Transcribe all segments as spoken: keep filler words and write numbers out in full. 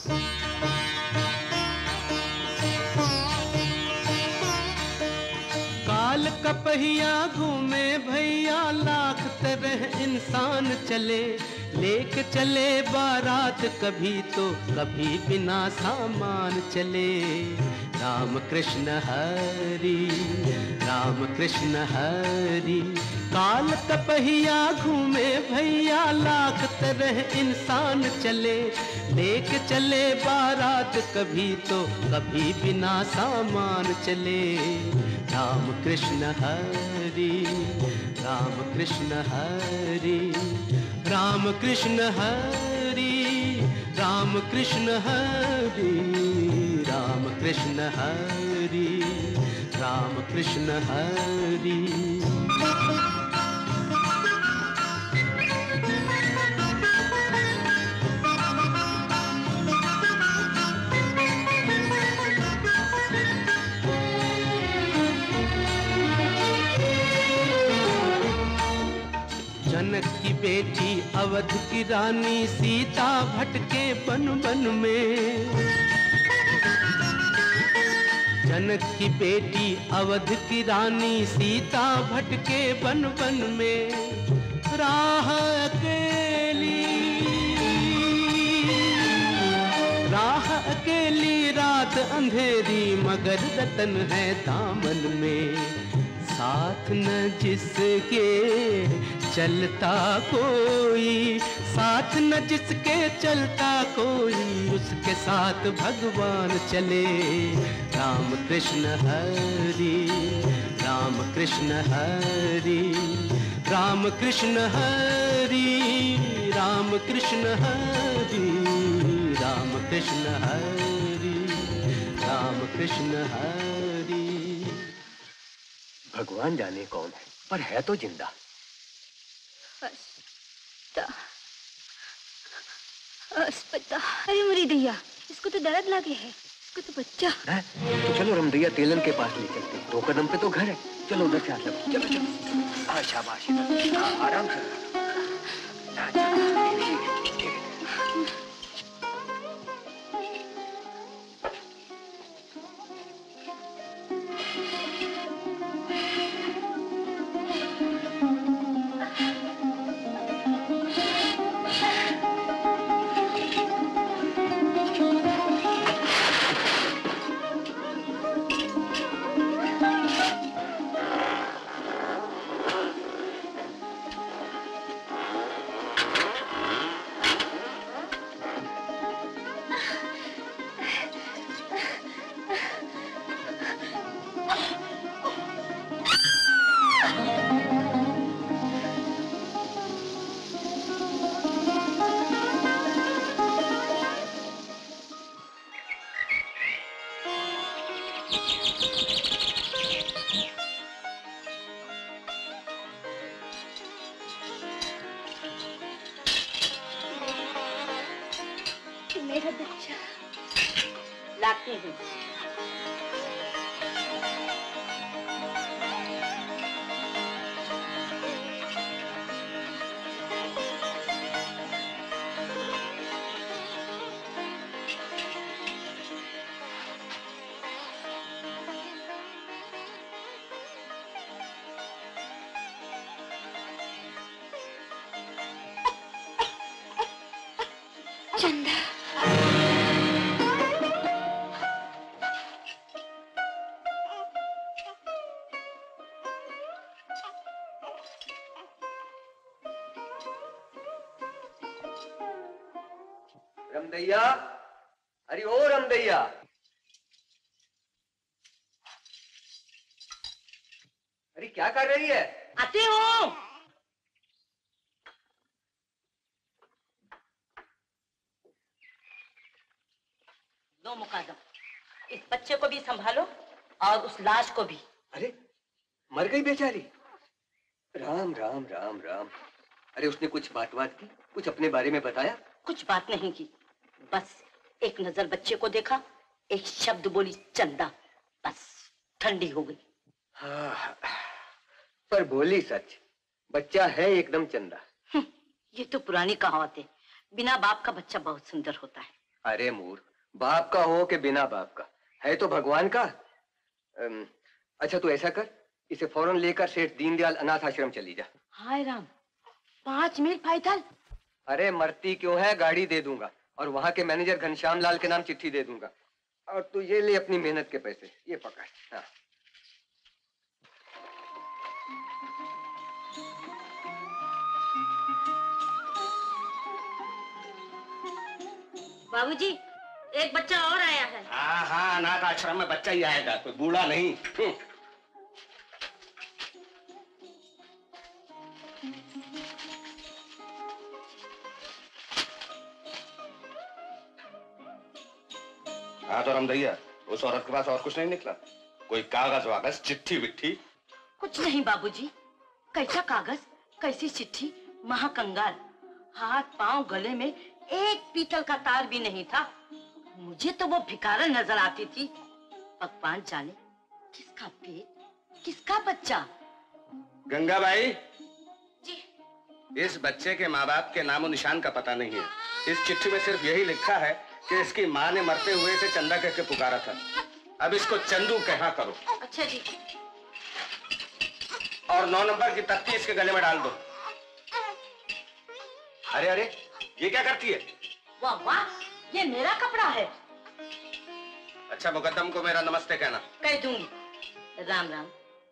काल का पहिया घूमे भैया, लाख तरह इंसान चले, लेके चले बारात कभी तो कभी बिना सामान चले। राम कृष्ण हरि राम कृष्ण हरि, काल का पहिया घूमे भैया, लाख तरह इंसान चले, लेके चले बारात कभी तो कभी बिना सामान चले। राम कृष्ण हरि राम कृष्ण हरि, राम कृष्ण हरि राम कृष्ण हरि, राम कृष्ण हरि राम कृष्ण हरि। जनक की बेटी अवध की रानी, सीता भटके बन बन में। जनक की बेटी अवध की रानी, सीता भटके बन बन में। राह अकेली राह अकेली रात अंधेरी, मगर रतन है दामन में। साथ न जिसके चलता कोई, साथ न जिसके चलता कोई, उसके साथ भगवान चले। राम कृष्ण हरि राम कृष्ण हरि, राम कृष्ण हरि राम कृष्ण हरि, राम कृष्ण हरि राम कृष्ण हरि। भगवान जाने कौन है, पर है तो जिंदा। अस्पताल। अरे मेरी दैया, इसको तो दर्द लगे है, इसको तो बच्चा है? तो चलो रमदैया तेलन के पास ले चलते, दो कदम पे तो घर है। चलो उधर से हाथ लगाओ, चलो चलो। हाँ शाबाश, आराम से। हाँ, मेरा बच्चा लाते हैं। चंदा, रमदैया, अरे ओ रमदैया। अरे क्या कर रही है? आती हूँ। दो मुकादम, इस बच्चे को भी संभालो और उस लाश को भी। अरे मर गई बेचारी। राम राम राम राम। अरे उसने कुछ बात बात की, कुछ अपने बारे में बताया? कुछ बात नहीं की, बस एक नजर बच्चे को देखा, एक शब्द बोली चंदा, बस ठंडी हो गई। हाँ, पर बोली सच, बच्चा है एकदम चंदा। ये तो पुरानी कहावत है, बिना बाप का बच्चा बहुत सुंदर होता है। अरे मूर्ख, बाप का हो कि बिना बाप का, है तो भगवान का। अम, अच्छा तू ऐसा कर, इसे फौरन लेकर सेठ दीनदयाल अनाथ आश्रम चली जा। हाय राम, पांच मील पैदल? अरे मरती क्यों है, गाड़ी दे दूंगा और वहां के मैनेजर घनश्याम लाल के नाम चिट्ठी दे दूंगा। और तू ये ले अपनी मेहनत के पैसे, ये पकड़। हाँ। बाबूजी, एक बच्चा और आया है। हाँ हाँ, अनाथ आश्रम में बच्चा ही आएगा, कोई बूढ़ा नहीं। हाँ तो रामदैया, उस औरत के पास और कुछ नहीं निकला? कोई कागज वागज, चिट्ठी विट्ठी? कुछ नहीं बाबूजी। कैसा कागज, कैसी चिट्ठी, महाकंगाल। हाथ पांव गले में एक पीतल का तार भी नहीं था। मुझे तो वो भिखारन नजर आती थी। भगवान जाने किसका पेट, किसका बच्चा। गंगाबाई जी। इस बच्चे के माँ बाप के नामो निशान का पता नहीं है। इस चिट्ठी में सिर्फ यही लिखा है कि इसकी माँ ने मरते हुए इसे चंदा कह के पुकारा था। अब इसको चंदू कहा करो। अच्छा जी। और नौ नंबर की तख्ती इसके गले में डाल दो। अरे अरे, ये क्या करती है? वाह वाह, ये मेरा कपड़ा है। अच्छा, मुकद्दम को मेरा नमस्ते कहना। कह दूंगी। राम राम।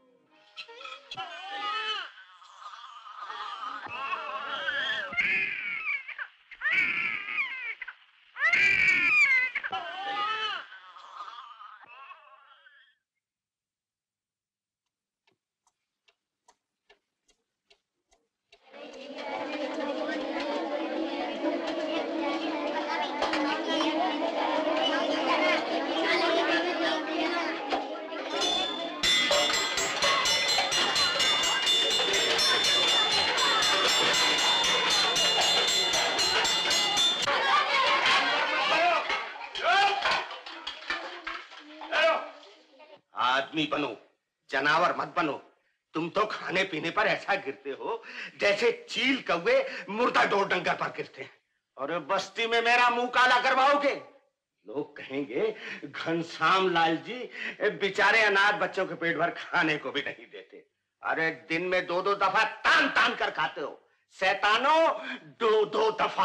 आदमी बनो, जनावर मत बनो। तुम तो खाने पीने पर ऐसा गिरते हो जैसे चील कौवे मुर्दा डोर डंगर पर गिरते हैं। और बस्ती में मेरा मुंह काला करवाओगे? लोग कहेंगे घनश्याम लाल जी बेचारे अनाथ बच्चों के पेट भर खाने को भी नहीं देते। अरे दिन में दो दो दफा तान तान कर खाते हो शैतानो, दो दो दफा।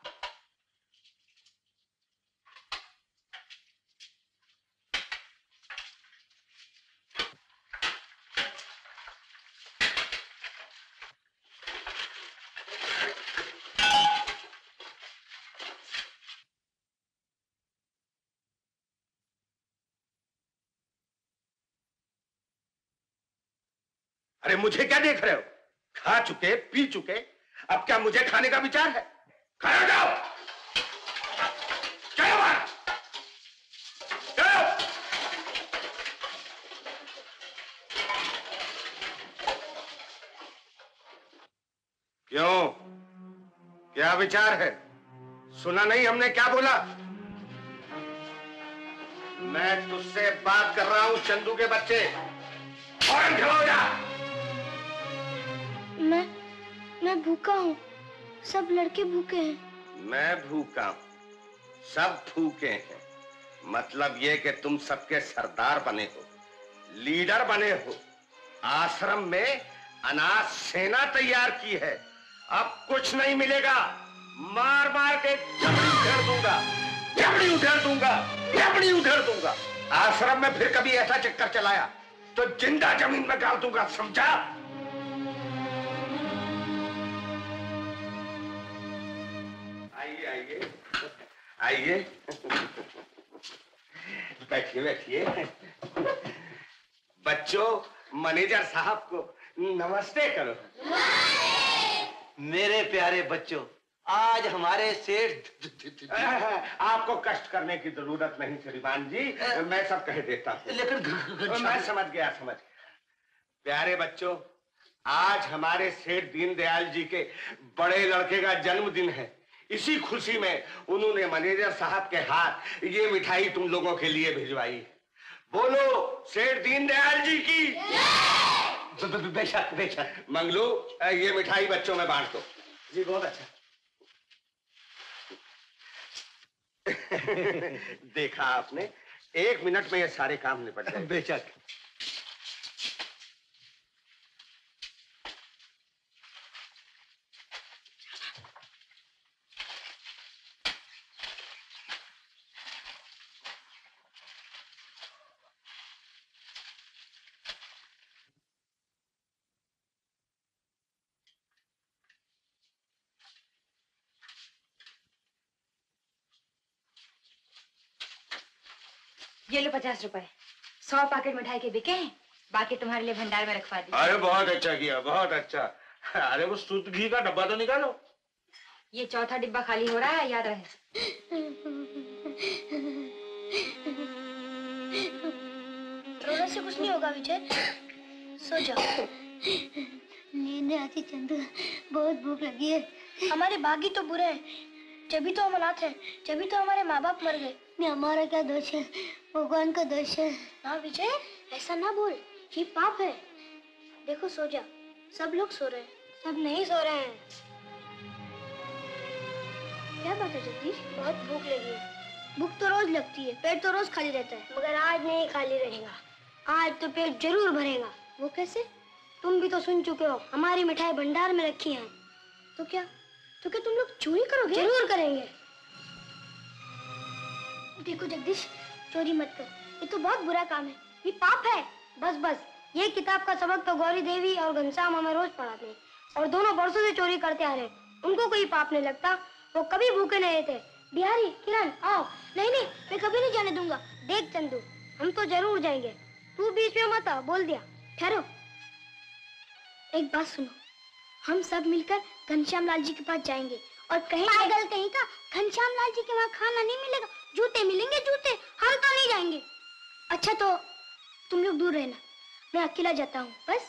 अरे मुझे क्या देख रहे हो? खा चुके, पी चुके, अब क्या मुझे खाने का विचार है? खाओ जाओ, चलो बाहर, चलो। क्यों, क्या विचार है? सुना नहीं हमने क्या बोला? मैं तुझसे बात कर रहा हूं चंदू के बच्चे, फौरन खिलाओ जा। मैं मैं भूखा हूँ, सब लड़के भूखे हैं। मैं भूखा हूँ, सब भूखे हैं। मतलब ये कि तुम सबके सरदार बने हो, लीडर बने हो। आश्रम में अनाथ सेना तैयार की है। अब कुछ नहीं मिलेगा, मार मार के जबड़ी उधेड़ दूंगा, जबड़ी उधेड़ दूंगा, जबड़ी उधेड़ दूंगा। आश्रम में फिर कभी ऐसा चक्कर चलाया तो जिंदा जमीन में गाड़ दूंगा, समझा? आइए आइए आइए, बैठिए बैठिए। बच्चों, मैनेजर साहब को नमस्ते करो। मेरे प्यारे बच्चों, आज हमारे सेठ। आपको कष्ट करने की जरूरत नहीं श्रीमान जी, मैं सब कह देता हूँ। लेकिन मैं समझ गया, समझ गया। प्यारे बच्चों, आज हमारे सेठ दीनदयाल जी के बड़े लड़के का जन्मदिन है। इसी खुशी में उन्होंने मैनेजर साहब के हाथ ये मिठाई तुम लोगों के लिए भिजवाई। बोलो सेठ दीनदयाल जी की। बेशक बेशक। मंगलू, ये मिठाई बच्चों में बांट दो। जी बहुत अच्छा। देखा आपने, एक मिनट में ये सारे काम निपट गए। बेशक। ये लो पचास रुपए। सौ पैकेट मिठाई के बिके हैं, बाकी तुम्हारे लिए भंडार में रखवा दी। अरे बहुत अच्छा किया, बहुत अच्छा। अरे वो शुद्ध घी का डब्बा तो निकालो। ये चौथा डिब्बा खाली हो रहा है, याद रहे। रोने से कुछ नहीं होगा विजय, सो जाओ। नींद आती चंदू, बहुत भूख लगी है। हमारे बागी तो बुरे हैं, जभी तो हम अनाथ हैं, जभी तो हमारे माँ बाप मर गए। हमारा क्या दोष है, भगवान का दोष है। ना विजय, ऐसा ना बोल, ये पाप है। देखो सो जा, सब लोग सो रहे हैं। सब नहीं सो रहे हैं। क्या बात है जगदीश, बहुत भूख लगी है। भूख तो रोज लगती है, पेट तो रोज खाली रहता है, मगर आज नहीं खाली रहेगा। आज तो पेट जरूर भरेगा। वो कैसे? तुम भी तो सुन चुके हो, हमारी मिठाई भंडार में रखी है। तो क्या तो क्या तुम लोग चोरी करोगे? जरूर करेंगे। देखो जगदीश, चोरी मत कर, ये तो बहुत बुरा काम है, ये पाप है। बस बस, ये किताब का सबक तो गौरी देवी और घनश्याम हमें रोज पढ़ाते हैं, और दोनों बरसों से चोरी करते आ रहे हैं। उनको कोई पाप नहीं लगता, वो कभी भूखे नहीं रहते। बिहारी, किरण, आओ। नहीं नहीं, मैं कभी नहीं जाने दूंगा। देख चंदू, हम तो जरूर जाएंगे, तू बीच में मत आ। बोल दिया। ठहरो, एक बात सुनो, हम सब मिलकर घनश्याम लाल जी के पास जाएंगे और कहेंगे, पागल कहीं का, घनश्याम लाल जी के वहाँ खाना नहीं मिलेगा, जूते मिलेंगे, जूते। हम तो नहीं जाएंगे। अच्छा तो तुम लोग दूर रहना, मैं अकेला जाता हूँ। बस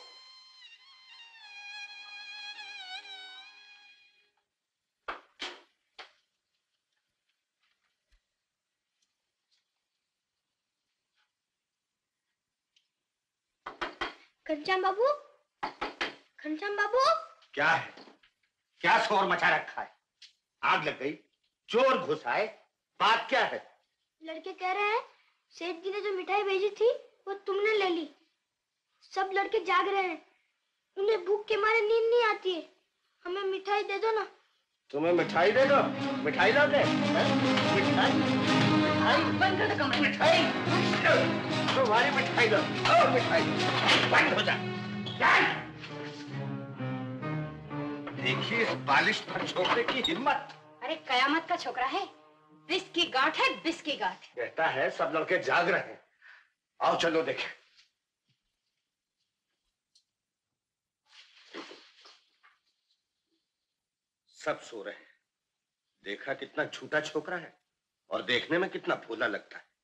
घनश्याम बाबू, घनश्याम बाबू। क्या है? क्या शोर मचा रखा है? आग लग गई? चोर घुस आए? बात क्या है? लड़के कह रहे हैं सेठ जी ने जो मिठाई भेजी थी वो तुमने ले ली। सब लड़के जाग रहे हैं, उन्हें भूख के मारे नींद नहीं आती है। हमें मिठाई दे दो ना। तुम्हें मिठाई दे दो? मिठाई ला दे? मिठाई? मिठाई? बंद कर दो कमरा। मिठाई? तुम्हारी मिठाई दो। और मिठाई बंद हो जा। देखिए इस बालिश पर छोकरे की हिम्मत। अरे कयामत का छोकरा है, बिस की गांठ है, बिस की गांठ। कहता है सब लड़के जाग रहे हैं। आओ चलो देखें। सब सो रहे हैं। देखा कितना झूठा छोकरा है और देखने में कितना भोला लगता है।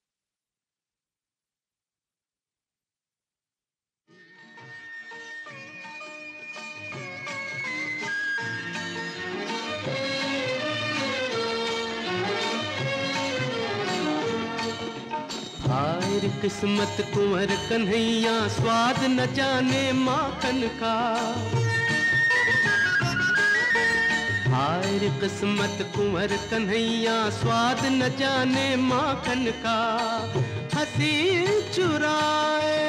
हाय रे किस्मत कुंवर कन्हैया, स्वाद न जाने माखन का। हाय रे किस्मत कुंवर कन्हैया, स्वाद न जाने माखन का। हंसी चुराए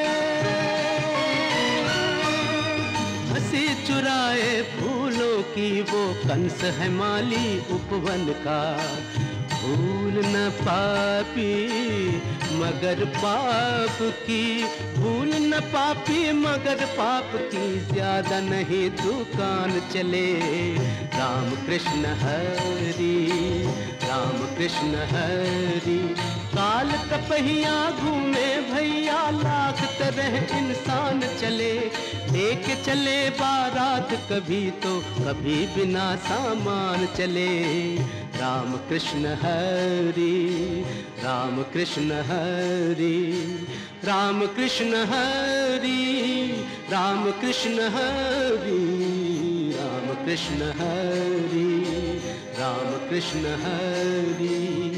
हंसी चुराए फूलों की वो कंस है माली उपवन का। भूल न पापी मगर पाप की, भूल न पापी मगर पाप की, ज्यादा नहीं दुकान चले। राम कृष्ण हरि राम कृष्ण हरि। काल कपहिया घूमे भैया, लाख तरह इंसान चले। एक चले बारात कभी तो कभी बिना सामान चले। राम कृष्ण हरि राम कृष्ण हरि राम कृष्ण हरि राम कृष्ण हरि राम कृष्ण हरि राम कृष्ण हरि।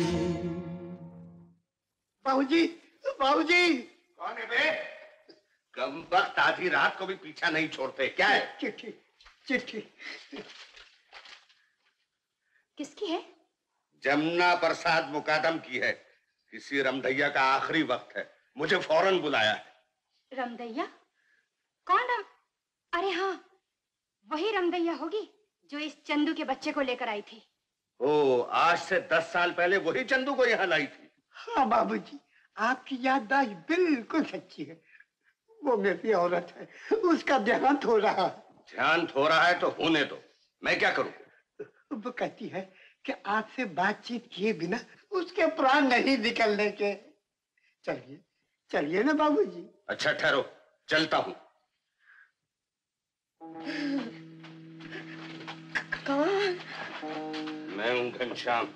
बाबूजी, बाबूजी। कौन है बे? कम वक्त आधी रात को भी पीछा नहीं छोड़ते। क्या है? चिट्ठी, चिट्ठी। किसकी है? जमुना प्रसाद मुकादम की है। किसी रमदैया का आखिरी वक्त है, मुझे फौरन बुलाया है। रमदैया? कौन रम? अरे हाँ, वही रमदैया होगी जो इस चंदू के बच्चे को लेकर आई थी। ओ, आज से दस साल पहले वही चंदू को यहाँ लाई थी। हाँ बाबूजी, आपकी याददाश्त बिल्कुल सच्ची है। वो मेरी औरत है, उसका देहांत हो रहा है। ध्यान हो रहा है तो होने दो, मैं क्या करूं? वो कहती है कि आपसे बातचीत किए बिना उसके प्राण नहीं निकलने के। चलिए चलिए ना बाबूजी। अच्छा ठहरो, चलता हूं। कौन? मैं हूं घनश्याम।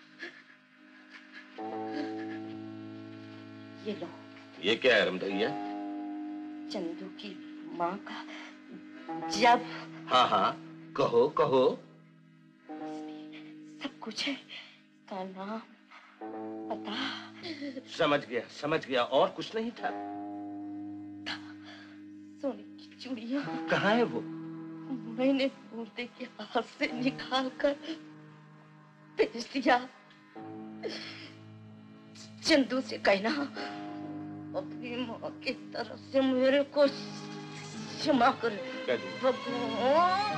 ये लो। ये क्या है रमदैया? चंदू की माँ का जब। हाँ हाँ, कहो कहो। सब कुछ है, का नाम, पता। समझ गया समझ गया, और कुछ नहीं था? सोने की चूड़ियां। कहाँ है वो? मैंने मूर्ति के हाथ से निकाल कर भेज दिया। चंदू से कहना अपनी माँ की तरफ से मेरे को क्षमा कर। भगवान।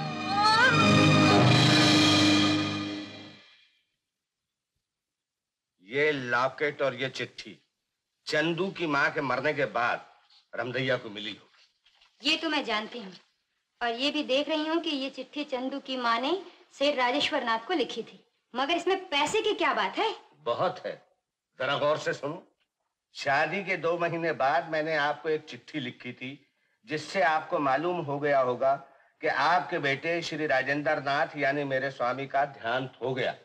ये लॉकेट और ये चिट्ठी चंदू की माँ के मरने के बाद रमदैया को मिली हो। ये तो मैं जानती हूँ, और ये भी देख रही हूँ कि ये चिट्ठी चंदू की माँ ने सेठ राजेश्वर नाथ को लिखी थी। मगर इसमें पैसे की क्या बात है? बहुत है, जरा गौर से सुनो। शादी के दो महीने बाद मैंने आपको एक चिट्ठी लिखी थी, जिससे आपको मालूम हो गया होगा कि आपके बेटे श्री राजेंद्र नाथ यानी मेरे स्वामी का देहांत हो गया।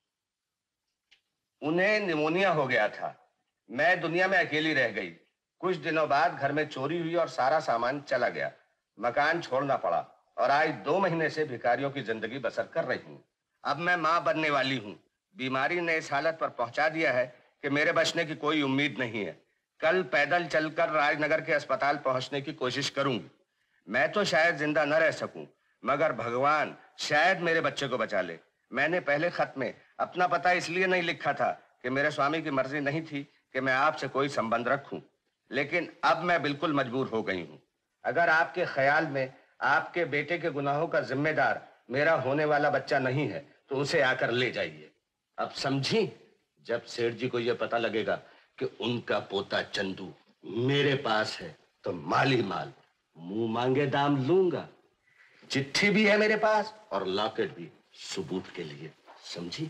उन्हें निमोनिया हो गया था। मैं दुनिया में अकेली रह गई। कुछ दिनों बाद घर में चोरी हुई और सारा सामान चला गया। मकान छोड़ना पड़ा और आज दो महीने से भिखारियों की जिंदगी बसर कर रही हूँ। अब मैं माँ बनने वाली हूँ। बीमारी ने इस हालत पर पहुंचा दिया है कि मेरे बचने की कोई उम्मीद नहीं है। कल पैदल चलकर राजनगर के अस्पताल पहुंचने की कोशिश करूंगी। मैं तो शायद जिंदा न रह सकूं, मगर भगवान शायद मेरे बच्चे को बचा ले। मैंने पहले खत में अपना पता इसलिए नहीं लिखा था कि मेरे स्वामी की मर्जी नहीं थी कि मैं आपसे कोई संबंध रखूं, लेकिन अब मैं बिल्कुल मजबूर हो गई हूं। अगर आपके ख्याल में आपके बेटे के गुनाहों का जिम्मेदार मेरा होने वाला बच्चा नहीं है तो उसे आकर ले जाइए। अब समझी? जब सेठ जी को यह पता लगेगा कि उनका पोता चंदू मेरे पास है तो माल ही माल, मुंह मांगे दाम लूंगा। चिट्ठी भी है मेरे पास और लॉकेट भी, सबूत के लिए। समझी?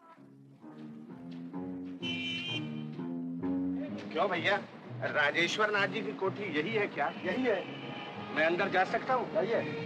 क्यों भैया, राजेश्वर नाथ जी की कोठी यही है क्या? यही है। मैं अंदर जा सकता हूँ? जाइए।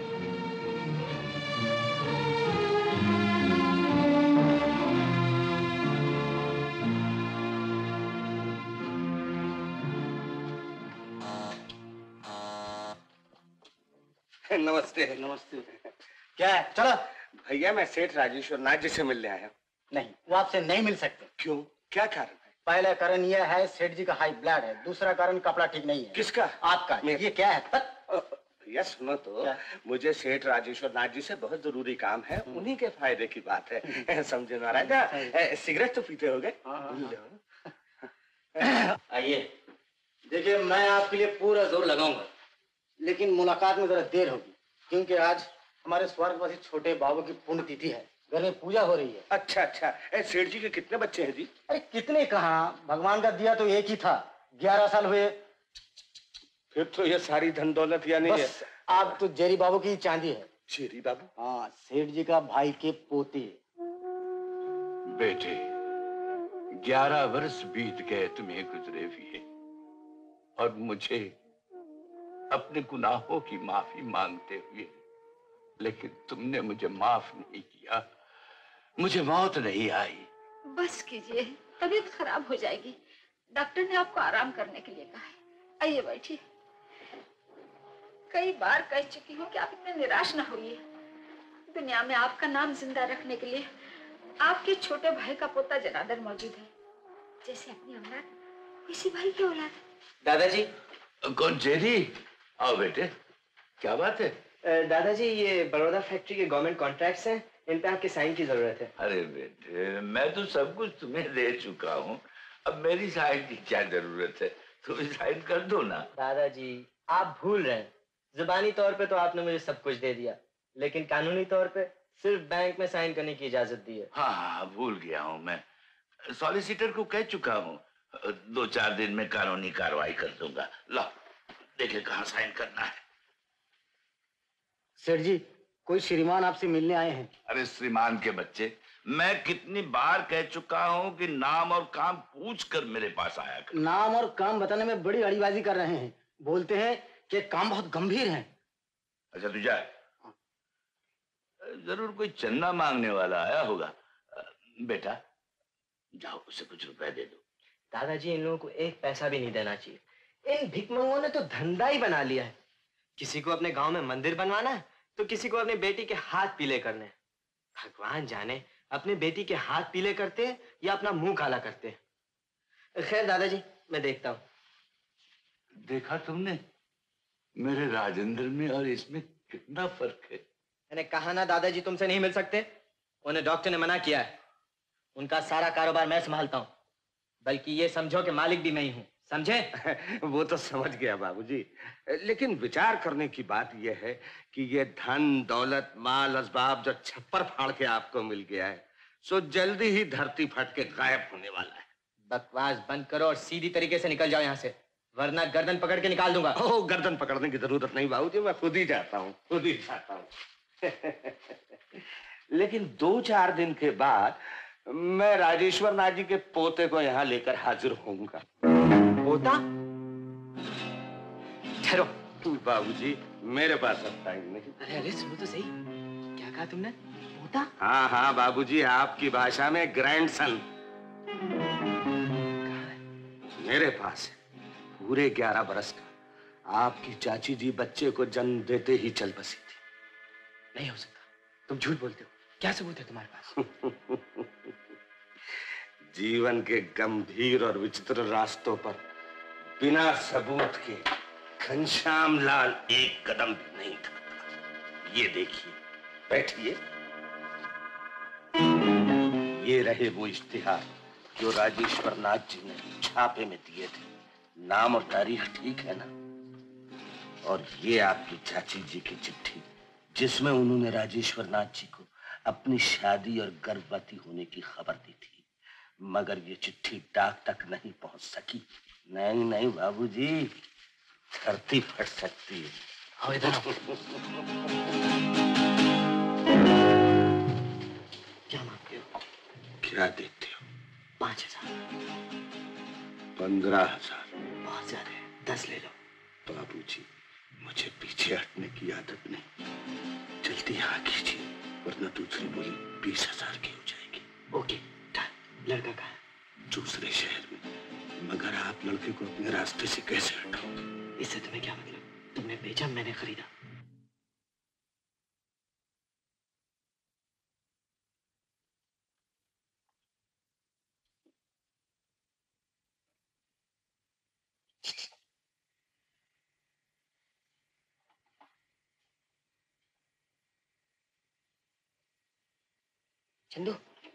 नमस्ते। नमस्ते। क्या है? चलो। भैया मैं सेठ राजेश्वर नाथ जी से मिलने आया। नहीं, वो आपसे नहीं मिल सकते। क्यों? क्या कारण है? पहला कारण यह है सेठ जी का हाई ब्लड है। दूसरा कारण कपड़ा ठीक नहीं है। किसका? आपका। ये क्या है? भैया सुनो तो, क्या? मुझे सेठ राजेश्वर नाथ जी से बहुत जरूरी काम है, उन्हीं के फायदे की बात है। समझे महाराज? सिगरेट तो पीते हो गए? आइए। देखिए, मैं आपके लिए पूरा जोर लगाऊंगा, लेकिन मुलाकात में जरा देर होगी, क्योंकि आज हमारे स्वर्गवासी छोटे बाबू की पुण्यतिथि है। घर में पूजा हो रही है। अच्छा अच्छा। सेठ जी के कितने बच्चे हैं जी? अरे कितने कहाँ, भगवान का दिया तो एक ही था। ग्यारह साल हुए। फिर तो ये सारी धन दौलत यानी है। आप तो जेरी बाबू की चांदी है। जेरी बाबू? हाँ, सेठ जी का भाई के पोते। बेटे, ग्यारह वर्ष बीत गए तुम्हें गुजरे हुए, और मुझे अपने गुनाहों की माफी मांगते हुए, लेकिन तुमने मुझे माफ नहीं किया। मुझे मौत नहीं आई। बस कीजिए, तबीयत खराब हो जाएगी। डॉक्टर ने आपको आराम करने के लिए कहा है। आइए बैठिए। कई बार कह चुकी हूँ कि आप इतने निराश न होइए। दुनिया में आपका नाम जिंदा रखने के लिए आपके छोटे भाई का पोता जनार्दन मौजूद है। जैसे अपनी औलाद किसी भाई की औलाद। दादाजी। कौन? जेरी? आओ बेटे, क्या बात है? दादाजी, ये बड़ौदा फैक्ट्री के गवर्नमेंट कॉन्ट्रैक्ट्स हैं, इन पे आपके साइन की जरूरत है। अरे बेटे, मैं तो सब कुछ तुम्हें दे चुका हूँ, अब मेरी साइन की क्या जरूरत है? तुम साइन कर दो ना। दादाजी आप भूल रहे हैं, जुबानी तौर पे तो आपने मुझे सब कुछ दे दिया, लेकिन कानूनी तौर पे सिर्फ बैंक में साइन करने की इजाजत दी है। हाँ हाँ भूल गया हूँ मैं। सॉलिसिटर को कह चुका हूँ, दो चार दिन में कानूनी कार्रवाई कर दूंगा। लो देखे कहाँ साइन करना है। सेठ जी, कोई श्रीमान आपसे मिलने आए हैं। अरे श्रीमान के बच्चे, मैं कितनी बार कह चुका हूँ कि नाम और काम पूछ कर मेरे पास आया कर। नाम और काम बताने में बड़ी अड़ीबाजी कर रहे हैं, बोलते हैं कि काम बहुत गंभीर है। अच्छा तू जा, जरूर कोई चंदा मांगने वाला आया होगा। बेटा जाओ उसे कुछ रुपए दे दो। दादाजी इन लोगों को एक पैसा भी नहीं देना चाहिए। इन भिकमंगों ने तो धंधा ही बना लिया है। किसी को अपने गांव में मंदिर बनवाना है तो किसी को अपनी बेटी के हाथ पीले करने। भगवान जाने अपनी बेटी के हाथ पीले करते हैं या अपना मुंह काला करते हैं। खैर दादाजी मैं देखता हूँ। देखा तुमने मेरे राजेंद्र में और इसमें कितना फर्क है। मैंने कहा ना दादाजी तुमसे नहीं मिल सकते। उन्हें डॉक्टर ने मना किया है। उनका सारा कारोबार मैं संभालता हूँ, बल्कि ये समझो कि मालिक भी मैं ही हूँ, समझे? वो तो समझ गया बाबूजी, लेकिन विचार करने की बात यह है कि ये धन दौलत माल असबाब जो छप्पर फाड़ के आपको मिल गया है, सो जल्दी ही धरती फट के गायब होने वाला है। बकवास बंद करो और सीधी तरीके से निकल जाओ यहाँ से, वरना गर्दन पकड़ के निकाल दूंगा। ओह, गर्दन पकड़ने की जरूरत नहीं बाबूजी, मैं खुद ही जाता हूँ, खुद ही जाता हूँ। लेकिन दो चार दिन के बाद मैं राजेश्वर नाथ जी के पोते को यहाँ लेकर हाजिर होऊंगा। पोता? ठहरो बाबूजी, मेरे पास अब टाइम नहीं। अरे अरे सुनो तो सही, क्या कहा तुमने? पोता? हाँ हाँ बाबूजी, आपकी भाषा में ग्रैंडसन। मेरे पास है, पूरे ग्यारह बरस का। आपकी चाची जी बच्चे को जन्म देते ही चल बसी थी। नहीं हो सकता, तुम झूठ बोलते हो। क्या सबूत है तुम्हारे पास? जीवन के गंभीर और विचित्र रास्तों पर बिना सबूत के घनश्याम लाल एक कदम भी नहीं उठाता। ये देखिए, बैठिए। ये रहे वो इश्तिहार जो राजेश्वर नाथ जी ने छापे में दिए थे। नाम और तारीख ठीक है ना? और ये आपकी चाची जी की चिट्ठी, जिसमें उन्होंने राजेश्वर नाथ जी को अपनी शादी और गर्भवती होने की खबर दी थी, मगर ये चिट्ठी डाक तक नहीं पहुंच सकी। नहीं नहीं बाबूजी, धरती फट सकती है। आओ इधर। क्या मांगते हो? क्या देते हो? पांच हजार। पंद्रह हजार? बहुत ज्यादा है, दस ले लो। बाबूजी, मुझे पीछे हटने की आदत नहीं, जल्दी हाँ कीजिए, वरना दूसरी बोली बीस हजार की हो जाएगी। ओके, लड़का कहाँ है? दूसरे शहर में। मगर आप लड़के को अपने रास्ते से कैसे हटाओगे? इससे तुम्हें क्या मतलब? तुमने बेचा, मैंने खरीदा। चंदू,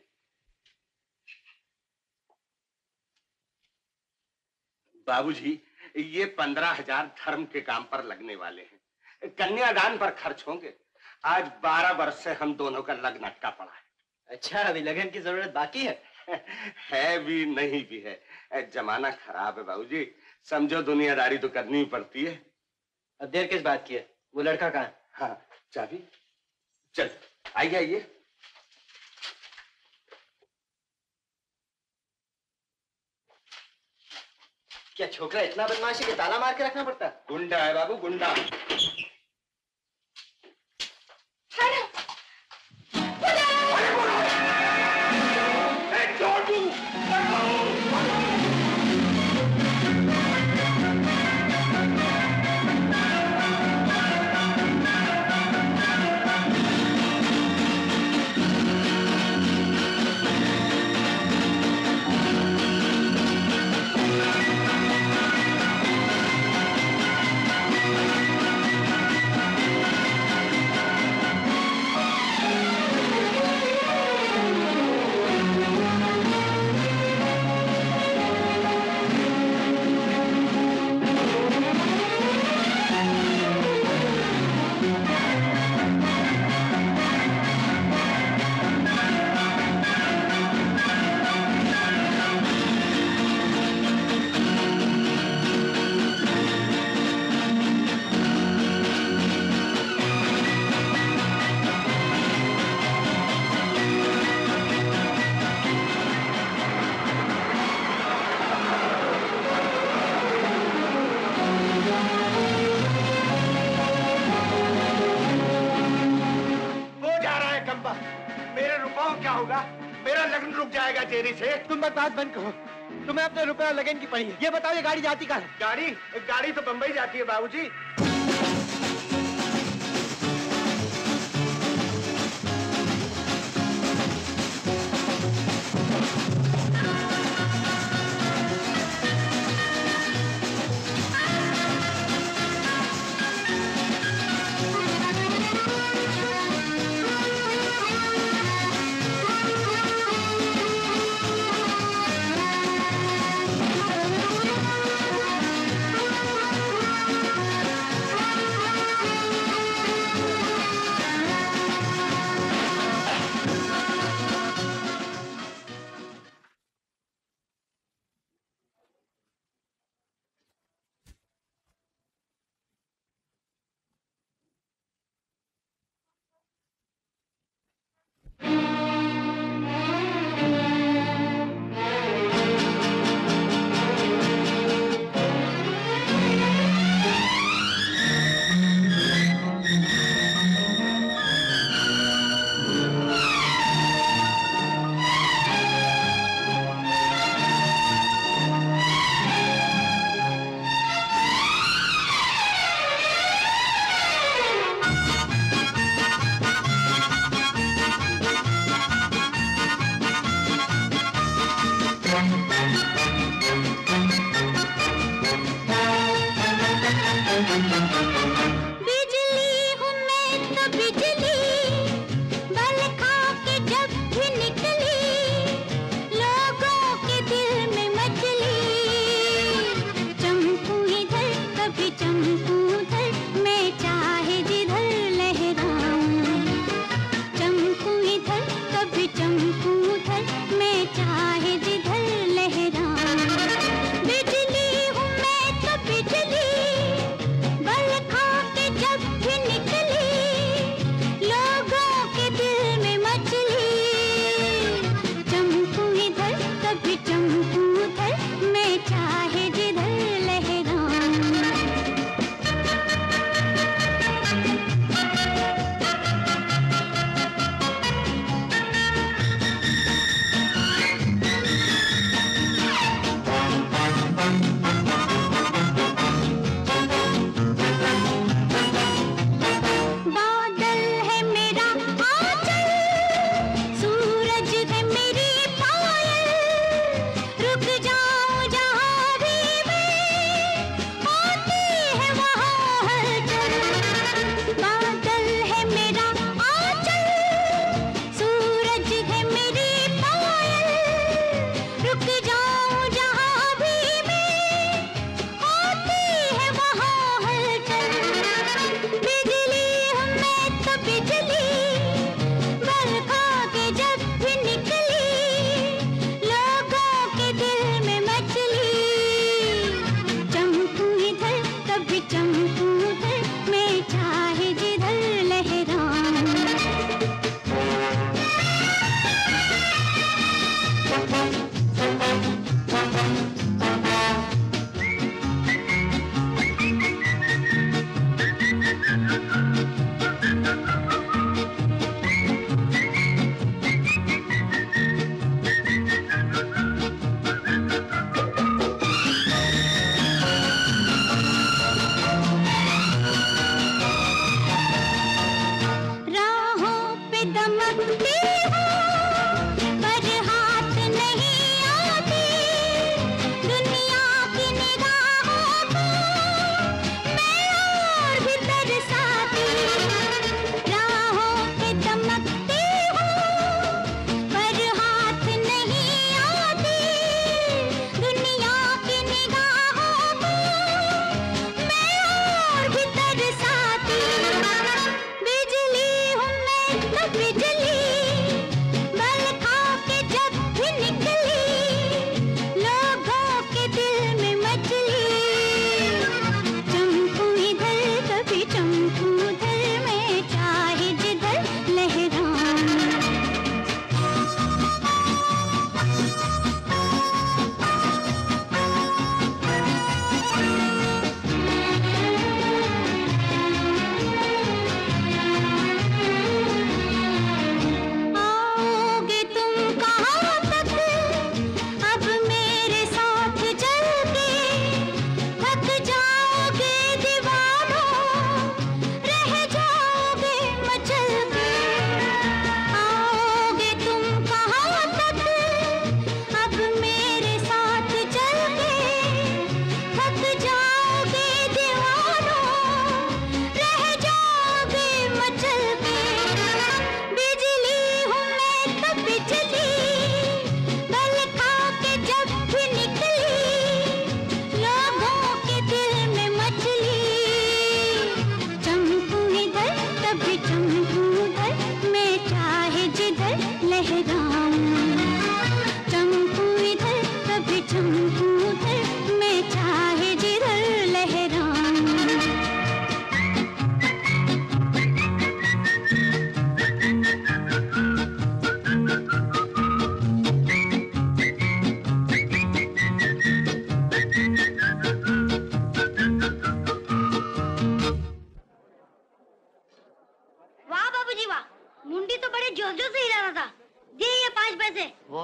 बाबूजी, ये पंद्रह हजार धर्म के काम पर लगने वाले हैं, कन्यादान पर खर्च होंगे। आज बारह वर्ष से हम दोनों का लग्न अटका पड़ा है। अच्छा, अभी लगन की जरूरत बाकी है? है भी नहीं भी है, जमाना खराब है बाबूजी, समझो दुनियादारी तो करनी ही पड़ती है। अब देर किस बात की है? वो लड़का कहाँ है? हाँ, चाबी। चल आइए आइए। क्या छोकरा इतना बदमाशी के ताला मार के रखना पड़ता? गुंडा है बाबू, गुंडा। कचेरी से। तुम बस बात बंद करो। तुम्हें अपने रुपया लगन की पड़ी है। ये बताओ ये गाड़ी जाती कहाँ है? गाड़ी गाड़ी तो बम्बई जाती है बाबूजी। चमकूं इधर मैं चाहे जिधर लहराऊं।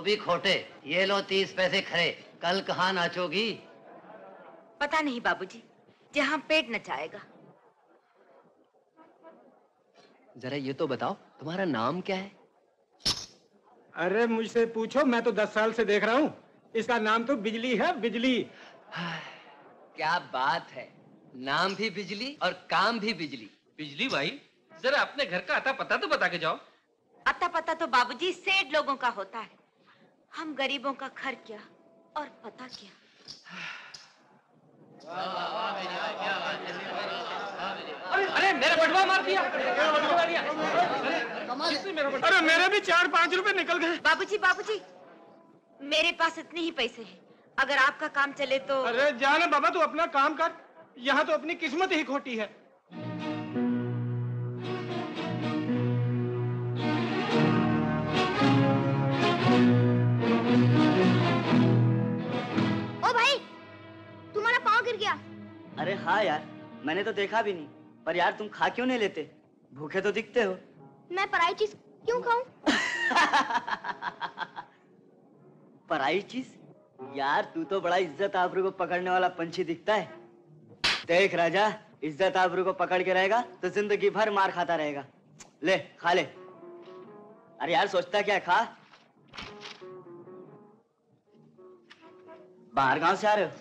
भी खोटे। ये लो तीस पैसे खरे। कल कहाँ नाचोगी? पता नहीं बाबूजी, जहाँ पेट नचाएगा। जरा ये तो बताओ, तुम्हारा नाम क्या है? अरे मुझसे पूछो, मैं तो दस साल से देख रहा हूँ। इसका नाम तो बिजली है, बिजली। क्या बात है, नाम भी बिजली और काम भी बिजली। बिजली भाई, जरा अपने घर का अता पता तो बता के जाओ। अता पता तो बाबूजी सेठ लोगों का होता है, हम गरीबों का घर क्या और पता क्या। अरे अरे मेरा बटवा मार दिया। अरे मेरे भी चार पाँच रुपए निकल गए। बाबूजी बाबूजी, मेरे पास इतने ही पैसे हैं, अगर आपका काम चले तो। अरे जाने बाबा, तू अपना काम कर, यहाँ तो अपनी किस्मत ही खोटी है। ओ भाई, तुम्हारा पाँव गिर गया। अरे हाँ यार, मैंने तो देखा भी नहीं, पर यार तुम खा क्यों नहीं लेते? भूखे तो दिखते हो। मैं पराई चीज क्यों खाऊं? पराई चीज? यार तू तो बड़ा इज्जत आबरू को पकड़ने वाला पंछी दिखता है। देख राजा, इज्जत आबरू को पकड़ के रहेगा तो जिंदगी भर मार खाता रहेगा। ले खा ले। अरे यार सोचता क्या, खा। बाहर गांव से आ रहे हो?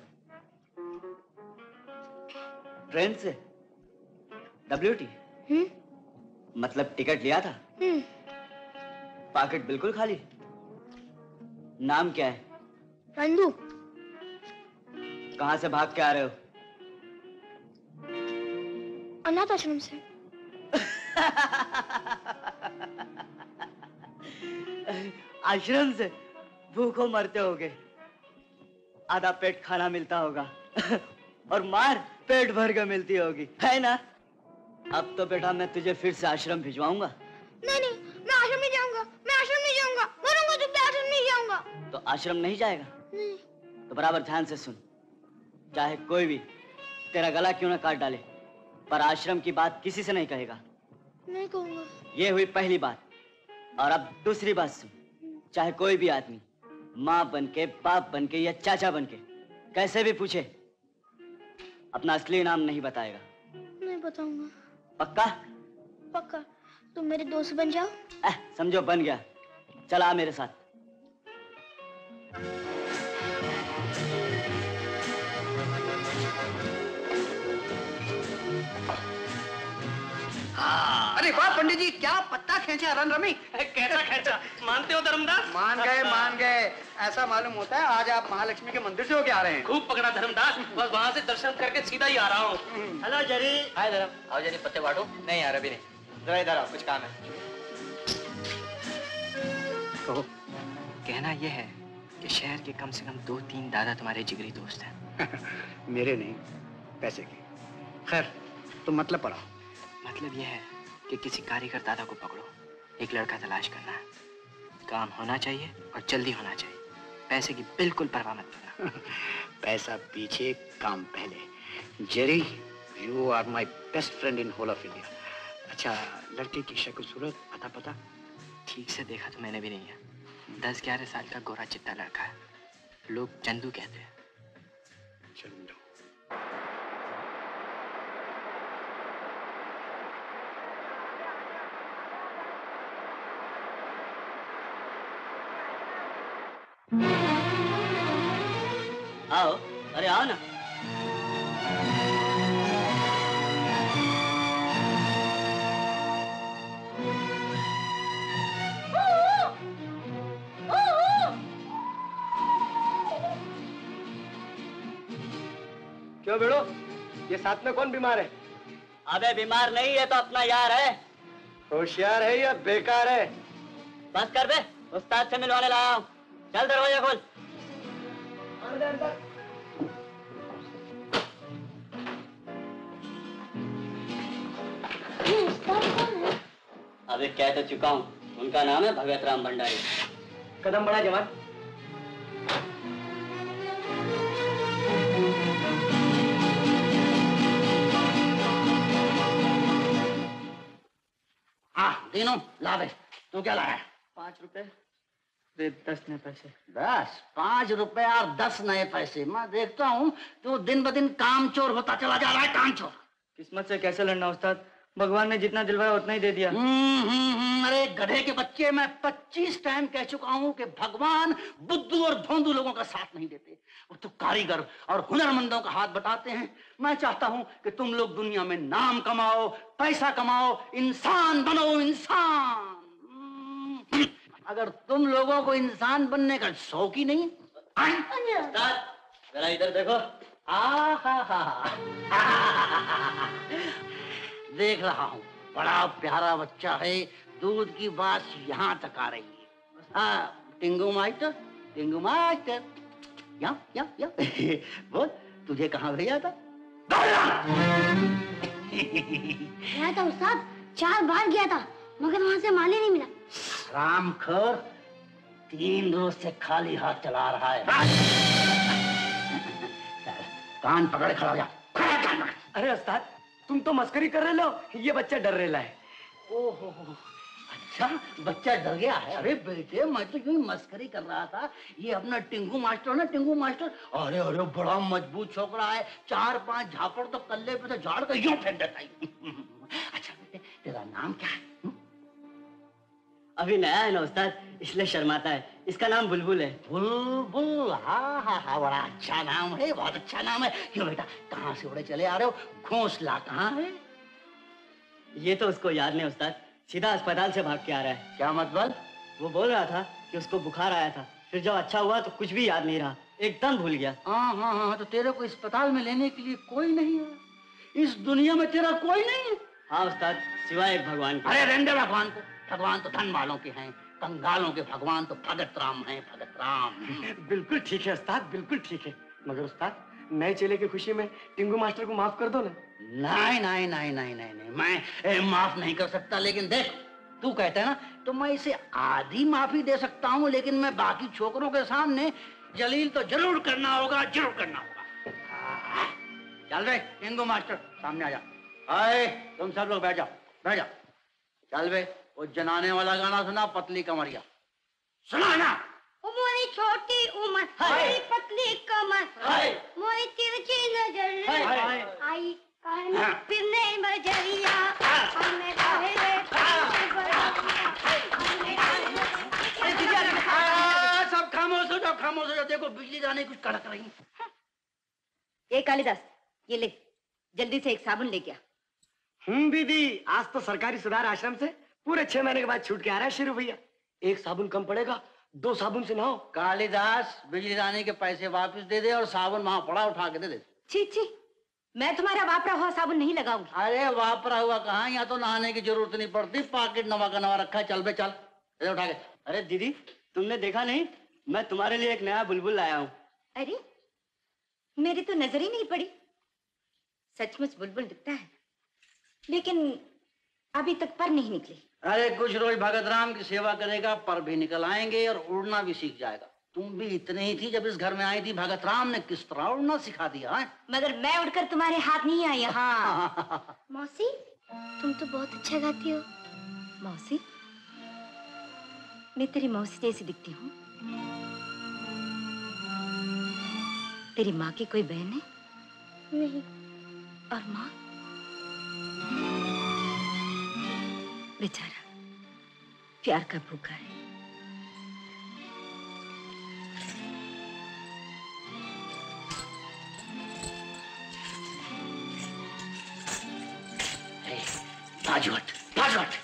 ट्रेन से? डब्ल्यूटी? हम्म। मतलब टिकट लिया था? हम्म। पॉकेट बिल्कुल खाली? नाम क्या है? रंजू। कहाँ से भाग के आ रहे हो? अनाथ आश्रम से। आश्रम से? भूखों मरते होगे, आधा पेट खाना मिलता होगा और मार पेट भर के मिलती होगी, है ना? अब तो बेटा मैं तुझे फिर से आश्रम भिजवाऊंगा। नहीं नहीं, मैं आश्रम नहीं जाऊंगा, मैं आश्रम नहीं जाऊंगा, मरूंगा तो भी आश्रम नहीं जाऊंगा। तो आश्रम नहीं जाएगा? नहीं। तो बराबर ध्यान से सुन, चाहे कोई भी तेरा गला क्यों ना काट डाले, पर आश्रम की बात किसी से नहीं कहेगा। नहीं कहूंगा। ये हुई पहली बात। और अब दूसरी बात सुन, चाहे कोई भी आदमी माँ बनके, बाप बनके या चाचा बनके कैसे भी पूछे, अपना असली नाम नहीं बताएगा। नहीं बताऊंगा। पक्का? पक्का। तुम मेरे दोस्त बन जाओ। एह, समझो बन गया। चला मेरे साथ। अरे वाह पंडित जी, क्या पत्ता खींचा रन रमी। कैसा खींचा, मानते हो धर्मदास? मान गए मान गए। ऐसा मालूम होता है आज आप महालक्ष्मी के मंदिर से होके आ रहे हैं। खूब पकड़ा धर्मदास, बस वहाँ से दर्शन करके सीधा ही आ रहा हूँ। हेलो जरी। हाय धर्म। आओ जरी पत्ते बांटो। नहीं यार अभी नहीं, जरा इधर आओ, कुछ काम है। कहो। कहना यह है कि शहर के कम से कम दो तीन दादा तुम्हारे जिगरी दोस्त हैं। मेरे नहीं, पैसे के। खैर तुम मतलब पढ़ाओ। मतलब यह है कि किसी कारीगर दादा को पकड़ो, एक लड़का तलाश करना है, काम होना चाहिए और जल्दी होना चाहिए, पैसे की बिल्कुल परवाह मत करना। पैसा पीछे, काम पहले। Jerry, you are my best friend in whole of India. अच्छा, लड़के की शक्ल सूरत पता पता? ठीक से देखा तो मैंने भी नहीं है। दस ग्यारह साल का गोरा चिट्टा लड़का है, लोग चंदू कहते हैं। चंदू। आओ, अरे आओ ना। क्यों बेड़ो, ये साथ में कौन बीमार है? अबे बीमार नहीं है तो अपना यार है। होशियार है या बेकार है? बस कर बे, उस्ताद से मिलवाने लाया हूँ। चल दरवाजा खोल। अबे कह तो चुका हूँ, उनका नाम है भगत राम भंडारी। कदम बढ़ा जवान। हाँ दीनू ला दे। तू क्या लाया? पाँच रुपए। दे दस नए पैसे। दस पाँच रुपए और दस नए पैसे। मैं देखता हूँ तो दिन ब दिन काम चोर होता चला जा रहा है, काम चोर। किस्मत से कैसे लड़ना उस्ताद, भगवान ने जितना दिलवाया उतना ही दे दिया। हम्म हम्म हम्म, अरे गधे के बच्चे, मैं पच्चीस टाइम कह चुका हूँ कि भगवान बुद्धू और भोंदू लोगों का साथ नहीं देते, वो तो कारीगर और हुनरमंदों का हाथ बटाते हैं। मैं चाहता हूँ कि तुम लोग दुनिया में नाम कमाओ, पैसा कमाओ, इंसान बनो, इंसान। अगर तुम लोगों को इंसान बनने का शौक ही नहीं, जरा इधर देखो। आ हा हा देख रहा हूँ, बड़ा प्यारा बच्चा है, दूध की बात यहाँ तक आ रही है। हाँ टिंगू मास्टर, टिंगू मास्टर, या या या बोल, तुझे कहाँ भेजा था? गया था उस्ताद, चार बार गया था मगर वहाँ से माल ही नहीं मिला। रामखोर, तीन रोज से खाली हाथ चला रहा है। कान पकड़ खड़ा हो जा। अरे उस्ताद, तुम तो मस्करी कर रहे हो, ये बच्चा डर रहा है। ओहो, अच्छा बच्चा डर गया है। अरे बेटे, मैं तो यूं मस्करी कर रहा था। ये अपना टिंगू मास्टर ना, टिंगू मास्टर, अरे अरे बड़ा मजबूत छोकरा है, चार पांच झापड़ तो कल्ले पे तो झाड़ कर यूं फेंक देता है। अच्छा बेटे, तेरा नाम क्या है? अभी नया है ना उस्ताद, इसलिए शर्माता है। इसका नाम बुलबुल है। बुलबुल, हाँ हाँ हाँ, बड़ा अच्छा नाम है, बहुत अच्छा नाम है। क्यों बेटा, कहाँ से उड़े चले आ रहे हो? घोंसला कहाँ है? ये तो उसको याद नहीं उस्ताद, सीधा अस्पताल से भाग के आ रहा है। क्या मतलब? वो बोल रहा था कि उसको बुखार आया था, फिर जब अच्छा हुआ तो कुछ भी याद नहीं रहा, एकदम भूल गया। हाँ हाँ हाँ, तो तेरे को अस्पताल में लेने के लिए कोई नहीं है? इस दुनिया में तेरा कोई नहीं है? हाँ उस्ताद, सिवाय एक भगवान के। अरे रहने दे भगवान को, भगवान तो धन वालों के हैं, कंगालों के भगवान तो भगत राम हैं, भगत राम। बिल्कुल ठीक है उस्ताद, बिल्कुल ठीक है। मगर उस्ताद, नए चेले की खुशी में टिंगू मास्टर को माफ कर दो ना। नहीं नहीं नहीं नहीं नहीं नहीं, मैं ए, माफ नहीं कर सकता। लेकिन देख, तू कहता है ना, तो मैं इसे आधी माफी दे सकता हूँ, लेकिन मैं बाकी छोकरों के सामने जलील तो जरूर करना होगा, जरूर करना होगा। चल रे टिंगू मास्टर, सामने आ जा। आए, तुम सब लोग बैठ जाओ, बैठ जाओ। चल बे, वो जनाने वाला गाना सुना, पतली कमरिया सुना ना। मोरी छोटी उम्र, मोरी पतली कमर, मोरी तिरछी नजर, आई कहने फिरने बजरिया, हमें पहले सब खामोश हो जाओ, खामोश हो जाओ। देखो बिजली जाने कुछ कड़क रही। ये कालिदास, ये ले, जल्दी से एक साबुन ले गया। हम्म दीदी, आज तो सरकारी सुधार आश्रम से पूरे छह महीने के बाद छूट के आ रहा है शिरू भैया। एक साबुन कम पड़ेगा, दो साबुन से नहाओ। कालिदास, बिजली जाने के पैसे वापस दे दे और साबुन वहां पड़ा उठा के दे दे। छी छी, मैं तुम्हारा वापरा हुआ साबुन नहीं लगाऊंगी। अरे वापरा हुआ कहाँ, यहाँ तो नहाने की जरूरत नहीं पड़ती, पॉकेट नवा का नवा रखा है। चल बे चल, दे उठा के। अरे दीदी, तुमने देखा नहीं, मैं तुम्हारे लिए एक नया बुलबुल लाया हूँ। अरे मेरी तो नजर ही नहीं पड़ी। सचमुच बुलबुल दिखता है, लेकिन अभी तक पर नहीं निकली। अरे कुछ रोज भगत राम की सेवा करेगा, पर भी निकल आएंगे और उड़ना भी सीख जाएगा। तुम भी इतनी ही थी जब इस घर में आई थी, भगत राम ने किस तरह उड़ना सिखा दिया है। मगर मैं उड़कर तुम्हारे हाथ नहीं आई। हाँ मौसी, तुम तो बहुत अच्छा गाती हो। मौसी? मैं तेरी मौसी जैसी दिखती हूँ? तेरी माँ की कोई बहन है? नहीं। और माँ? बेचारा प्यार का भूखा है। बाजूहट, बाजूहट।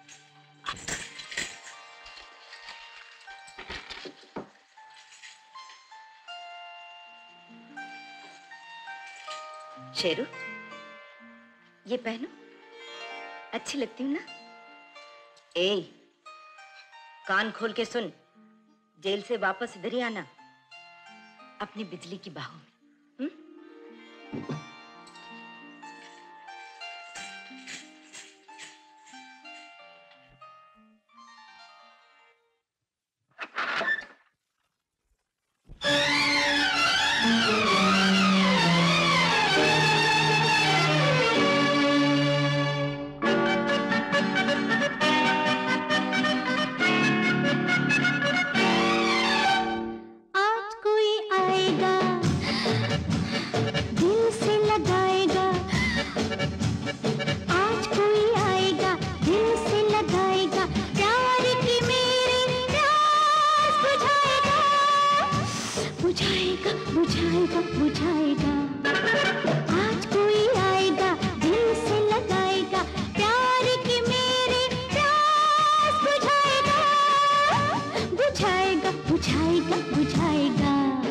शेरू, ये पहनो, अच्छी लगती हूँ ना? ए, कान खोल के सुन, जेल से वापस इधर ही आना, अपनी बिजली की बाहों में। हुँ? बुझाएगा बुझाएगा, आज कोई आएगा दिल से लगाएगा, प्यार की मेरे प्यास बुझाएगा, बुझाएगा बुझाएगा बुझाएगा।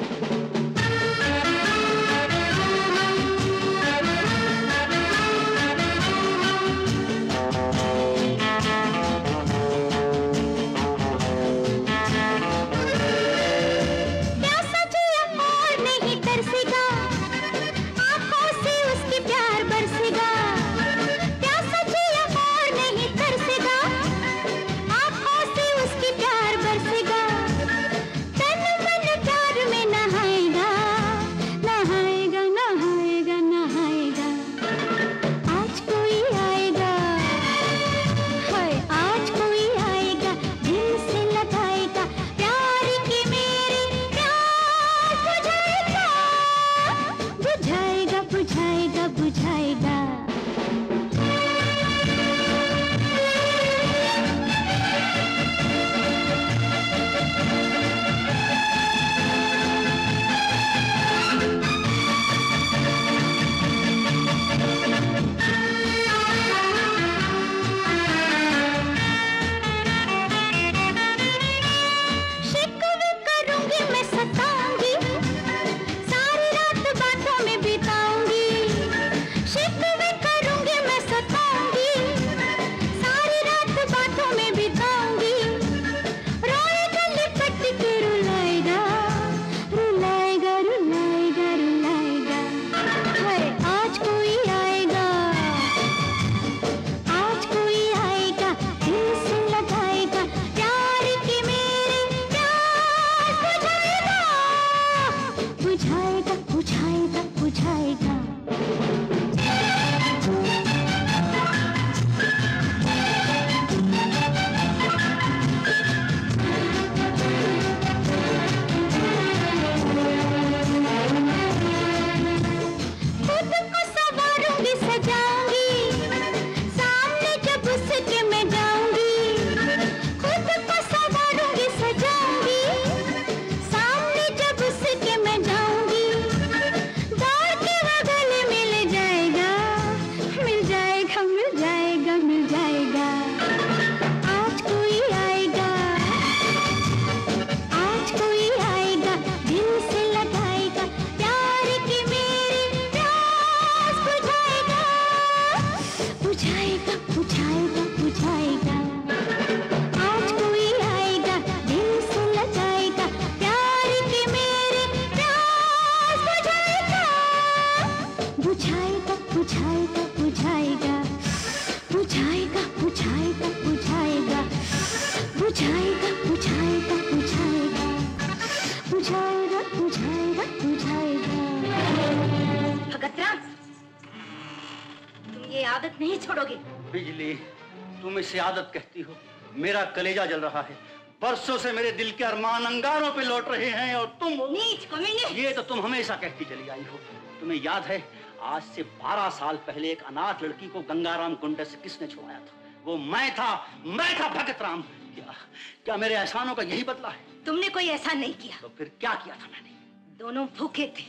आदत कहती हो, मेरा कलेजा जल रहा है। बरसों से मेरे दिल के अरमान अंगारों पे लौट रहे हैं और तुम नीच कमीने। ये तो तुम हमेशा कहती चली आई हो। तुम्हें याद है आज से बारह साल पहले एक अनाथ लड़की को गंगाराम गुंडे से किसने छुड़ाया था? वो मैं था, मैं था भगत राम। क्या क्या मेरे एहसानों का यही बदला है? तुमने कोई एहसान नहीं किया। तो फिर क्या किया था मैंने? दोनों भूखे थे,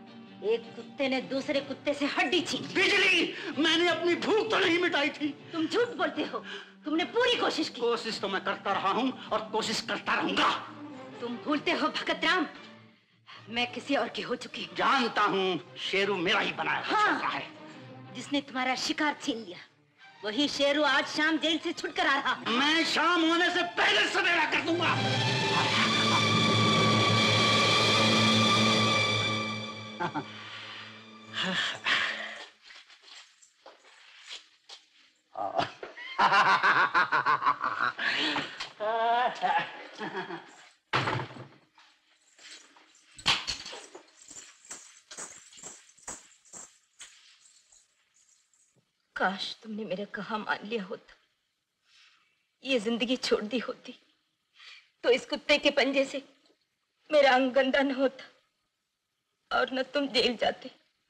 एक कुत्ते ने दूसरे कुत्ते से हड्डी छीन। बिजली, मैंने अपनी भूख तो नहीं मिटाई थी। तुम झूठ बोलते हो, तुमने पूरी कोशिश की। कोशिश तो मैं करता रहा हूँ और कोशिश करता रहूंगा। तुम भूलते हो भगत राम, मैं किसी और की हो चुकी हूँ। जानता हूँ, शेरू मेरा ही बनाया हाँ, है। जिसने तुम्हारा शिकार छीन लिया, वही शेरू आज शाम जेल से छुटकर आ रहा। मैं शाम होने से पहले सवेरा कर दूंगा। काश तुमने मेरा कहा मान लिया होता, ये जिंदगी छोड़ दी होती तो इस कुत्ते के पंजे से मेरा अंग गंदा न होता और न तुम जेल जाते।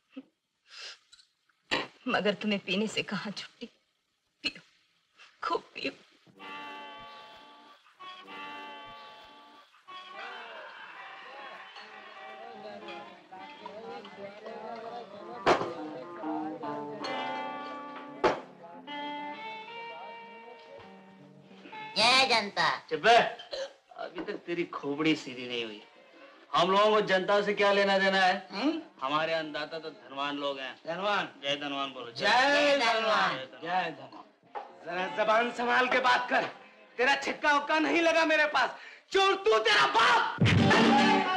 मगर तुम्हें पीने से कहाँ छुट्टी। पियो, खूब पियो। जनता। चुप है। अभी तक तेरी खोपड़ी सीधी नहीं हुई। हम लोगों को जनता से क्या लेना देना है? हुँ? हमारे अन्नदाता तो धनवान लोग हैं। धनवान? जय धनवान बोलो। जय धनवान। जय धनवान। जरा जबान संभाल के बात कर। तेरा छिक्का उक्का नहीं लगा मेरे पास। चोर तू, तेरा बाप।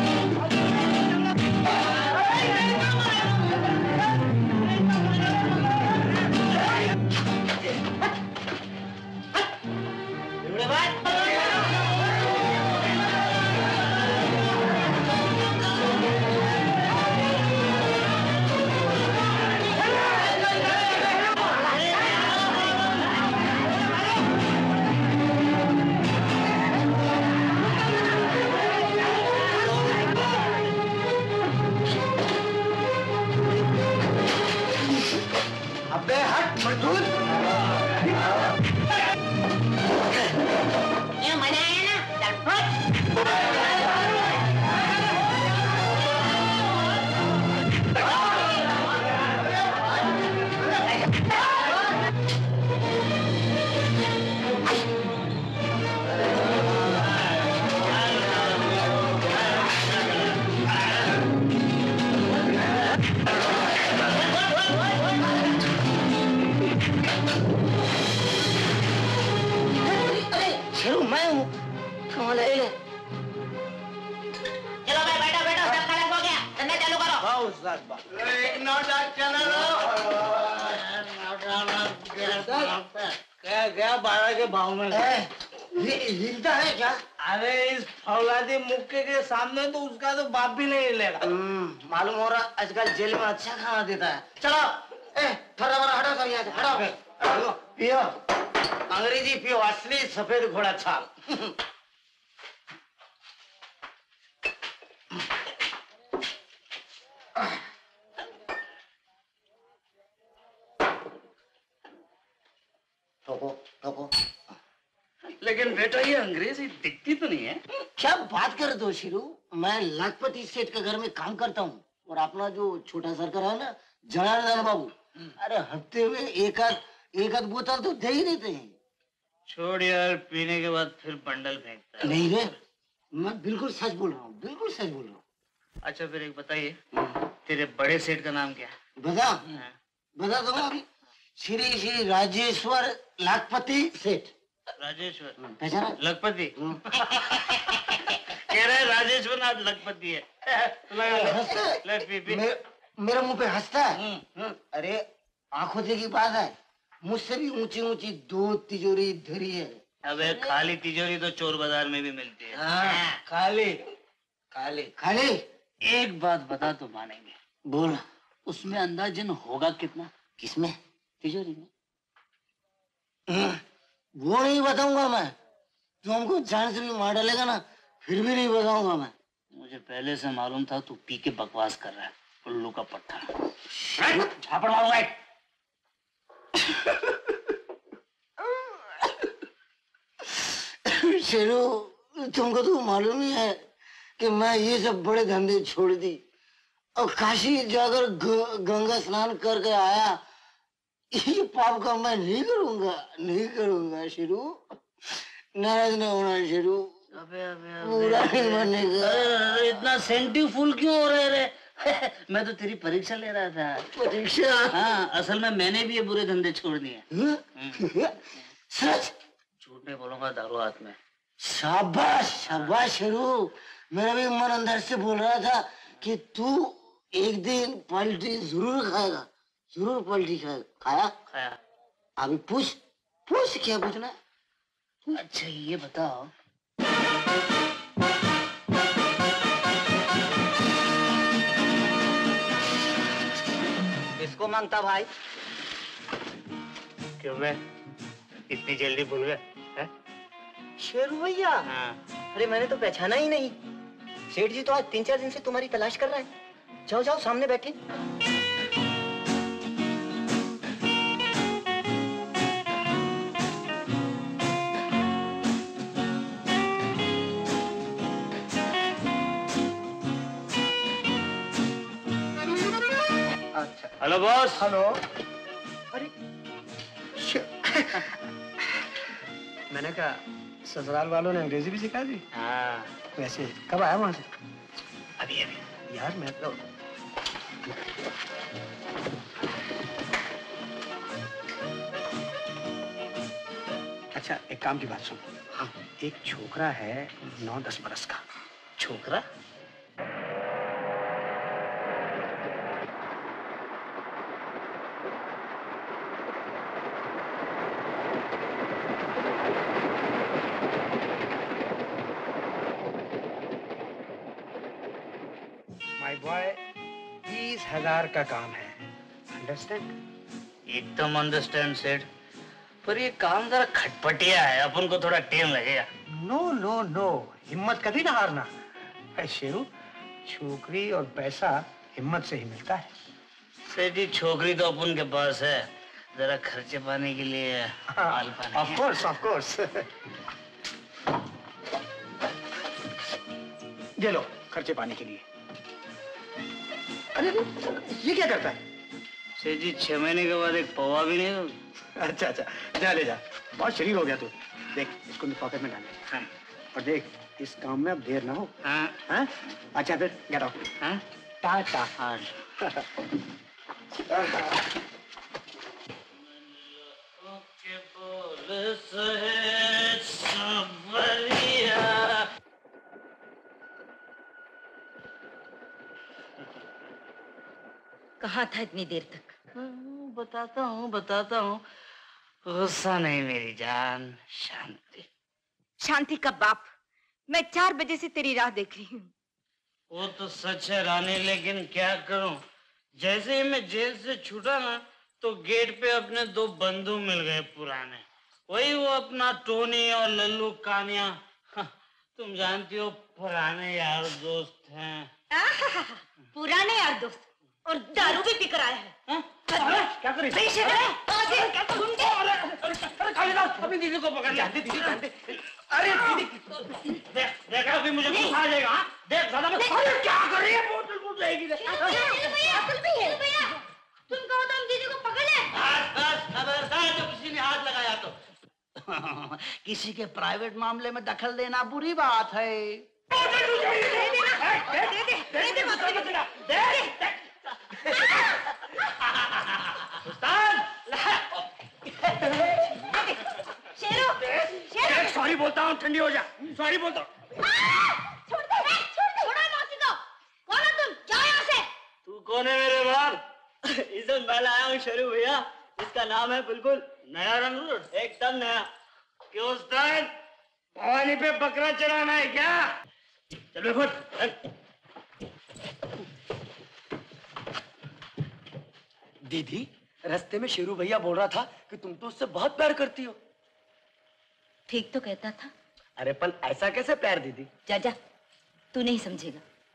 एक नोट चैनल क्या क्या बारह के भाव में हिलता है क्या? अरे इस फौलादी मुक्के के सामने तो उसका तो बाप भी नहीं हिलेगा। मालूम हो रहा आजकल जेल में अच्छा खाना देता है। चलो ए थोड़ा बड़ा हटो सब यहाँ से हटो। पियो अंग्रेजी पियो, असली सफेद घोड़ा छाल। ठोको ठोको। लेकिन बेटा ये अंग्रेजी दिखती तो नहीं है। क्या बात कर दो शिरू, मैं लाखपति सेठ के घर में काम करता हूँ और अपना जो छोटा सर्कल है ना जनार्दन बाबू, अरे हफ्ते में एक आध एक आध बोतल तो दे ही देते हैं। छोड़ यार, पीने के बाद फिर बंडल फेंकता है। नहीं रे, मैं बिल्कुल सच बोल रहा हूँ, बिल्कुल सच बोल रहा हूँ। अच्छा फिर एक बताइए, तेरे बड़े सेठ का नाम क्या है? बता बता दूंगा अभी। श्री श्री राजेश्वर लाखपति सेठ। राजेश्वर पहचाना? लखपति कह रहे राजेश्वर नाथ लखपति है। ले पी पी। मे, मेरे मुंह पे हंसता है। अरे आंखों से की बात है, मुझसे भी ऊंची ऊंची दो तिजोरी धरी है। अबे खाली तिजोरी तो चोर बाजार में भी मिलती है। हाँ, खाली खाली खाली। एक बात बता तो मानेंगे। बोल। उसमें अंदाजन होगा कितना? किसमें? तिजोरी में। वो नहीं बताऊंगा मैं। तू हमको जान से भी मार डालेगा ना, फिर भी नहीं बताऊंगा मैं। मुझे पहले से मालूम था तू पी के बकवास कर रहा है, उल्लू का पट्टा। झापड़ मारूंगा। शेरू, तुमको तो मालूम ही है कि मैं ये सब बड़े धंधे छोड़ दी और काशी जाकर गंगा स्नान करके आया। ये पाप का मैं नहीं करूंगा, नहीं करूंगा शेरू। नाराज न होना शेरू। अबे अबे पूरा नहीं बनने का। अरे इतना सेंटिव फुल क्यों हो रहे रे? मैं तो तेरी परीक्षा ले रहा था। परीक्षा? हाँ, असल में मैंने भी ये बुरे धंधे छोड़ दिए। सच? झूठ नहीं बोलूंगा, दारू हाथ में। शाबाश शाबाश शेरू। मेरा भी मन अंदर से बोल रहा था कि तू एक दिन पलटी जरूर खाएगा, जरूर पलटी खाएगा। खाया? खाया। अभी पूछ पूछ क्या पूछना? अच्छा ये बताओ, किसको मांगता भाई? क्यों बे इतनी जल्दी भूल गए? शेरू भैया? हाँ। अरे मैंने तो पहचाना ही नहीं। सेठ जी तो आज तीन चार दिन से तुम्हारी तलाश कर रहे हैं। जाओ जाओ सामने बैठे। अच्छा। Hello boss. हेलो। अरे मैंने कहा ससुराल वालों ने अंग्रेजी भी सिखा दी? हाँ। वैसे कब आया वहां से? अभी अभी। यार मैं तो अच्छा एक काम की बात सुन। हाँ। एक छोकरा है नौ दस बरस का। छोकरा? माय बॉय बीस हजार का काम है, अंडरस्टैंड? एकदम अंडरस्टैंड सेठ, पर ये काम जरा खटपटिया है, अपन को थोड़ा टाइम लगेगा। नो नो नो, हिम्मत कभी ना हारना। है शेरू, छोकरी और पैसा हिम्मत से ही मिलता है। सेठ जी छोकरी तो अपन के पास है, जरा खर्चे पाने के लिए माल पाने। Of course of course. ये लो खर्चे पाने के लिए। अरे ये क्या करता है? सेठ जी छह महीने के बाद एक पौवा भी नहीं दो। अच्छा अच्छा, जा ले जा, बहुत शरीर हो गया तू। देख इसको मैं पॉकेट में डाल। हाँ। और देख इस काम में अब देर ना हो। हाँ। हाँ? अच्छा फिर गेट आउट। हाँ? टाटा। हाँ। कहाँ था इतनी देर तक? बताता हूँ बताता हूँ, गुस्सा नहीं मेरी जान, शांति। शांति का बाप, मैं चार बजे से तेरी राह देख रही हूँ। वो तो सच है रानी, लेकिन क्या करूं, जैसे ही मैं जेल से छूटा ना तो गेट पे अपने दो बंधु मिल गए पुराने, वही वो अपना टोनी और लल्लू कानिया। तुम जानती हो पुराने यार दोस्त हैं। पुराने यार दोस्त, और दारू भी पीकर आए हैं। क्या कर रही है? अपनी दीदी को पकड़ लिया। दीदी जानते। अरे दीदी देख देखा अभी मुझे गुस्सा आ जाएगा। देख ज्यादा मत। अरे क्या कर रही है? बोतल बोल जाएगी। तुम कहो तो हम दीदी को पकड़ ले। बस बस खबरदार जब किसी ने हाथ लगाया तो। किसी के प्राइवेट मामले में दखल देना बुरी बात है। सॉरी बोलता हूँ, ठंडी हो जा। सॉरी बोलता हूँ। छोड़ दे, छोड़ दे। छोड़ो मौसी को। कौन हो तुम? जाओ यहाँ से। तू कौन है मेरे बाप? इसे मैं लाया हूँ शेरू भैया, इसका नाम है बुलबुल। नया रंग, एकदम नया। क्यों उस्ताद, भवानी पे बकरा चढ़ाना है क्या? चल फुट। दीदी, रास्ते में शेरू भैया बोल रहा था कि तुम तो उससे बहुत प्यार करती हो। ठीक तो कहता था। अरे पर ऐसा कैसे प्यार दीदी? जा जा, तू नहीं समझेगा।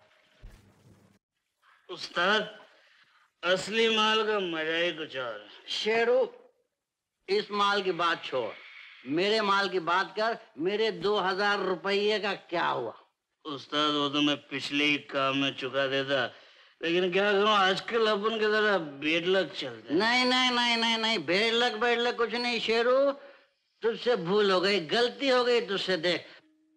उस्ताद, असली माल का मजा ही कुछ और है। शेरू, इस माल की बात छोड़, मेरे माल की बात कर। मेरे दो हजार रुपये का क्या हुआ? उस्ताद वो तो मैं पिछले ही काम में चुका देता, लेकिन क्या करूं आजकल अपन के जरा बेडलक चलते। नहीं नहीं नहीं नहीं नहीं, बेडलक बेडलक कुछ नहीं शेरू, तुझसे भूल हो गई, गलती हो गई तुझसे। देख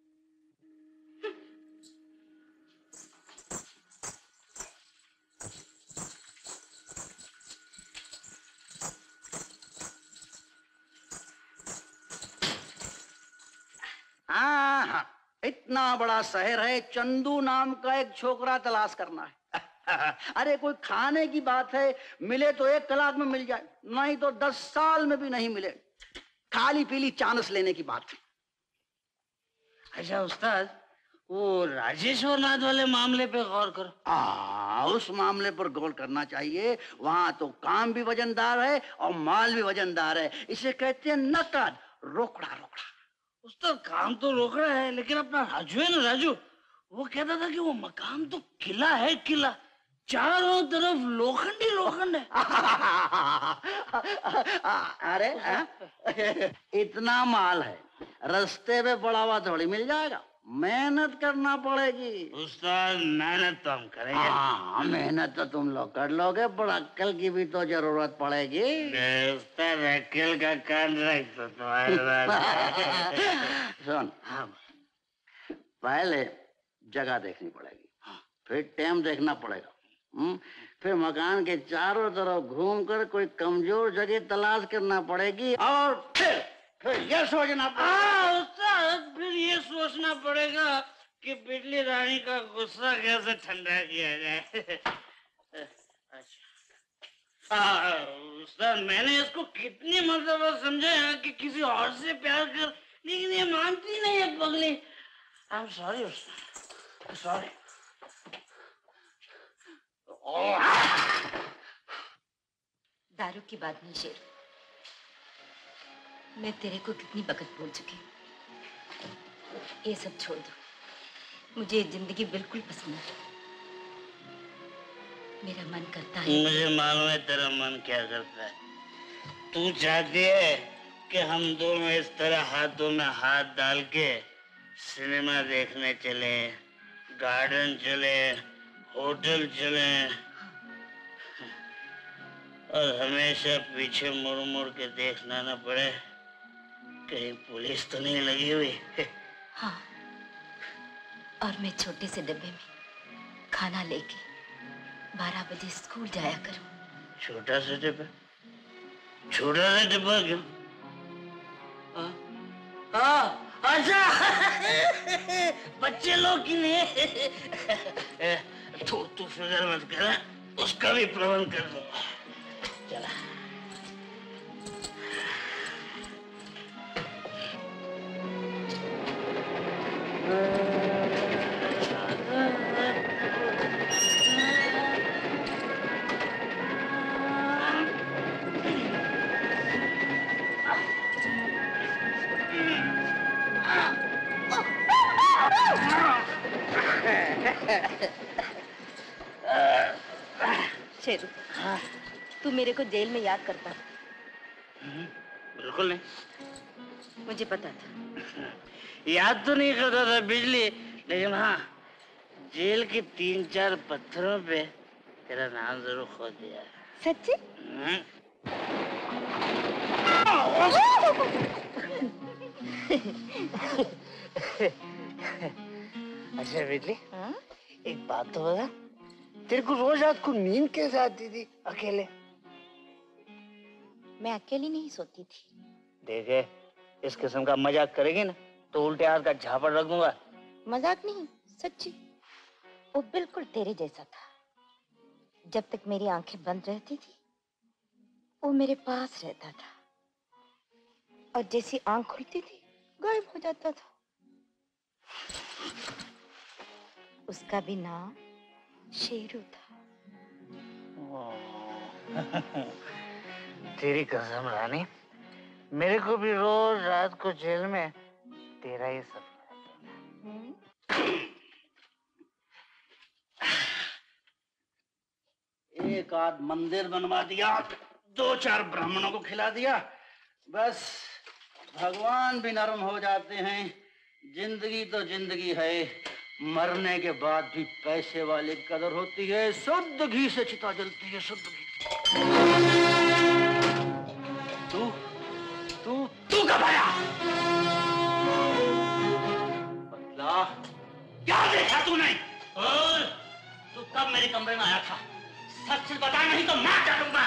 हाँ हाँ, इतना बड़ा शहर है, चंदू नाम का एक छोकरा तलाश करना है। अरे कोई खाने की बात है, मिले तो एक तलाक में मिल जाए, नहीं तो दस साल में भी नहीं मिले। खाली पीली चांस लेने की बात है। अच्छा उस्ताद, वो राजेश्वर नाथ वाले मामले पे गौर करो। आ, उस मामले पर गौर करना चाहिए। वहां तो काम भी वजनदार है और माल भी वजनदार है। इसे कहते हैं नकद, रोकड़ा रोकड़ा। उस्ताद काम तो रोकड़ा है, लेकिन अपना राजू है ना राजू, वो कहता था कि वो मकान तो किला है, किला चारों तरफ लोखंड ही लोखंड है। अरे आ? इतना माल है, रास्ते पे पड़ा हुआ थोड़ी मिल जाएगा। मेहनत करना पड़ेगी। उस्ताद मेहनत तो हम करेंगे। हाँ मेहनत तो तुम लोग कर लोगे, पर अक्ल की भी तो जरूरत पड़ेगी। उस्ताद अक्ल का कॉन्ट्रैक्ट तो तुम्हारे पास है। सुन, हाँ पहले जगह देखनी पड़ेगी, फिर टाइम देखना पड़ेगा, हुँ? फिर मकान के चारों तरफ घूमकर कोई कमजोर जगह तलाश करना पड़ेगी, और फिर फिर ये सोचना पड़ेगा उस्ताद, फिर ये सोचना पड़ेगा कि बिजली रानी का गुस्सा कैसे ठंडा किया जाए। अच्छा उस्ताद, मैंने इसको कितनी मर्तबा समझाया कि किसी और से प्यार कर, लेकिन ये मानती नहीं है पगली। आई एम सॉरी उस्ताद, सॉरी। दारू की बात नहीं शेर, मैं तेरे को कितनी वक्त बोल चुकी हूँ, ये सब छोड़ दो, मुझे ये जिंदगी बिल्कुल पसंद नहीं। मेरा मन करता है। मुझे मालूम है तेरा मन क्या करता है। तू चाहती है कि हम दोनों इस तरह हाथों में हाथ डाल के सिनेमा देखने चले, गार्डन चले, होटल चले, और हमेशा पीछे मुड़ मुड़ के देखना ना पड़े कहीं पुलिस तो नहीं लगी हुई। हाँ, और मैं छोटे से डब्बे में खाना लेके बारह बजे स्कूल जाया करूं। छोटा सा डब्बा? छोटा सा डब्बा क्यों? हाँ, अच्छा बच्चे लोग की नहीं। तू तू फिक्र मत कर, उसका भी प्रबंध कर दूंगा। चला। शेरू, तू मेरे को जेल में याद करता? बिल्कुल नहीं। मुझे पता था। याद तो नहीं करता था बिजली, लेकिन हाँ जेल के तीन चार पत्थरों पे तेरा नाम जरूर खो दिया। सच्ची? अच्छा बिजली, एक बात तो बता, तेरे को रोज रात को नींद कैसे आती थी अकेले? मैं अकेली नहीं सोती थी। देखे, इस किस्म का मजाक करेगी ना तो उल्टे हाथ का झापड़ रख दूंगा। मजाक नहीं, सच्ची। वो बिल्कुल तेरे जैसा था। जब तक मेरी आंखें बंद रहती थी वो मेरे पास रहता था, और जैसी आंख खुलती थी गायब हो जाता था। उसका भी नाम शेरू था। तेरी कसम रानी, मेरे को भी रोज रात को जेल में तेरा ही सपना आता। एक आध मंदिर बनवा दिया, दो चार ब्राह्मणों को खिला दिया, बस भगवान भी नरम हो जाते हैं। जिंदगी तो जिंदगी है, मरने के बाद भी पैसे वाले की कदर होती है। शुद्ध घी से चिता जलती है, शुद्ध घी। तू तू तू कब आया? बदला क्या देखा तूने? और तू कब मेरे कमरे में आया था? सच सच बता, नहीं तो मैं डालूंगा।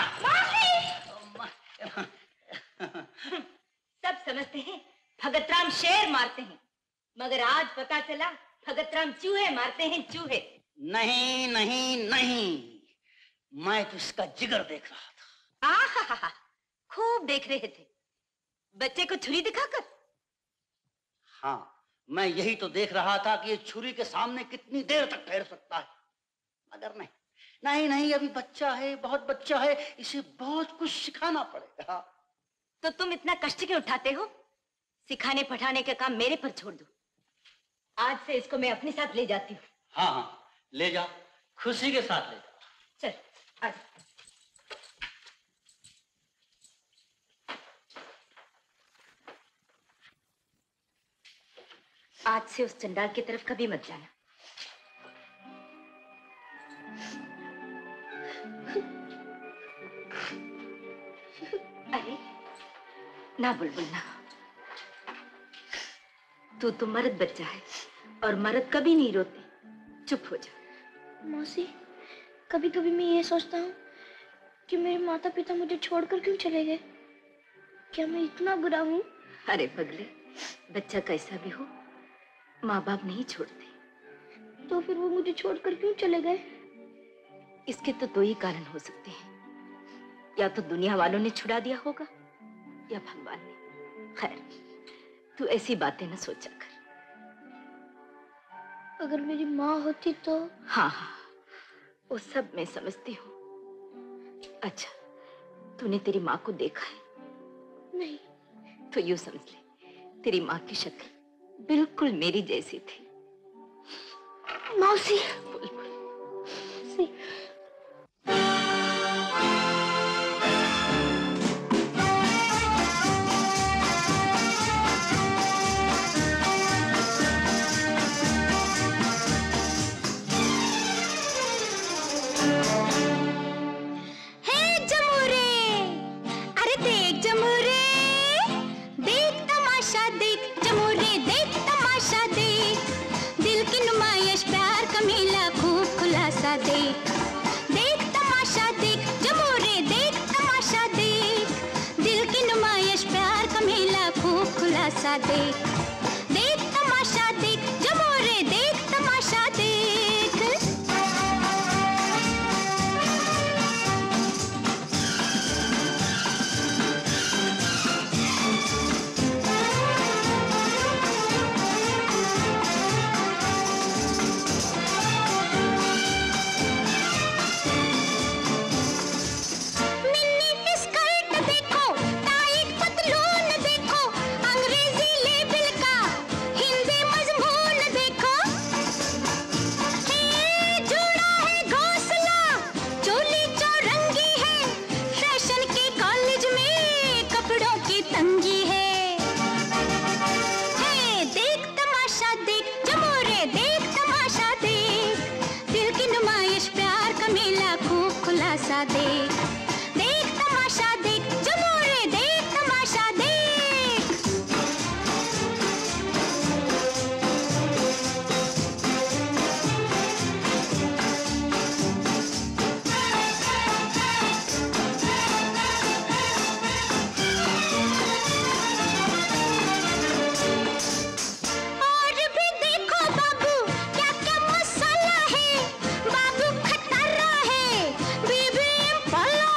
सब समझते हैं भगत राम शेर मारते हैं, मगर आज पता चला भगत राम चूहे मारते हैं, चूहे। नहीं नहीं नहीं, मैं तो इसका जिगर देख रहा था। आहा, खूब देख रहे थे, बच्चे को छुरी दिखाकर। हाँ, मैं यही तो देख रहा था कि ये छुरी के सामने कितनी देर तक ठहर सकता है, मगर नहीं नहीं नहीं, अभी बच्चा है, बहुत बच्चा है, इसे बहुत कुछ सिखाना पड़ेगा। तो तुम इतना कष्ट क्यों उठाते हो? सिखाने पढ़ाने का काम मेरे पर छोड़ दो। आज से इसको मैं अपने साथ ले जाती हूँ। हाँ हाँ, ले जाओ, खुशी के साथ ले जाओ। चल आज। आज से उस चंडाल की तरफ कभी मत जाना। अरे ना बुलबुल ना, तू तो मर्द बच्चा है और मर्द कभी नहीं रोते। चुप हो जा। मौसी, कभी कभी मैं ये सोचता हूँ कि मेरे माता पिता मुझे छोड़कर क्यों चले गए। क्या मैं इतना बुरा हूँ? अरे पगले, बच्चा कैसा भी हो माँ बाप नहीं छोड़ते। तो फिर वो मुझे छोड़कर क्यों चले गए? इसके तो दो ही कारण हो सकते हैं, या तो दुनिया वालों ने छुड़ा दिया होगा या भगवान ने। खैर, तू ऐसी बातें न सोचा कर। अगर मेरी माँ होती तो? हाँ हाँ, वो सब मैं समझती हूँ। अच्छा, तूने तेरी माँ को देखा है? नहीं। तो यूं समझ ले, तेरी माँ की शक्ल बिल्कुल मेरी जैसी थी। मौसी, बुलबुल। मौसी। तमाशा देख, देख तमाशा देख, जमोरे देख तमाशा देख। मिनी स्कर्ट देखो, टाइट पतलून देखो, अंग्रेजी लेबल का हिंदी मजमून देखो। हे जुड़ा है घोंसला, चोली चौरंगी है, फैशन के कॉलेज में कपड़ों की तंगी है। हे देख तमाशा देख, जमोरे देख तमाशा देख, दिल की नुमाइश प्यार का मेला खूब खुलासा देख। देख तमाशा देख, जमोरे देख तमाशा देख। और भी देखो बाबू, क्या क्या मसाला है, बाबू खटारा है, बीबी इम्पाला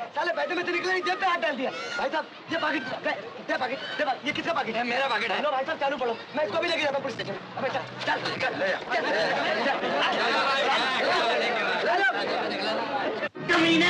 साले बैठे में से निकले नहीं, जेब पे हाथ डाल दिया। भाई साहब ये पाकिट दे, दे पाकिट, दे पाकिट। ये किसका पाकिट है? मेरा पाकिट है। लो भाई साहब चालू पड़ो, मैं इसको भी लेके जाता हूँ पुलिस स्टेशन। अबे चल चल चल ले जा। कमीने,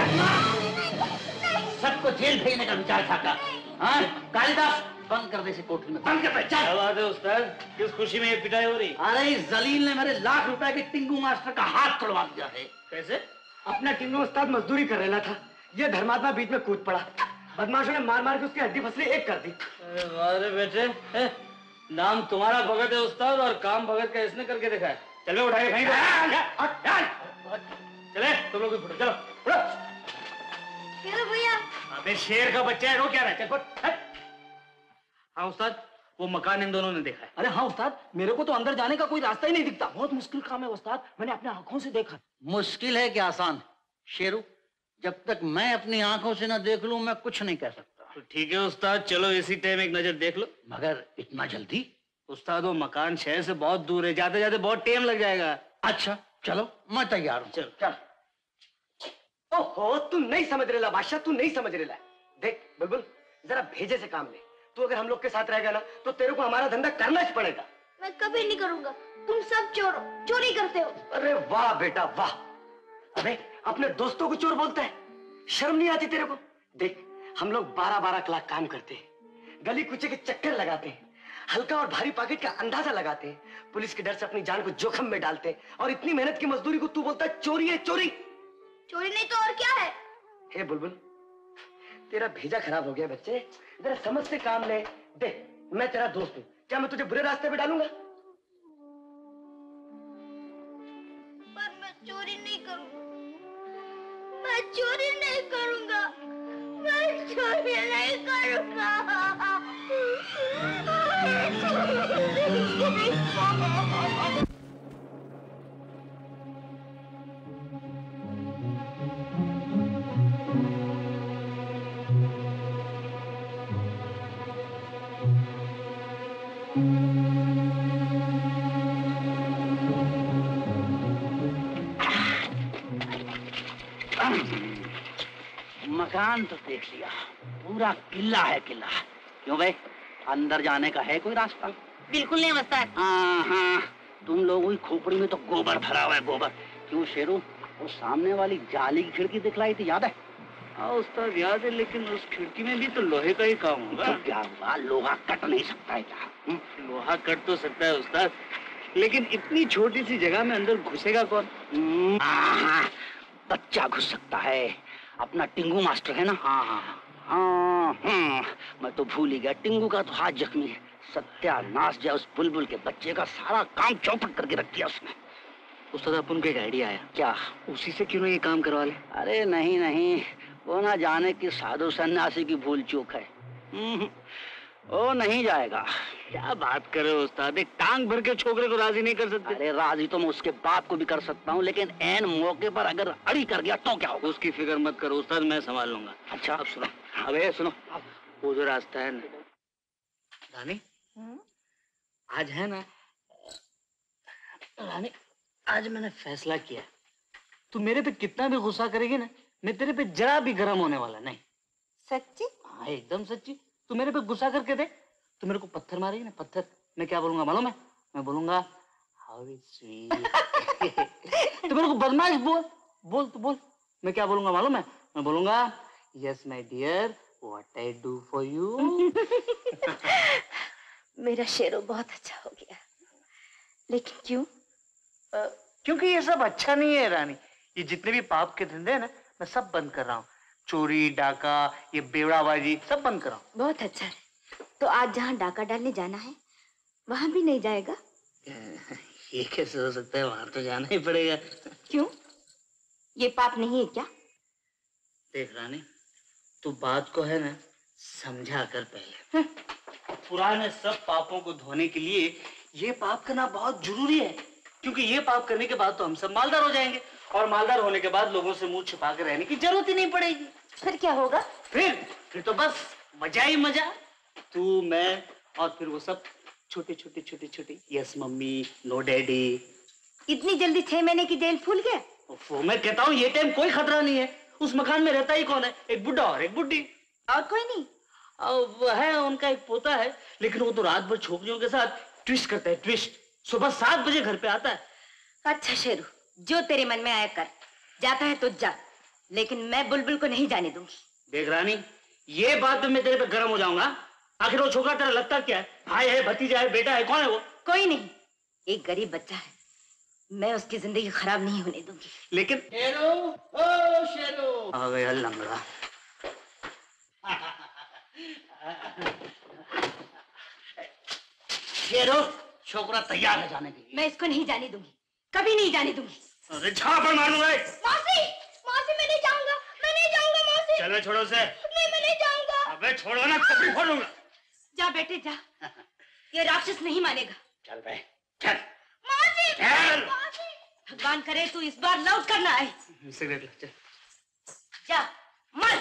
सबको जेल भेजने का विचार था का? हाँ कालिदास, बंद कर दे इसे कोठरी में, बंद कर दे। क्या बात है उस्ताद, किस खुशी में ये पिटाई हो रही? अरे इस जलील ने मेरे लाख रुपए के टिंगू मास्टर का हाथ तोड़वा दिया है। कैसे? अपना टिंगू उस्ताद मजदूरी कर रहा था, ये धर्मात्मा बीच में कूद पड़ा, बदमाशों ने मार मार के उसकी हड्डी फसली एक कर दी। अरे वाह बेटे, नाम तुम्हारा भगत है उस्ताद और काम भगत का इसने करके दिखा है। चलो उठाइए कहीं चले, तुम लोग भी फुटो, चलो फुटो। चलो भैया। अबे शेर का बच्चा है, रो क्या रहा है? चल फुट। हाँ उस्ताद, वो मकान इन दोनों ने देखा है। अरे हाँ उस्ताद, मेरे को तो अंदर जाने का कोई रास्ता ही नहीं दिखता। बहुत मुश्किल काम है उस्ताद, मैंने अपने आंखों से देखा। मुश्किल है कि आसान? शेरू, जब तक मैं अपनी आंखों से ना देख लूं मैं कुछ नहीं कह सकता। तो ठीक है उस्ताद, चलो इसी टाइम एक नजर देख लो। मगर इतना जल्दी? उस्ताद वो मकान शहर से बहुत दूर है, जाते जाते बहुत टाइम लग जाएगा। अच्छा चलो, मैं तैयार हूँ। चल चल। ओहो, तू नहीं समझ रहा बादशाह, तू नहीं समझ रहा। देख बुलबुल, जरा भेजे से काम ले। तू अगर हम लोग के साथ रहेगा ना तो तेरे को हमारा धंधा करना ही पड़ेगा। मैं कभी नहीं करूंगा, तुम सब चोर हो, चोरी करते हो। अरे वाह बेटा वाह, अबे अपने दोस्तों को चोर बोलता है, शर्म नहीं आती तेरे को? देख हम लोग बारह बारह लाख काम करते हैं, गली कुचे के चक्कर लगाते हैं, हल्का और भारी पॉकेट का अंदाजा लगाते हैं, पुलिस के डर से अपनी जान को जोखिम में डालते हैं, और इतनी मेहनत की मजदूरी को तू बोलता है चोरी है? चोरी चोरी नहीं तो और क्या है? हे बुलबुल, तेरा भेजा खराब हो गया बच्चे, जरा समझ से काम ले। देख मैं तेरा दोस्त हूँ, क्या मैं तुझे बुरे रास्ते पे डालूंगा? पर मैं चोरी नहीं करूंगा, मैं चोरी नहीं करूंगा, मैं चोरी नहीं करूंगा। मकान तो देख लिया, पूरा किला है किला। क्यों भाई, अंदर जाने का है कोई रास्ता? बिल्कुल नहीं उस्ताद। हाँ हाँ, तुम लोगों की खोपड़ी में तो गोबर भरा हुआ है, गोबर। क्यों शेरू, वो सामने वाली जाली की खिड़की दिखलाई थी, याद है? हाँ उस्ताद याद है, लेकिन उस खिड़की में भी तो लोहे का ही काम होगा। तो क्या हुआ, लोहा कट नहीं सकता है क्या? लोहा कट तो सकता है उस्ताद, लेकिन इतनी छोटी सी जगह में अंदर घुसेगा कौन? हाँ, बच्चा घुस सकता है, अपना टिंगू मास्टर है ना। हाँ हाँ हाँ हाँ, मैं तो भूल ही गया, टिंगू का तो हाथ जख्मी है। सत्यानाश जाए उस बुलबुल के बच्चे का, सारा काम चौपट करके रख दिया उसने। उस्ताद अपन को एक आइडिया आया। क्या? उसी से क्यों ना ये काम करवा ले? अरे नहीं नहीं, वो ना जाने की साधु सन्यासी की भूल चूक है, वो नहीं जाएगा। क्या बात कर रहे हो उस्ताद, एक टांग भर के छोकरे को राजी नहीं कर सकते? अरे राजी तो मैं उसके बाप को भी कर सकता हूँ, लेकिन एन मौके पर अगर अड़ी कर गया तो क्या होगा? उसकी फिक्र मत करो उस्ताद, मैं संभाल लूंगा। अच्छा अब सुनो, अबे सुनो, वो जो रास्ता है ना रानी, आज है ना रानी, आज मैंने फैसला किया, तू मेरे पे कितना भी गुस्सा करेगी ना, मैं तेरे पे जरा भी गर्म होने वाला नहीं। सच्ची? हाँ एकदम सच्ची। तू मेरे पे गुस्सा करके देख, तू मेरे को पत्थर मारेगी ना, पत्थर, मैं क्या बोलूंगा मालूम है? मैं बोलूंगा हाउ स्वीट। तू मेरे को बदमाश बोल बोल तू बोल, मैं क्या बोलूंगा मालूम है? मैं बोलूंगा yes my dear, what I do for you. मेरा शेरो बहुत अच्छा हो गया, लेकिन क्यों? आ, क्योंकि ये सब अच्छा नहीं है रानी। ये जितने भी पाप के धंधे हैं ना, मैं सब बंद कर रहा हूँ। चोरी, डाका, ये बेवड़ाबाजी सब बंद कर रहा हूँ। बहुत अच्छा है। तो आज जहाँ डाका डालने जाना है वहां भी नहीं जाएगा? ये कैसे हो सकता है, वहां तो जाना ही पड़ेगा। क्यों, ये पाप नहीं है क्या? देख रानी, तू बात को है ना समझा कर पहले। पुराने सब पापों को धोने के लिए ये पाप करना बहुत जरूरी है, क्योंकि ये पाप करने के बाद तो हम सब मालदार हो जाएंगे, और मालदार होने के बाद लोगों से मुंह छिपा कर रहने की जरूरत ही नहीं पड़ेगी। फिर क्या होगा? फिर फिर तो बस मजा ही मजा, तू मैं और फिर वो सब छोटे छोटे छोटे छोटे यस मम्मी नो डैडी। इतनी जल्दी छह महीने की जेल फूल गया? वो मैं कहता हूँ ये टाइम कोई खतरा नहीं है, उस मकान में रहता ही कौन है? एक बुढ़ा और एक बुढ़ी। और कोई नहीं? वो है, उनका एक पोता है, लेकिन वो तो रात भर छोकरियों के साथ ट्विस्ट करता है, ट्विस्ट। सुबह सात बजे घर पे आता है। अच्छा शेरू, जो तेरे मन में आया कर, जाता है तो जा, लेकिन मैं बुलबुल को नहीं जाने दूंगी। देख रानी, ये बात में मैं तेरे पे गर्म हो जाऊंगा। आखिर वो छोकरा तेरा लगता क्या है? भाई है, भतीजा है, बेटा है, कौन है वो? कोई नहीं, एक गरीब बच्चा है। मैं उसकी जिंदगी खराब नहीं होने दूंगी। लेकिन शेरू, ओ शेरू, आ गया लंगड़ा। शेरू, छोकरा तैयार है जाने के लिए। मैं इसको नहीं जाने दूंगी, कभी नहीं जाने दूंगी। अरे झापड़ मारूंगा। मौसी, मौसी मैं नहीं जाऊंगा, मैं नहीं जाऊंगा मौसी। चल छोड़ो उसे। नहीं मैं नहीं जाऊंगा। अबे छोड़ो ना, खोपड़ी फोड़ूंगा। जा बेटे जा, ये राक्षस नहीं मानेगा। चल बे, चल। मौसी, चल। भगवान करे तू इस बार लौट करना आए। सिगरेट ले, चल। जा, मर।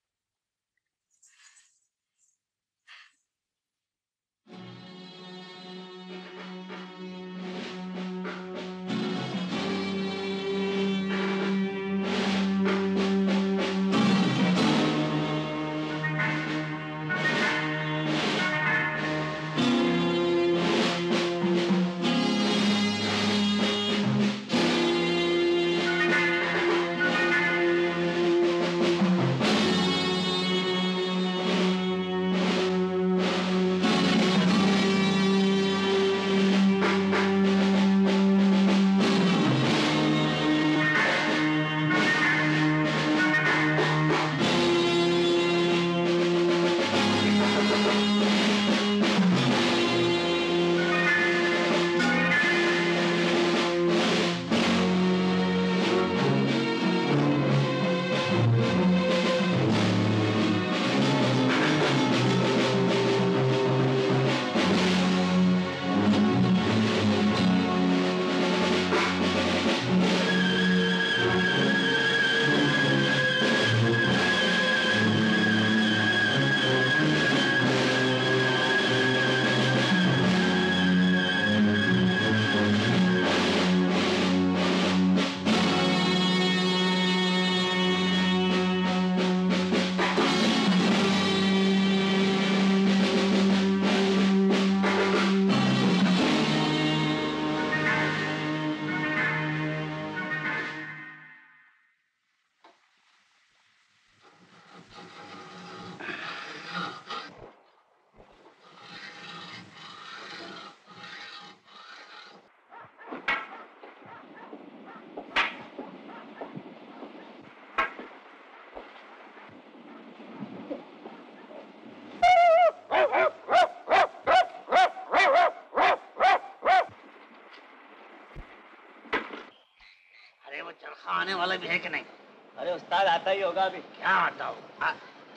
आने वाला भी है कि नहीं? अरे उस्ताद आता ही होगा अभी। क्या आता होगा?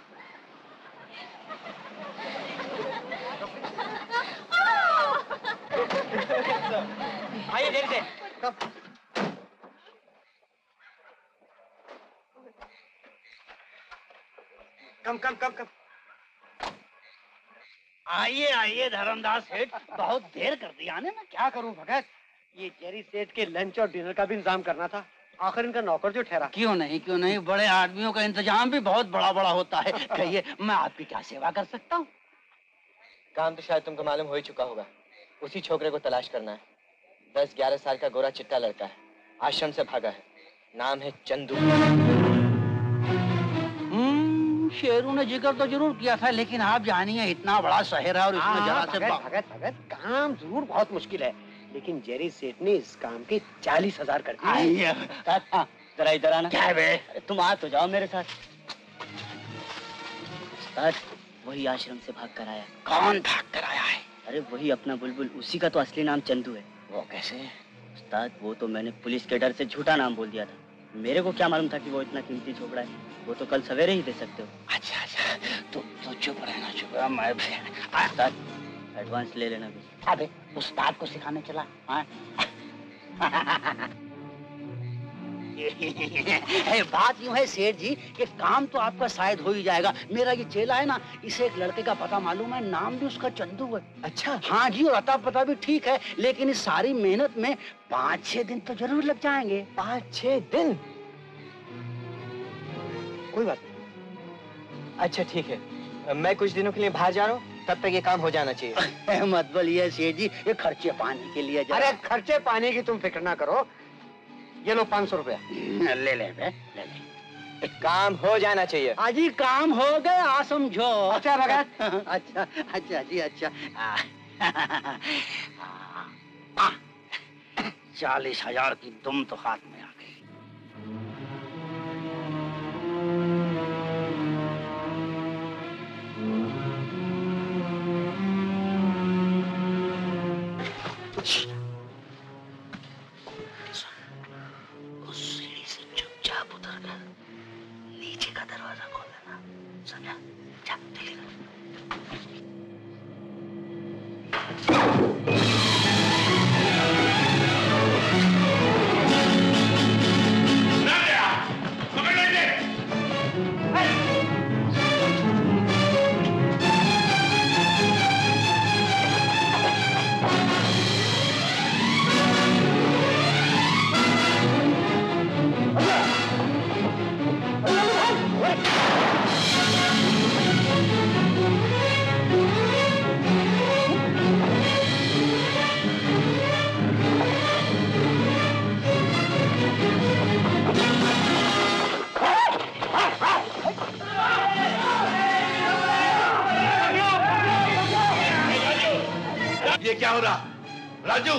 आइए देर से। कम कम कम कम आइए आइए धर्मदास सेठ, बहुत देर कर दी आने में। क्या करूं भगत, ये जेरी सेठ के लंच और डिनर का भी इंतजाम करना था। आखिर इनका नौकर जो ठहरा। क्यों नहीं क्यों नहीं, बड़े आदमियों का इंतजाम भी बहुत बड़ा बड़ा होता है। कहिए मैं आपकी क्या सेवा कर सकता हूँ? काम तो शायद तुमको मालूम हो ही चुका होगा। उसी छोकरे को तलाश करना है। दस ग्यारह साल का गोरा चिट्टा लड़का है, आश्रम से भागा है, नाम है चंदू। हम्म, शेरू ने जिक्र तो जरूर किया था, लेकिन आप जानिए इतना बड़ा शहर है और इसमें जरा से भगत, भगत भगत काम जरूर बहुत मुश्किल है, लेकिन जेरी सेठ ने इस काम के चालीस हजार कर दिए। जरा इधर आना। क्या बे? तुम आ तो जाओ मेरे साथ। उस्ताद, वही आश्रम से भाग कर आया। कौन भाग कर आया है? अरे वही अपना बुलबुल, उसी का तो असली नाम चंदू है। वो कैसे? उस्ताद, वो तो मैंने पुलिस के डर से झूठा नाम बोल दिया था। मेरे को क्या मालूम था कि वो इतना कीमती छोकरा है। वो तो कल सवेरे ही दे सकते हो। अच्छा अच्छा, तो तो चुप रहना, चुप रह। मैं उस्ताद, एडवांस ले लेना भी। अबे उस्ताद को सिखाने चला। हाँ? बात यूं है सेठ जी कि काम तो आपका शायद हो ही जाएगा। मेरा ये चेला है ना, इसे एक लड़के का पता मालूम है, नाम भी उसका चंदू है। अच्छा? हाँ जी, और अता पता भी ठीक है, लेकिन इस सारी मेहनत में पाँच छह दिन तो जरूर लग जाएंगे। पाँच छह दिन? कोई बात नहीं। अच्छा ठीक है, मैं कुछ दिनों के लिए बाहर जा रहा हूँ, तब तक ये काम हो जाना चाहिए। मत बोलिए सेठ जी, ये खर्चे पानी के लिए। अरे खर्चे पानी की तुम फिक्र ना करो, ये लो पाँच सौ रुपया। ले ले बे, ले ले। काम हो जाना चाहिए। अजी काम हो गया समझो। अच्छा भगत। अच्छा अच्छा जी अच्छा। चालीस हजार की दुम तो हाथ में आ गई। उस सीढ़ी से चुपचाप उतर कर नीचे का दरवाजा खोल देना, समझा? जा जल्दी कर। ये क्या हो रहा? राजू!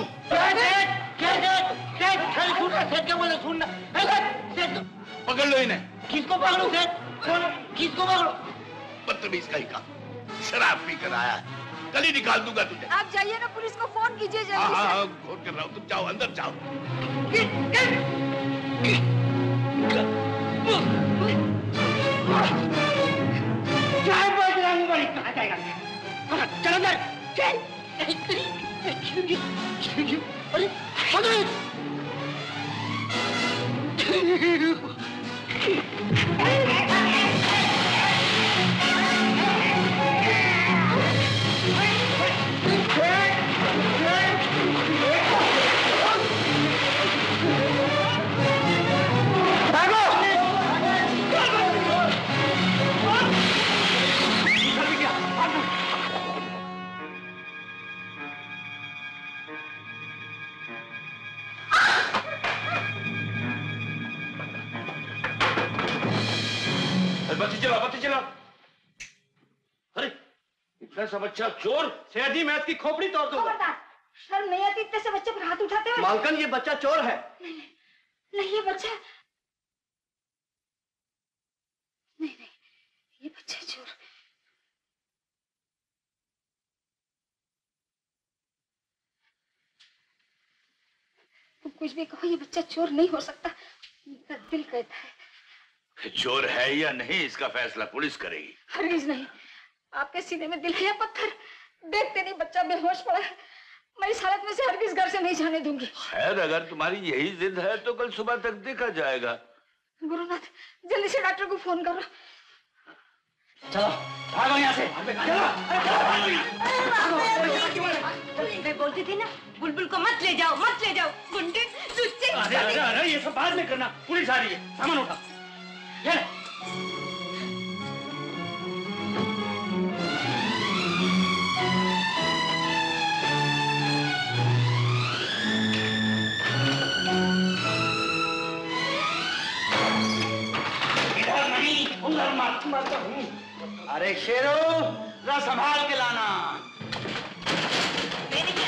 पकड़ लो इन्हें। किसको पकड़ू सेठ? किसको पकड़ू? बदतमीज कहीं का, शराब पी कर आया है, कल ही निकाल दूंगा तुझे। आप जाइए ना, पुलिस को फोन कीजिए जल्दी हाँ से। हाँ फोन कर रहा हूँ, तुम जाओ अंदर जाओ। चाय बैठ रहा हूँ, बड़ी कहाँ जाएगा? चल अंदर, चल। अरे बत्ती चला, बत्ती चला। अरे इतना सा बच्चा चोर। सेठ जी मैं इसकी खोपड़ी तोड़ दूंगा। खबरदार, शर्म नहीं आती इतने से बच्चे पर हाथ उठाते हुए? मालकन ये बच्चा चोर है। नहीं नहीं, नहीं ये बच्चा नहीं नहीं ये बच्चा चोर। तुम कुछ भी कहो, ये बच्चा चोर नहीं हो सकता, मेरा दिल कहता है। चोर है या नहीं इसका फैसला पुलिस करेगी। हरगिज नहीं, आपके सीने में दिल है या पत्थर? देखते नहीं बच्चा बेहोश पड़ा है, मैं इस हालत में से हरगिज घर से नहीं जाने दूंगी। खैर अगर तुम्हारी यही जिद है तो कल सुबह तक देखा जाएगा। गुरुनाथ जल्दी से डॉक्टर को फोन करो। चलो भागो यहाँ से, चलो। मैं बोलती थी ना, बुलबुल को मत ले जाओ, मत ले जाओ, गुंडे लुच्चे। अरे अरे अरे ये सब बाद में करना, पुलिस आ रही है, सामान उठा। ये इधर नहीं, उधर मत मत। अरे शेरो जरा संभाल के लाना। मैंने क्या?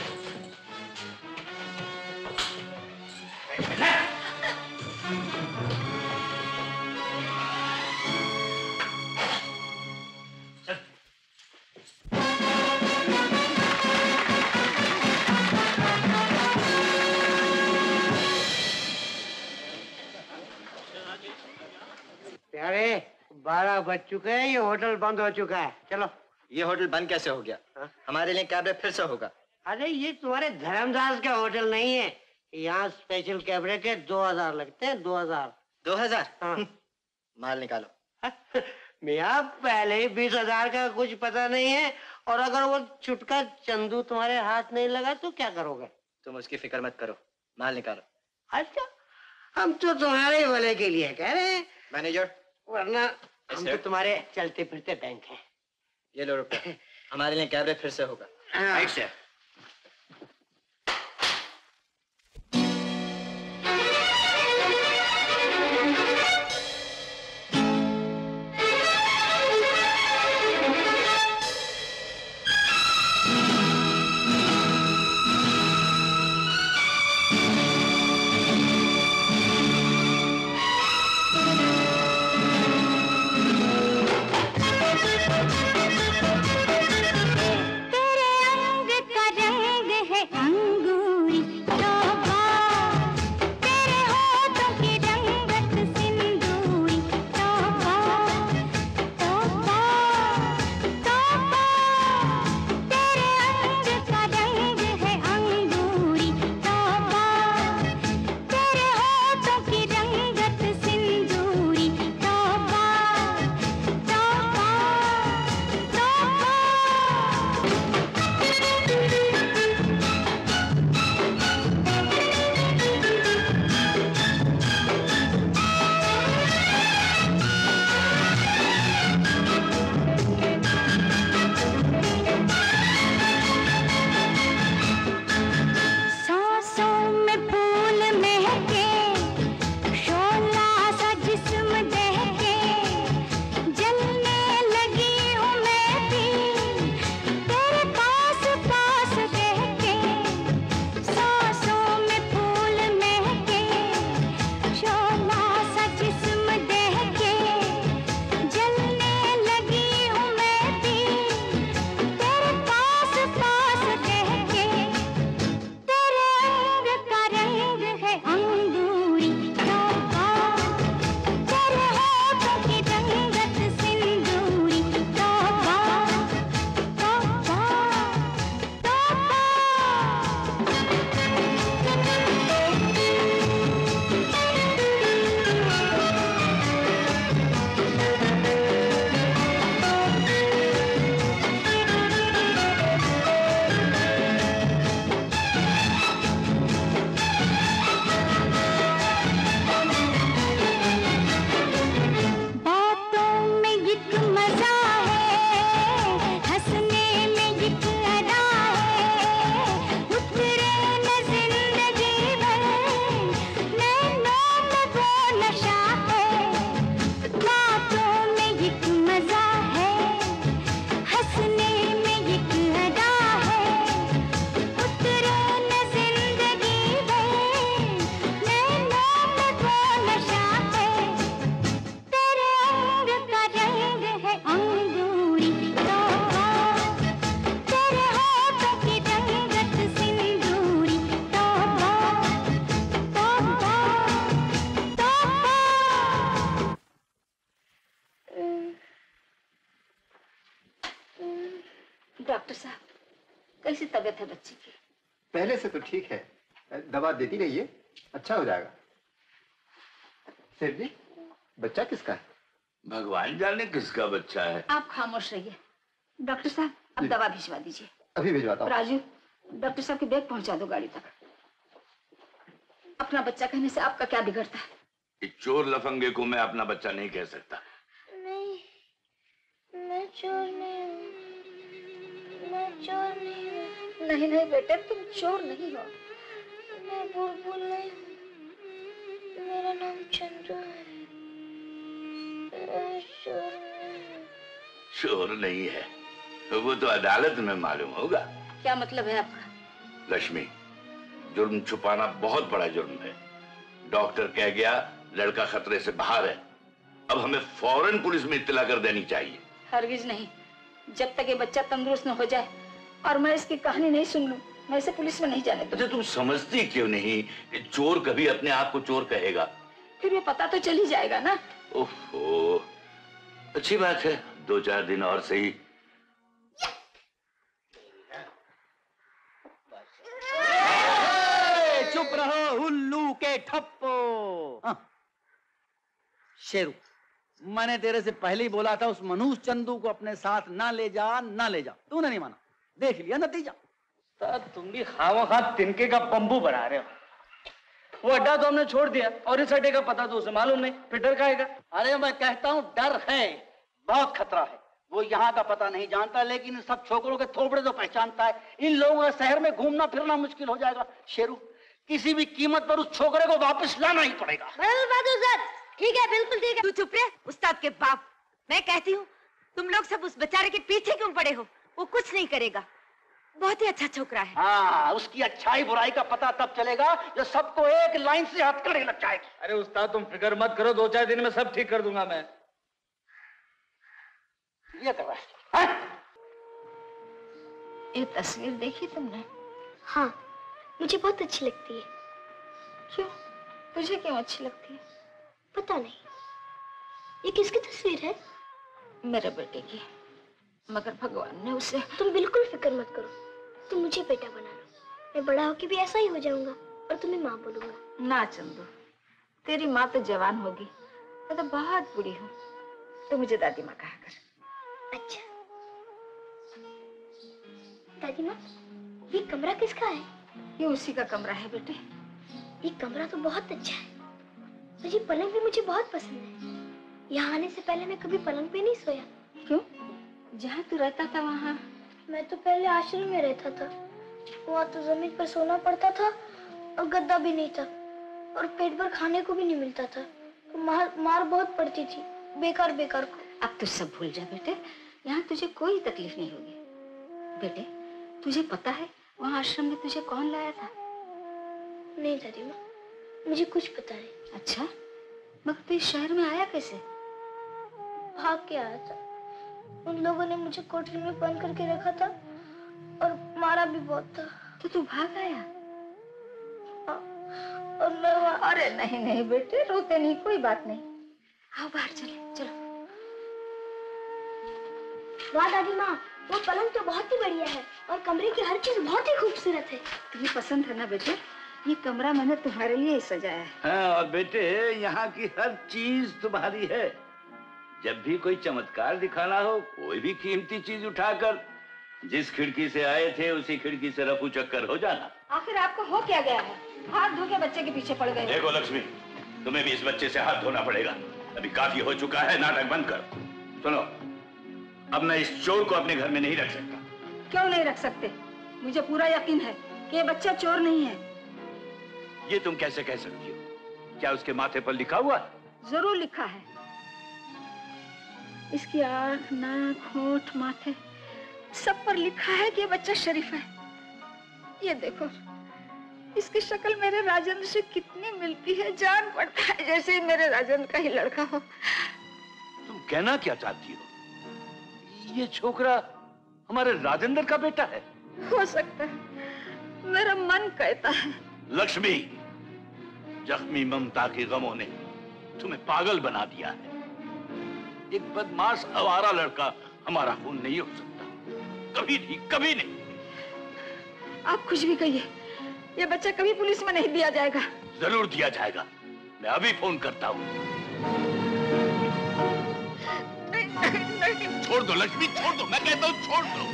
प्यारे बारह बज चुके हैं, ये होटल बंद हो चुका है, चलो। ये होटल बंद कैसे हो गया? हा? हमारे लिए कैबरे फिर से होगा। अरे ये तुम्हारे धर्मदास का होटल नहीं है, यहाँ स्पेशल कैबरे के दो हजार लगते हैं, दो हजार। दो हजार? हाँ। माल निकालो। मियाँ पहले ही बीस हजार का कुछ पता नहीं है, और अगर वो चुटका चंदू तुम्हारे हाथ नहीं लगा तो क्या करोगे? तुम उसकी फिक्र मत करो, माल निकालो। अच्छा, हम तो तुम्हारे भले के लिए कह रहे हैं। मैनेजर वरना हम तो तुम्हारे चलते फिरते बैंक हैं। ये लो रुपए, हमारे लिए कैबरे फिर से होगा। Right sir. डॉक्टर साहब, कैसी तबीयत है बच्ची की? पहले से तो ठीक है, दवा देती रहिए, अच्छा हो जाएगा। सेठ जी, बच्चा किसका है? भगवान जाने किसका बच्चा है। आप खामोश रहिए। डॉक्टर साहब, अब दवा भिजवा दीजिए। अभी भिजवाता हूँ। राजू, डॉक्टर साहब के बैग पहुंचा दो गाड़ी तक। अपना बच्चा कहने से आपका क्या बिगड़ता है? इस चोर लफंगे को मैं अपना बच्चा नहीं कह सकता। नहीं, मैं चोर नहीं हूँ, मैं चोर नहीं हूँ। नहीं नहीं बेटे, तुम चोर नहीं हो। मैं बुलबुल नहीं हूँ, मेरा नाम चंदू है। मैं चोर नहीं हूँ। चोर नहीं है तो वो तो अदालत में मालूम होगा। क्या मतलब है आपका? लक्ष्मी, जुर्म छुपाना बहुत बड़ा जुर्म है। डॉक्टर कह गया लड़का खतरे से बाहर है। अब हमें फौरन पुलिस में इत्तला कर देनी चाहिए। हरगिज नहीं, जब तक ये बच्चा तंदुरुस्त न हो जाए और मैं इसकी कहानी नहीं सुन लूं, मैं इसे पुलिस में नहीं जाने दूंगी। अच्छा, तुम समझती क्यों नहीं? चोर कभी अपने आप को चोर कहेगा? फिर ये पता तो चल ही जाएगा ना। ओहो, अच्छी बात है, दो चार दिन और सही। चुप रहो उल्लू के ठप्पो। शेरू, मैंने तेरे से पहले ही बोला था उस मनूष चंदू को अपने साथ ना ले जा, ना ले जा। तूने नहीं माना, देख लिया नतीजा। तो तुम भी खावा खा तिनके का बम्बू बना रहे हो। वो अड्डा तो हमने छोड़ दिया और इस अड्डे का पता तो उसे मालूम नहीं, फिर डर खाएगा। अरे मैं कहता हूँ डर है, बहुत खतरा है। वो यहाँ का पता नहीं जानता, लेकिन इन सब छोकरों के थोपड़े तो पहचानता है। इन लोगों का शहर में घूमना फिरना मुश्किल हो जाएगा। शेरू, किसी भी कीमत पर उस छोकरे को वापस लाना ही पड़ेगा। ठीक है, बिल्कुल ठीक है। तू चुप रहे, उस्ताद के बाप। मैं कहती हूँ तुम लोग सब उस बेचारे के पीछे क्यों पड़े हो? वो कुछ नहीं करेगा, बहुत ही अच्छा छोकरा है। हाँ, उसकी अच्छाई बुराई का पता तब चलेगा जब सबको एक लाइन से हथकड़ी लग जाएगी। अरे उस्ताद तुम फिक्र मत करो, दो चार दिन में सब ठीक कर दूंगा मैं। ये कर रहा है। ये तस्वीर देखी तुमने? हाँ, मुझे बहुत अच्छी लगती है। क्यों? तुझे क्यों अच्छी लगती है? पता नहीं। ये किसकी तस्वीर है? मेरे बेटे की, मगर भगवान ने उसे। तुम बिल्कुल फिक्र मत करो, तुम मुझे बेटा बना लो। मैं बड़ा होके भी ऐसा ही हो जाऊंगा और तुम्हें माँ बोलूंगा। ना चंदू, तेरी माँ तो जवान होगी, मैं तो बहुत बूढ़ी हूँ। तो मुझे दादी माँ कहा कर। अच्छा दादी माँ, ये कमरा किसका है? ये उसी का कमरा है बेटे। ये कमरा तो बहुत अच्छा है और ये पलंग भी मुझे बहुत पसंद है। यहाँ आने से पहले मैं कभी पलंग पे नहीं सोया। क्यों? जहाँ तू रहता था वहाँ? मैं तो पहले आश्रम में रहता था, वहाँ तो जमीन पर सोना पड़ता था और गद्दा भी नहीं था और पेट भर खाने को भी नहीं मिलता था, तो मार मार बहुत पड़ती थी, बेकार बेकार को। अब तो सब भूल जा बेटे, यहाँ तुझे कोई तकलीफ नहीं होगी। बेटे, तुझे पता है वहाँ आश्रम में तुझे कौन लाया था? नहीं दादी माँ, मुझे कुछ पता नहीं। अच्छा, मगर तू इस शहर में आया कैसे? भाग के आया था। उन लोगों ने मुझे कोठरी में बंद करके रखा था और मारा भी बहुत था। तो तू भाग आया? हाँ, और मैं वहाँ। अरे नहीं नहीं बेटे, रोते नहीं, कोई बात नहीं। आओ बाहर चले, चलो। वाह दादी माँ, वो पलंग तो बहुत ही बढ़िया है और कमरे की हर चीज बहुत ही खूबसूरत है। तुम्हें पसंद है ना बेटे? ये कमरा मैंने तुम्हारे लिए ही सजाया है। हाँ, और बेटे यहाँ की हर चीज तुम्हारी है। जब भी कोई चमत्कार दिखाना हो, कोई भी कीमती चीज उठाकर जिस खिड़की से आए थे उसी खिड़की से रफू चक्कर हो जाना। आखिर आपको हो क्या गया है? हाथ धो के बच्चे के पीछे पड़ गए। देखो लक्ष्मी, तुम्हें भी इस बच्चे से हाथ धोना पड़ेगा। अभी काफी हो चुका है, नाटक बंद कर। सुनो, अब मैं इस चोर को अपने घर में नहीं रख सकता। क्यों नहीं रख सकते? मुझे पूरा यकीन है कि ये बच्चा चोर नहीं है। ये तुम कैसे कह सकती हो? क्या उसके माथे पर लिखा हुआ? जरूर लिखा है। इसकी आंख, नाक, होंठ, माथे सब पर लिखा है कि ये बच्चा शरीफ है। ये देखो, इसकी शक्ल मेरे राजेंद्र से कितनी मिलती है, जान पड़ता है जैसे मेरे राजेंद्र का ही लड़का हो। तुम कहना क्या चाहती हो? ये छोकरा हमारे राजेंद्र का बेटा है? हो सकता है, मेरा मन कहता है। लक्ष्मी, जख्मी ममता के गमों ने तुम्हें पागल बना दिया है। एक बदमाश आवारा लड़का हमारा खून नहीं हो सकता, कभी नहीं, कभी नहीं। आप कुछ भी कहिए, ये बच्चा कभी पुलिस में नहीं दिया जाएगा। जरूर दिया जाएगा, मैं अभी फोन करता हूँ। छोड़ दो लक्ष्मी, छोड़ दो, मैं कहता हूँ छोड़ दो।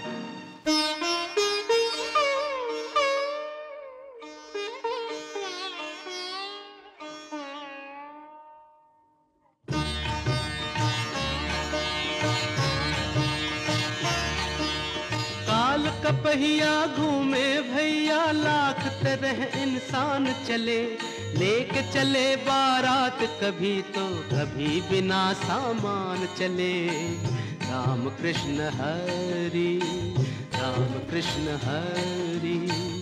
काल कपहिया घूमे भैया, लाख तरह इंसान चले, लेके चले बारात कभी तो कभी बिना सामान चले। राम कृष्ण हरि, राम कृष्ण हरि।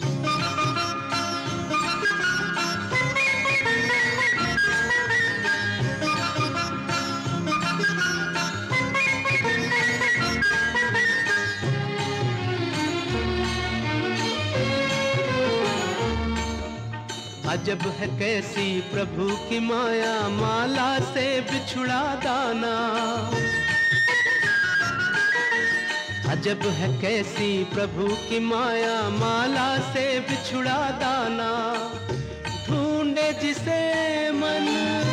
अजब है कैसी प्रभु की माया, माला से बिछुड़ा दाना। अजब है कैसी प्रभु की माया, माला से बिछुड़ा दाना। ढूंढे जिसे मन,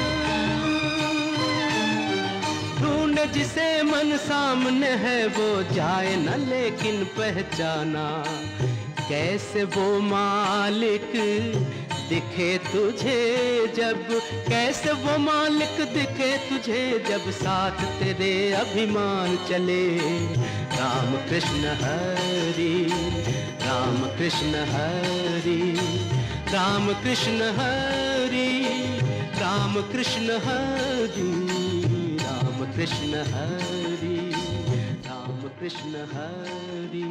ढूंढे जिसे मन सामने है, वो जाए न लेकिन पहचाना। कैसे वो मालिक दिखे तुझे जब, कैसे वो मालिक दिखे तुझे जब साथ तेरे अभिमान चले। राम कृष्ण हरि राम कृष्ण हरि राम कृष्ण हरि राम कृष्ण हरि राम कृष्ण हरि राम कृष्ण हरि।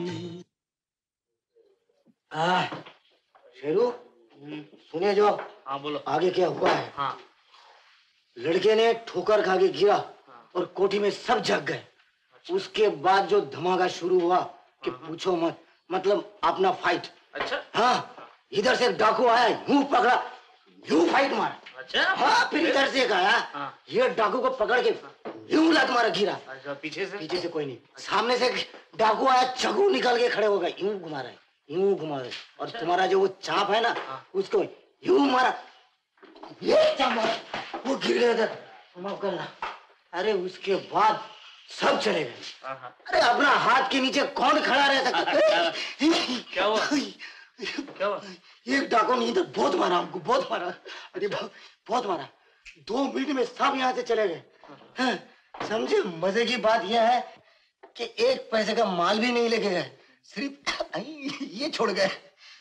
आ, शेरू सुनिए जो। हाँ बोलो। आगे क्या हुआ है? हाँ। लड़के ने ठोकर खा के गिरा और कोठी में सब जग गए। उसके बाद जो धमाका शुरू हुआ कि पूछो मत, मतलब अपना फाइट। अच्छा। हाँ, इधर से डाकू आया, यूं पकड़ा, यूं फाइट मारा। अच्छा। हाँ, फिर इधर से एक आया, ये डाकू को पकड़ के यूं लात मारा, गिरा। अच्छा, पीछे से? पीछे से कोई नहीं, सामने से डाकू आया, चाकू निकाल के खड़े हो गए, यूं घुमा रहे यूं घुमा रहे। और तुम्हारा जो वो चाप है ना, उसको यूं मारा, ये चाप मारा, वो गिर गया इधर। माफ करना। अरे उसके बाद सब चले गए। अरे अपना हाथ के नीचे कौन खड़ा रह सकता? क्या हुआ? क्या हुआ? एक डाकू नहीं तो बहुत मारा हमको, बहुत मारा। अरे बहुत, बहुत मारा। दो मिनट में सब यहाँ से चले गए। हाँ, समझे? मजे की बात यह है कि एक पैसे का माल भी नहीं लेके गए, सिर्फ ये छोड़ गए।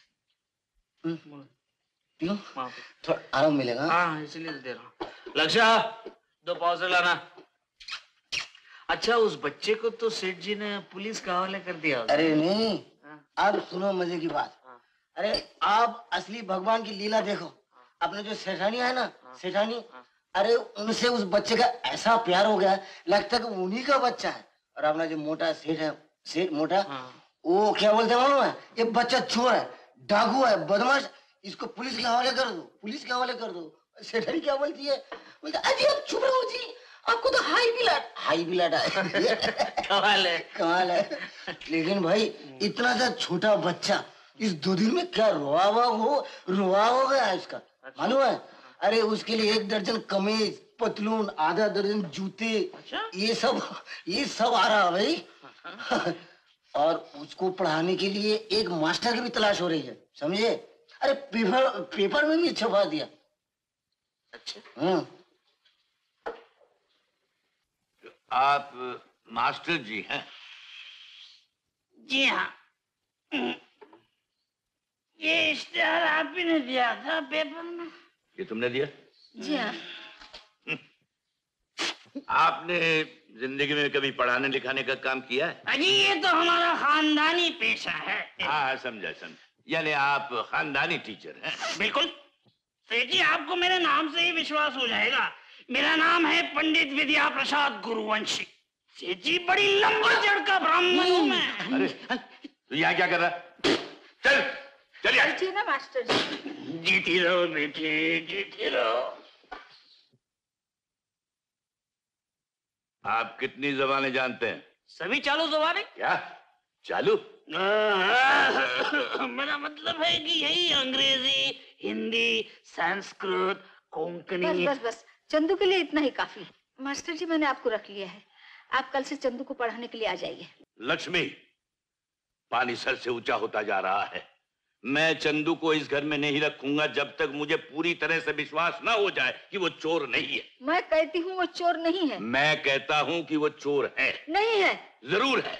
क्यों? थोड़ा आराम मिलेगा। हाँ, इसीलिए दे रहा हूँ। लक्षा, दो पाव से लाना। अच्छा, उस बच्चे को तो सेठ जी ने पुलिस के हवाले कर दिया। अरे नहीं, अब सुनो मजे की बात। अरे आप असली भगवान की लीला देखो। अपने जो सेठानी है ना, सेठानी, अरे उनसे उस बच्चे का ऐसा प्यार हो गया, लगता है कि उन्हीं का बच्चा है। और अपना जो मोटा सेठ है, सेठ मोटा, वो क्या बोलते हैं मालूम है? ये बच्चा चोर है, डाकू है, बदमाश, इसको पुलिस के हवाले कर दो, पुलिस के हवाले कर दो। सेठानी क्या बोलती है? बोलती अजी आप चुप रहो जी, आपको तो हाई ब्लड हाई ब्लड है। कमाल है, कमाल है। लेकिन भाई इतना सा छोटा बच्चा इस दो दिन में क्या रोआ हुआ हो रोआ हो गया इसका, मालूम है? अरे उसके लिए एक दर्जन कमीज, पतलून, आधा दर्जन जूते, ये सब ये सब आ रहा है भाई। और उसको पढ़ाने के लिए एक मास्टर की भी तलाश हो रही है, समझे? अरे पेपर पेपर में भी छपा दिया। अच्छा। हाँ। आप मास्टर जी हैं? जी हाँ। ये इश्तेहार आप ही ने दिया था पेपर में? ये तुमने दिया? जी हाँ। आपने जिंदगी में कभी पढ़ाने लिखाने का काम किया है? अजी ये तो हमारा खानदानी पेशा है। हाँ समझा समझा, यानी आप खानदानी टीचर हैं। बिल्कुल सेठ जी, आपको मेरे नाम से ही विश्वास हो जाएगा। मेरा नाम है पंडित विद्या प्रसाद गुरुवंशी। सेठ जी, बड़ी लंबा चढ़ का ब्राह्मण हूँ मैं। अरे तू यहाँ क्या कर रहा? चल चलिए। बैठिए ना मास्टर जी। जीती रहो बेटे, जीती रहो। आप कितनी जबानें जानते हैं? सभी चालू जबानें। क्या चालू? मेरा मतलब है कि यही अंग्रेजी, हिंदी, संस्कृत, कोंकणी। बस बस बस, चंदू के लिए इतना ही काफी है। मास्टर जी, मैंने आपको रख लिया है, आप कल से चंदू को पढ़ाने के लिए आ जाइए। लक्ष्मी, पानी सर से ऊंचा होता जा रहा है। मैं चंदू को इस घर में नहीं रखूंगा जब तक मुझे पूरी तरह से विश्वास ना हो जाए कि वो चोर नहीं है। मैं कहती हूँ वो चोर नहीं है। मैं कहता हूँ कि वो चोर है। नहीं है। जरूर है।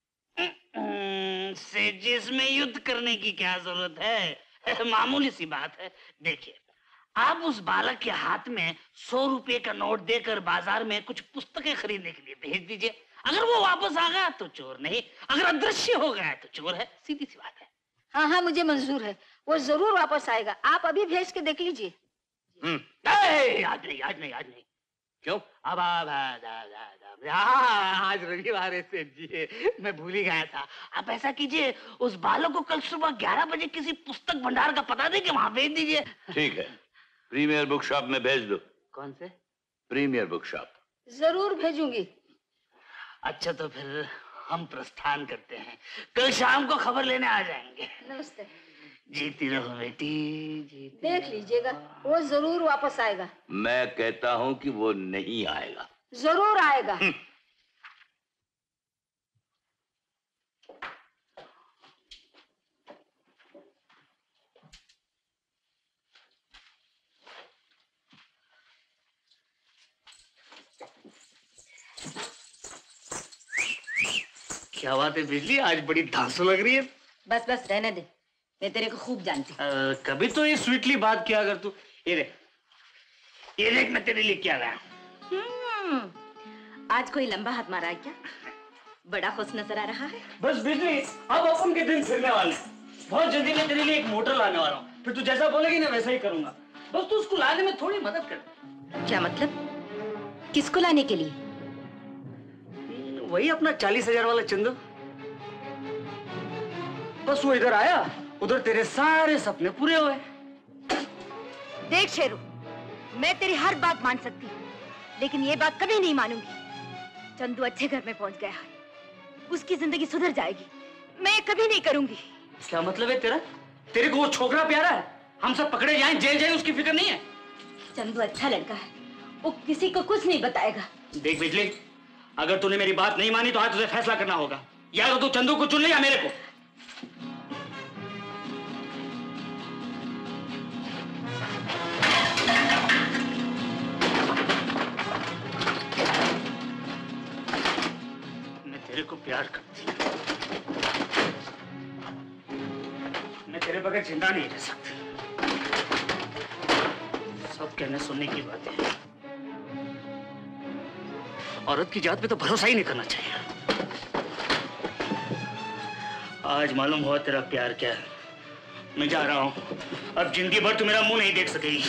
से जिसमें युद्ध करने की क्या जरूरत है, मामूली सी बात है। देखिए, आप उस बालक के हाथ में सौ रुपए का नोट देकर बाजार में कुछ पुस्तकें खरीदने के लिए भेज दीजिए। अगर वो वापस आ गया तो चोर नहीं, अगर अदृश्य हो गया तो चोर है। सीधी सी बात है। हाँ हाँ, मुझे मंजूर है, वो जरूर वापस आएगा। आप अभी भेज के देख लीजिए। आज नहीं, आज नहीं, आज नहीं। क्यों? अब आज रविवार है सेठ जी, मैं भूल ही गया था। आप ऐसा कीजिए, उस बालक को कल सुबह ग्यारह बजे किसी पुस्तक भंडार का पता दे के वहां भेज दीजिए। ठीक है, प्रीमियर बुक शॉप में भेज दो। कौन से? Premier book shop. जरूर भेजूंगी। अच्छा तो फिर हम प्रस्थान करते हैं, कल शाम को खबर लेने आ जाएंगे। नमस्ते। जीती रहो बेटी, जीती देख लीजिएगा, वो जरूर वापस आएगा। मैं कहता हूँ कि वो नहीं आएगा। जरूर आएगा। क्या बात है बिजली, आज बड़ी धांसू लग रही है। बस बस रहने दे, मैं तेरे को खूब जानती हूँ। आ, कभी तो ये स्वीटली बात किया अगर तू। ये देख, ये देख मैं तेरे लिए क्या लाया। हम्म, आज कोई लंबा हाथ मारा है क्या? बड़ा खुश नजर आ रहा है। बस बिजली, अब अपन के दिन फिरने वाले हैं। बहुत जल्दी मैं तेरे लिए एक मोटर लाने वाला हूँ, फिर तू जैसा बोलेगी ना वैसा ही करूंगा। बस तू उसको लाने में थोड़ी मदद कर। क्या मतलब? किसको लाने के लिए? वही अपना चालीस हजार वाला चंदू। बस वो इधर आया, उधर तेरे सारे सपने पूरे हुए। देख शेरू, मैं तेरी हर बात मान सकती हूँ, लेकिन ये बात कभी नहीं मानूंगी। चंदू अच्छे घर में पहुंच गया है, उसकी जिंदगी सुधर जाएगी। मैं कभी नहीं करूंगी। क्या मतलब है तेरा? तेरे को वो छोकरा प्यारा है? हम सब पकड़े जाएं, जेल जाएं, उसकी फिक्र नहीं है? चंदू अच्छा लड़का है, वो किसी को कुछ नहीं बताएगा। देख बिजली, अगर तूने मेरी बात नहीं मानी तो आज तुझे फैसला करना होगा। या तो तू चंदू को चुन ले या मेरे को। मैं तेरे को प्यार करती हूँ, मैं तेरे बगैर जिंदा नहीं रह सकती। सब कहने सुनने की बात है। औरत की जात पे तो भरोसा ही नहीं करना चाहिए। आज मालूम हुआ तेरा प्यार क्या है। मैं जा रहा हूँ, अब जिंदगी भर तू मेरा मुंह नहीं देख सकेगी।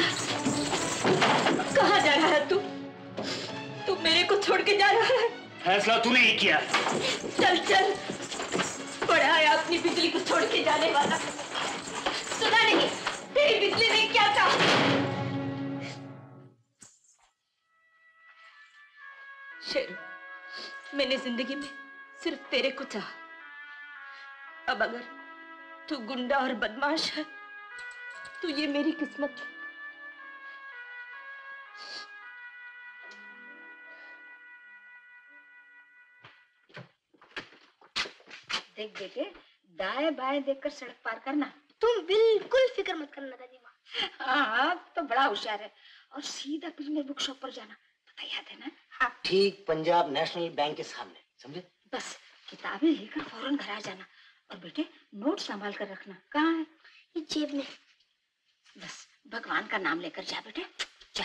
कहाँ जा रहा है तू? तू मेरे को छोड़ के जा रहा है? फैसला तूने ही किया। चल चल, बड़ा है अपनी बिजली को छोड़ के जाने वाला। सुना नहीं तेरी बिजली ने क्या कहा? शेरू, मैंने जिंदगी में सिर्फ तेरे को चाहा। अब अगर तू गुंडा और बदमाश है तो ये मेरी किस्मत है। देख बेटे, दाएं बाएं देखकर सड़क पार करना। तुम बिल्कुल फिक्र मत करना दादी माँ। हाँ हाँ, तो बड़ा होशियार है। और सीधा बिजनेस बुक शॉप पर जाना, पता याद है ना? हाँ। ठीक पंजाब नेशनल बैंक के सामने, समझे? बस किताबें लेकर फौरन घर आ जाना। और बेटे नोट संभाल कर रखना। कहाँ है? ये जेब में। बस भगवान का नाम लेकर जा बेटे, जा।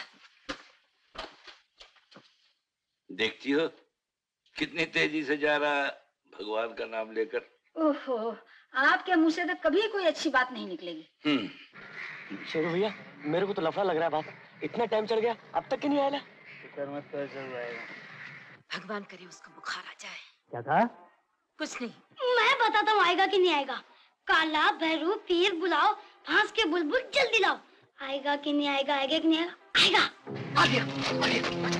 देखती हो कितनी तेजी से जा रहा है भगवान का नाम लेकर। ओहो, आपके मुंह से तो कभी कोई अच्छी बात नहीं निकलेगी। हम्म। शेरू भैया, मेरे को तो लफड़ा लग रहा है बाप। इतना टाइम चल गया, अब तक क्यों नहीं आया? भगवान करे उसको बुखार आ जाए। क्या था? कुछ नहीं। मैं बताता हूँ आएगा कि नहीं आएगा। काला भैरू पीर बुलाओ, फांस के बुलबुल जल्दी लाओ। आएगा कि नहीं आएगा, आएगा कि नहीं आएगा? आएगा। आ गया, आ गया।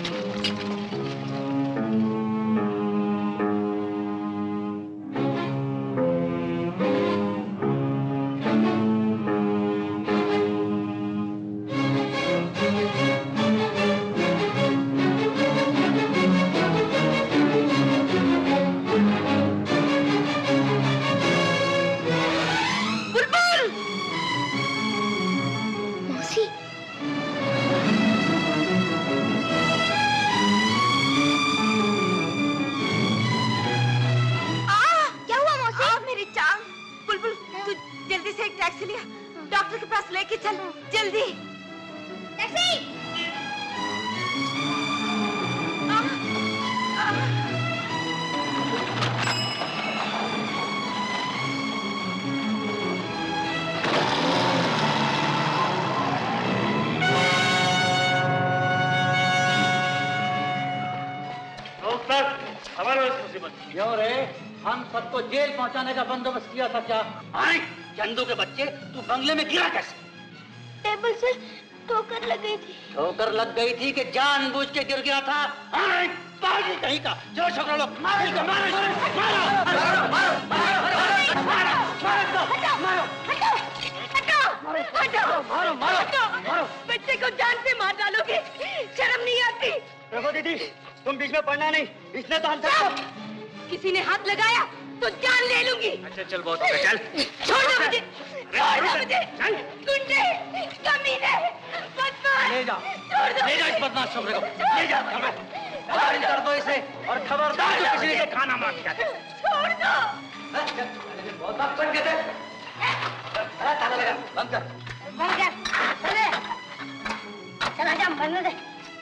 सबको जेल पहुंचाने का बंदोबस्त किया था क्या? अरे चंदू के बच्चे, तू बंगले में गिरा कैसे? टेबल से ठोकर लग गई थी। ठोकर लग गई थी कि जानबूझ के गिर गया था? अरे पागल कहीं का! चलो छोकरा लोग, मारो इसको, मारो इसको, मारो, मारो, मारो, मारो, मारो, मारो, हटाओ, हटाओ, मारो, मारो, मारो, बच्चे को जान से मार डालोगे, शर्म नहीं आती? देखो दीदी, तुम बीच में पड़ना नहीं, इसने तो हम सबको। किसी ने हाथ लगाया तो जान ले लूंगी। अच्छा चल, बहुत हो गया, चल। छोड़ दो मुझे, छोड़ दो मुझे, गुंडे, कमीने, बदमाश, ले जाओ, छोड़ दो, ले जाओ इस बदमाश छोकरे को, ले जाओ, कर दो इसे और खबरदार किसी ने खाना मार दिया। उठ जाओ। बहुत बात बंद कर दे। ताला लगा, बंद कर। बंद कर, चले। चल आजा, बनने दे।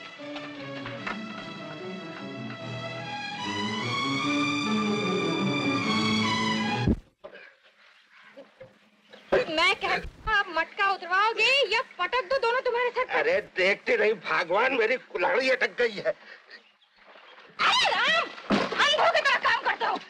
मैं कहती हूँ आप मटका उतरवाओगे या पटक दो दोनों तुम्हारे सर पर। अरे देखते नहीं भगवान, मेरी कुल्हाड़ी अटक गई है। अरे राम, अंधों की तरह काम करते हो।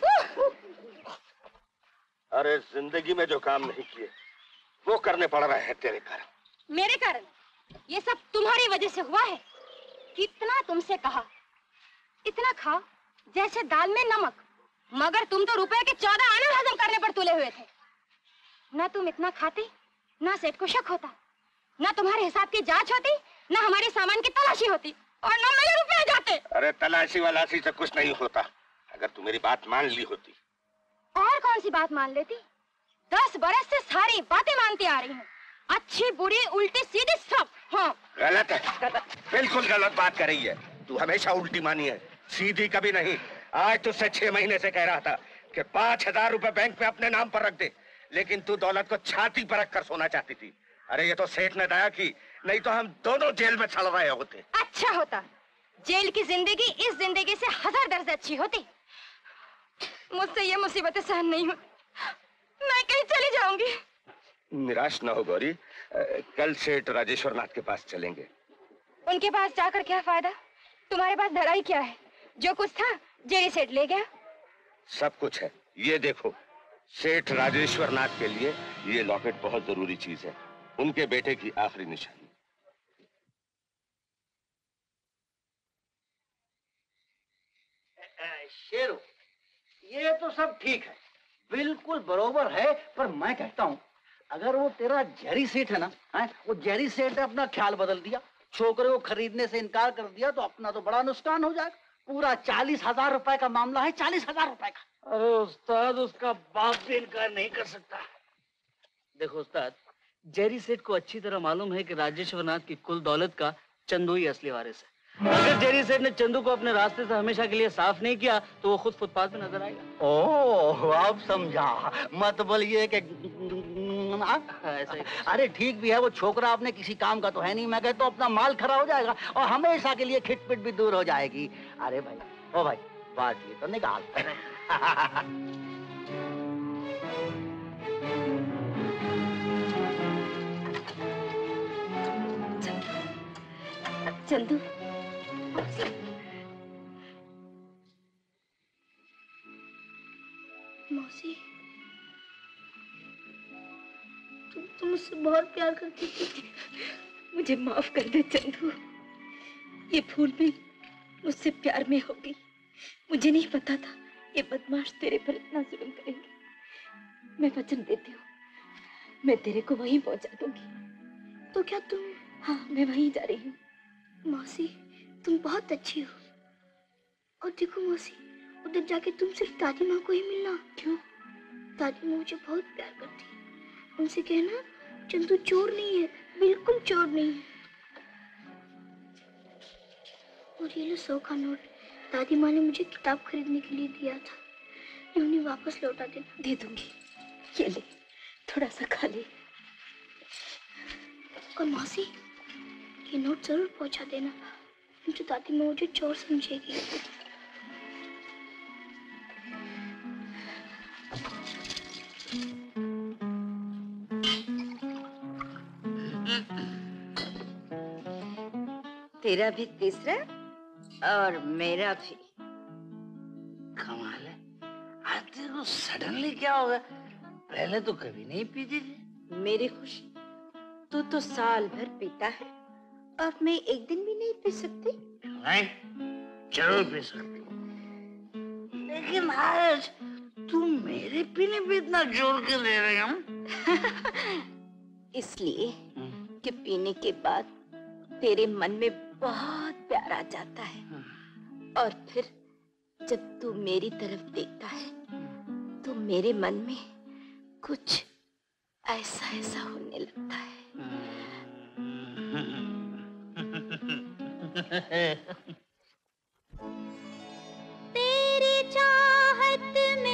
अरे जिंदगी में जो काम नहीं किए वो करने पड़ रहे हैं तेरे कारण। मेरे कारण ये सब तुम्हारी वजह से हुआ है। कितना तुमसे कहा, इतना खाओ जैसे दाल में नमक, मगर तुम तो रुपए के चौदह आने हजम करने पर तुले हुए थे। ना तुम इतना खाते, ना सेठ को शक होता, ना तुम्हारे हिसाब की जांच होती, ना हमारे सामान की तलाशी होती, और ना मेरे रुपए जाते। अरे तलाशी वलाशी से कुछ नहीं होता, अगर तू मेरी बात मान ली होती। और कौन सी बात मान लेती? दस बरस से सारी बातें मानती आ रही हूँ, अच्छी बुरी उल्टी सीधी सब। हाँ गलत है, बिल्कुल गलत बात कर रही है। तू हमेशा उल्टी मानी है, सीधी कभी नहीं। आज तुझसे छह महीने से कह रहा था कि पांच हजार रुपए बैंक में अपने नाम पर रख दे, लेकिन तू दौलत को छाती पर रख कर सोना चाहती थी। अरे ये तो सेठ ने दया की, नहीं तो हम दोनों जेल में सड़ रहे होते। अच्छा होता, जेल की जिंदगी इस जिंदगी से हजार दर्ज अच्छी होती। मुझसे ये मुसीबतें सहन नहीं होती, मैं कहीं चली जाऊंगी। निराश न हो गौरी, कल सेठ राजेश्वर नाथ के पास चलेंगे। उनके पास जाकर क्या फायदा? तुम्हारे पास धड़ाई क्या है? जो कुछ था जेरी सेठ ले गया। सब कुछ है, ये देखो। सेठ राजेश्वर नाथ के लिए ये लॉकेट बहुत जरूरी चीज है, उनके बेटे की आखिरी निशानी। शेरू, ये तो सब ठीक है, बिल्कुल बरोबर है, पर मैं कहता हूँ अगर वो तेरा जेरी सेठ है ना, है, वो जेरी सेठ ने अपना ख्याल बदल दिया, छोकरे को खरीदने से इनकार कर दिया, तो अपना तो बड़ा नुकसान हो जाएगा। पूरा चालीस हजार रुपए का मामला है, चालीस हजार रुपए का। अरे उस्ताद, उसका बाप भी इनकार नहीं कर सकता। देखो उस्ताद, जेरी सेठ को अच्छी तरह मालूम है कि राजेश्वर नाथ की कुल दौलत का चंदू ही असली वारिस है। अगर जेरी सेठ ने चंदू को अपने रास्ते से हमेशा के लिए साफ नहीं किया तो वो खुद फुटपाथ पे नजर आएगा। ओह, अब समझा। मत बोलिए कि ऐसा। अरे ठीक भी है, वो छोकरा अपने किसी काम का तो है नहीं। मैं कहता हूँ अपना माल खरा हो जाएगा और हमेशा के लिए खिटपिट भी दूर हो जाएगी। अरे भाई, ओ भाई, बात ये तो निकाल। चंदू, मौसी, तुम तो मुझसे बहुत प्यार करती थी। मुझे माफ कर दे चंदू, ये भूल भी मुझसे प्यार में हो गई। मुझे नहीं पता था ये बदमाश तेरे पर इतना जुल्म करेंगे। मैं वचन देती हूँ, मैं तेरे को वहीं पहुंचा दूंगी। तो क्या तुम? हाँ, मैं वहीं जा रही हूँ। मौसी, तुम बहुत अच्छी हो। और देखो मौसी, उधर जाके तुम सिर्फ दादी माँ को ही मिलना। क्यों? दादी माँ मुझे बहुत प्यार करती है। उनसे कहना चंदू चोर नहीं है, बिल्कुल चोर नहीं है। और ये लो सौ का नोट, दादी माँ ने मुझे किताब खरीदने के लिए दिया था, ये उन्हें वापस लौटा देना। दे दूंगी, ये ले, थोड़ा सा खा ले। और मौसी, ये नोट जरूर पहुंचा देना, नहीं तो दादी माँ मुझे चोर समझेगी। तेरा भी तीसरा और मेरा भी। कमाल है, आज तेरे को सडनली क्या हो गया? पहले तो कभी नहीं पीती थी। मेरी खुशी, तू तो साल भर पीता है और मैं एक दिन भी नहीं पी सकती। नहीं, जरूर पी सकती, लेकिन आज तू मेरे पीने पे इतना जोर क्यों दे रही है? इसलिए कि पीने के बाद तेरे मन में बहुत प्यार आ जाता है, और फिर जब तू मेरी तरफ देखता है तो मेरे मन में कुछ ऐसा ऐसा होने लगता है। तेरी चाहत में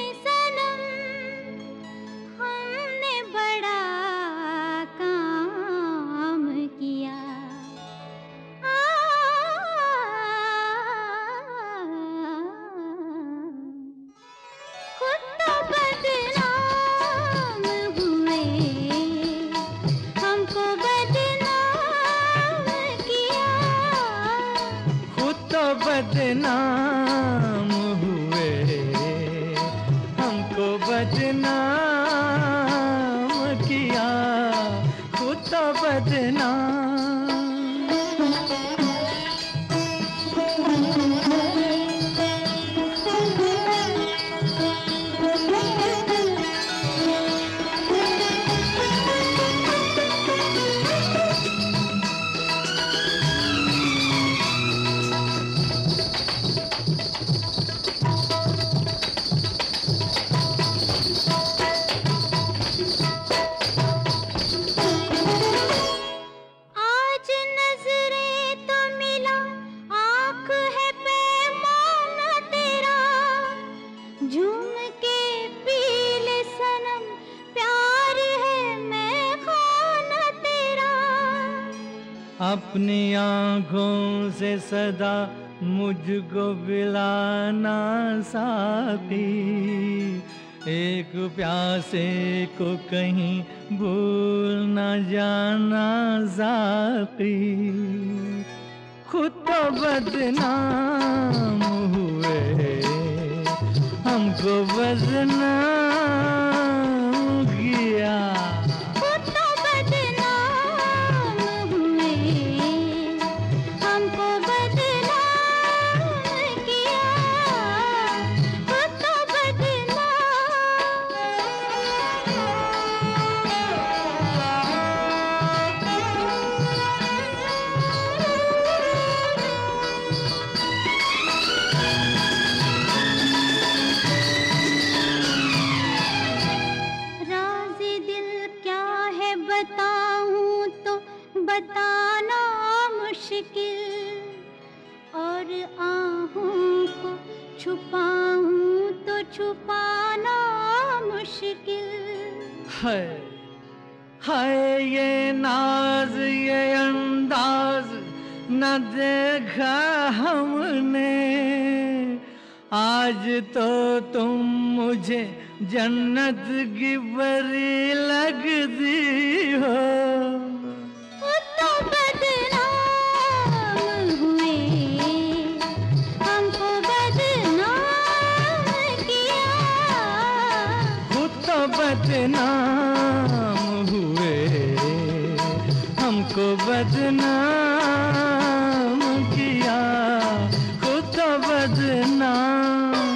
अपनी आंखों से सदा मुझको पिलाना साथी, एक प्यासे को कहीं भूल न जाना साथी। खुद तो बदनाम हुए, हमको बदनाम किया। खुद तो बदनाम हुए, हमको बदनाम किया। खुद तो बताऊं तो बताना मुश्किल, और आहों को छुपाऊं तो छुपाना मुश्किल। है है ये नाज ये अंदाज न देखा हमने, आज तो तुम मुझे जन्नत की परी लगती हो। खुद तो बदनाम हुए, हमको बदनाम किया। खुद तो बदनाम हुए, हमको बदनाम किया। खुद तो बदनाम।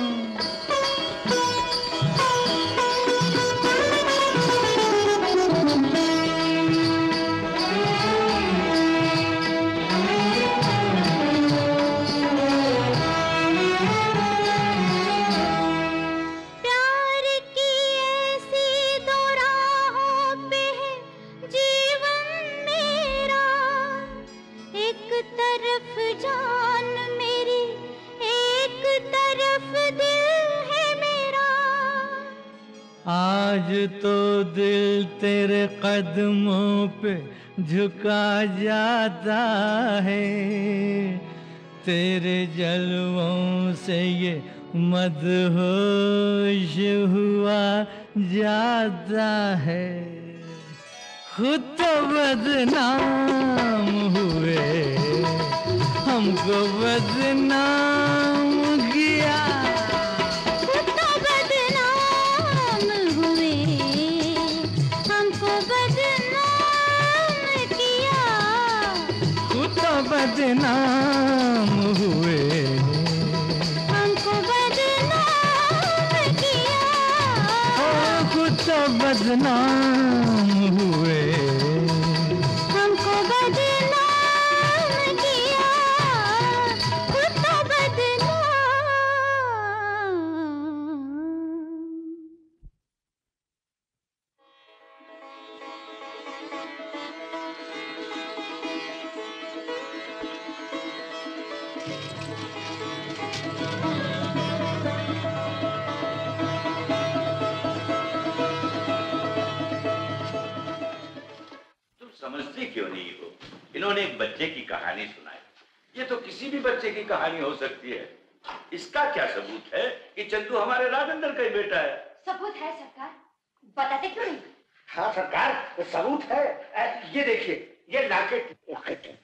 आज तो दिल तेरे कदमों पे झुका जाता है, तेरे जलवों से ये मदहोश हुआ जाता है। खुद तो बदनाम हुए, हमको बदनाम किया। बदनाम हुए, हमको बदनाम किया। ओ खुद तो बदनाम हुए, हमको बदनाम किया। खुद तो बदनाम। समझते क्यों नहीं हो? इन्होंने एक बच्चे की कहानी सुनाई। ये तो किसी भी बच्चे की कहानी हो सकती है। इसका क्या सबूत है कि चंदू हमारे राजेंद्र का ही बेटा है? सबूत है सरकार, बताते क्यों नहीं? हाँ सरकार, सबूत है। ये देखिए, ये लॉकेट लॉकेट है।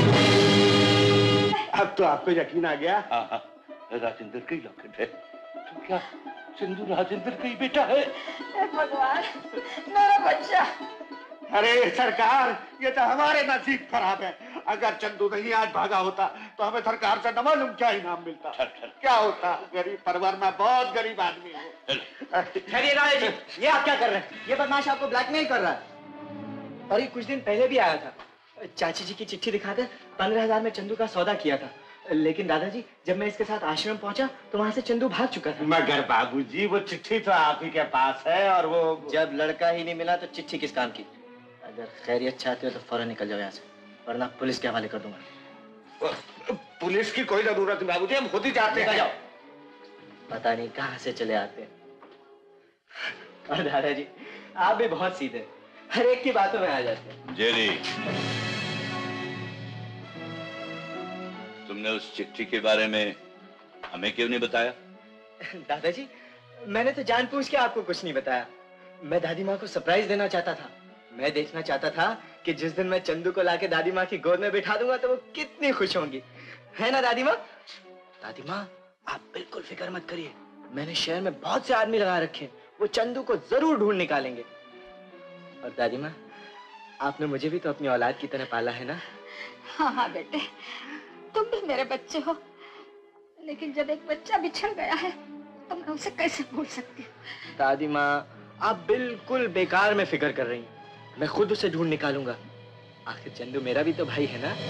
अब तो आपको यकीन आ गया। हाँ हाँ, राजेंद्र का ही लॉकेट है। तो क्या चंदू राजेंद्र का ही बेटा है? भगवान, मेरा बच्चा। अरे सरकार, ये तो हमारे नसीब खराब है। अगर चंदू नहीं आज भागा होता तो हमें सरकार से न मालूम क्या इनाम मिलता। क्या होता? गरीब परिवार में, बहुत गरीब आदमी हूँ। खैरिए राय जी, ये आप क्या कर रहे हैं? ये बदमाश आपको ब्लैकमेल कर रहा है। और ये कुछ दिन पहले भी आया था, चाची जी की चिट्ठी दिखाकर पंद्रह हजार में चंदू का सौदा किया था। लेकिन दादाजी, जब मैं इसके साथ आश्रम पहुंचा तो वहां से चंदू भाग चुका था। मगर बाबूजी, वो चिट्ठी तो आप ही के पास है। और वो जब लड़का ही नहीं मिला तो चिट्ठी किस काम की? अगर खैरियत चाहते हो तो फौरन निकल जाओ यहाँ से, वरना पुलिस के हवाले कर दूंगा। पुलिस की कोई जरूरत नहीं बाबूजी, हम खुद ही जाते हैं। जाओ, पता नहीं कहाँ से चले आते हैं। और दादाजी, आप भी बहुत सीधे, हर एक की बातों में आ जाते हैं। जेरी, तुमने उस चिट्ठी के बारे में हमें क्यों नहीं बताया? दादाजी, मैंने तो जानबूझ के आपको कुछ नहीं बताया। मैं दादी माँ को सरप्राइज देना चाहता था। मैं देखना चाहता था कि जिस दिन मैं चंदू को लाके दादी माँ की गोद में बिठा दूंगा तो वो कितनी खुश होंगी, है ना दादी माँ? दादी माँ, आप बिल्कुल फिक्र मत करिए। मैंने शहर में बहुत से आदमी लगा रखे हैं, वो चंदू को जरूर ढूंढ निकालेंगे। और दादी माँ, आपने मुझे भी तो अपनी औलाद की तरह पाला है ना? हाँ हाँ बेटे, तुम भी मेरे बच्चे हो, लेकिन जब एक बच्चा बिछड़ गया है तो मैं उसे कैसे भूल सकती हूँ? दादी माँ, आप बिल्कुल बेकार में फिक्र कर रही हैं। मैं खुद उसे ढूंढ निकालूंगा। आखिर चंदू मेरा भी तो भाई है ना?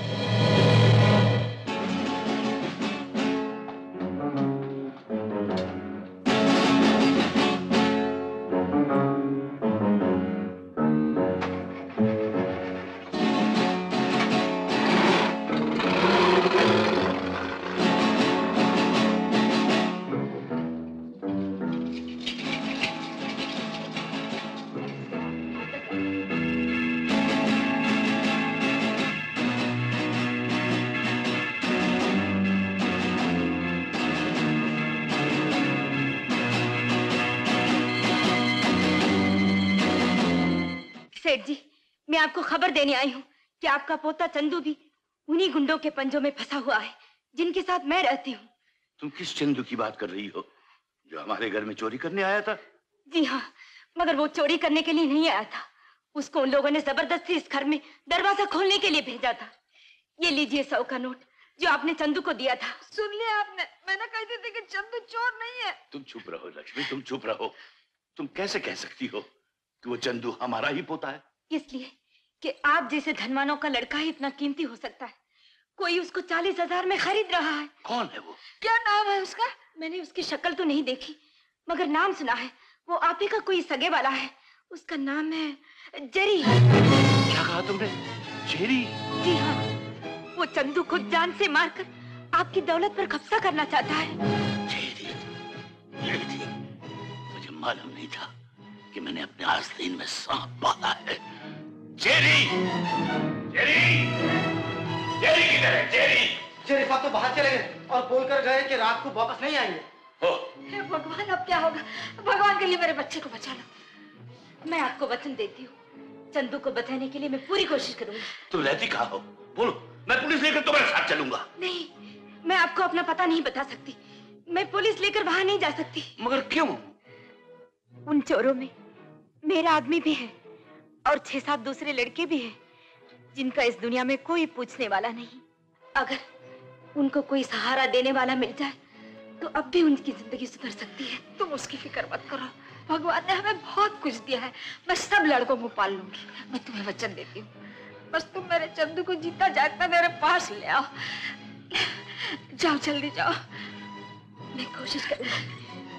सेठ जी, मैं आपको खबर देने आई हूँ कि आपका पोता चंदू भी उन्हीं गुंडों के पंजों में फंसा हुआ है जिनके साथ मैं रहती हूँ। तुम किस चंदू की बात कर रही हो जो हमारे घर में चोरी करने आया था? जी हाँ, मगर वो चोरी करने के लिए नहीं आया था। उसको उन लोगों ने जबरदस्ती इस घर में दरवाजा खोलने के लिए भेजा था। ये लीजिए सौ का नोट जो आपने चंदू को दिया था। सुन लिया आपने? मैंने कहती थी कि चंदू चोर नहीं है। तुम चुप रहो लक्ष्मी, तुम चुप रहो। तुम कैसे कह सकती हो कि वो चंदू हमारा ही पोता है? इसलिए कि आप जैसे धनवानों का लड़का ही इतना कीमती हो सकता है। कोई उसको चालीस हजार में खरीद रहा है। कौन है वो? क्या नाम है उसका? मैंने उसकी शक्ल तो नहीं देखी, मगर नाम सुना है। वो आप ही का कोई सगे वाला है। उसका नाम है जेरी। क्या कहा तुमने? जेरी? जी हाँ, वो चंदू को जान से मारकर आपकी दौलत पर कब्जा करना चाहता है। जेरी, जेरी, मुझे मालूम नहीं था कि मैंने अपने आस्तीन में सांप पाला है। जेरी, जेरी, जेरी किधर है? जेरी, जेरी साहब तो बाहर चले गए और बोलकर गए कि रात को वापस नहीं आएंगे। हे भगवान, अब क्या होगा? भगवान के लिए मेरे बच्चे को बचा लो। मैं आपको वचन देती हूँ, चंदू को बचाने के लिए मैं पूरी कोशिश करूंगी। तुम रहती कहाँ हो? बोलो, मैं पुलिस लेकर तुम्हारे साथ चलूंगा। नहीं, मैं आपको अपना पता नहीं बता सकती। मैं पुलिस लेकर वहां नहीं जा सकती। मगर क्यों? उन चोरों में मेरा आदमी भी है और छह सात दूसरे लड़के भी हैं, जिनका इस दुनिया में कोई पूछने वाला नहीं। अगर उनको कोई सहारा देने वाला मिल जाए तो अब भी उनकी जिंदगी सुधर सकती है। तुम उसकी फिक्र मत करो, भगवान ने हमें बहुत कुछ दिया है। मैं सब लड़कों को पाल लूंगी। मैं तुम्हें वचन देती हूँ, बस तुम मेरे चंदू को जीता जागता मेरे पास ले आओ। जाओ, जल्दी जाओ। मैं कोशिश करूंगी।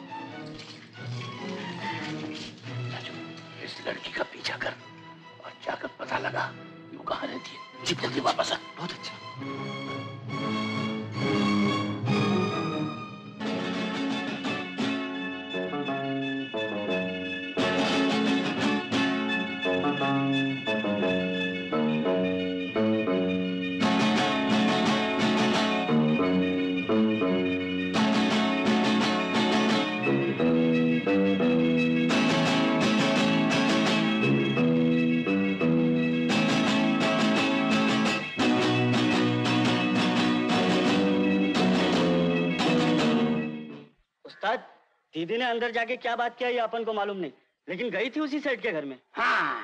इस लड़की का पीछा कर और जाकर पता लगा कि वो कहाँ रहती है। जी जल्दी वापस आ। बहुत अच्छा। दीदी ने अंदर जाके क्या बात किया ये अपन को मालूम नहीं, लेकिन गई थी उसी सेठ के घर में। हाँ।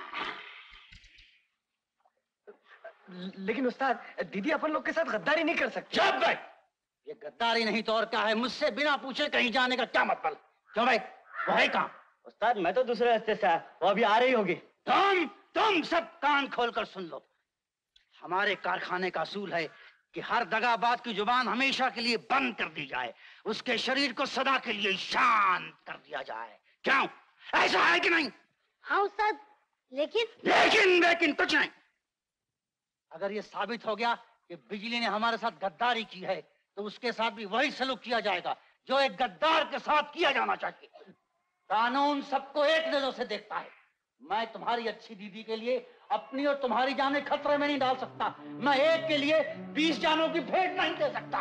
लेकिन उस्ताद, दीदी अपन लोग के साथ गद्दारी नहीं कर सकती। चुप भाई, ये गद्दारी नहीं तो और क्या है? मुझसे बिना पूछे कहीं जाने का क्या मतलब? क्यों भाई, वो है कहाँ? उस्ताद, मैं तो दूसरे रास्ते से आया, वो अभी आ रही होगी। तुम तुम सब कान खोलकर सुन लो। हमारे कारखाने का असूल है कि हर दगाबाज की जुबान हमेशा के लिए बंद कर दी जाए, उसके शरीर को सदा के लिए शांत कर दिया जाए। क्यों, ऐसा है कि नहीं? हाँ उस्ताद, लेकिन लेकिन लेकिन कुछ नहीं। अगर ये साबित हो गया कि बिजली ने हमारे साथ गद्दारी की है तो उसके साथ भी वही सलूक किया जाएगा जो एक गद्दार के साथ किया जाना चाहिए। कानून सबको एक नजर से देखता है। मैं तुम्हारी अच्छी दीदी के लिए अपनी और तुम्हारी जानें खतरे में नहीं डाल सकता। मैं एक के लिए बीस जानों की भेंट नहीं दे सकता।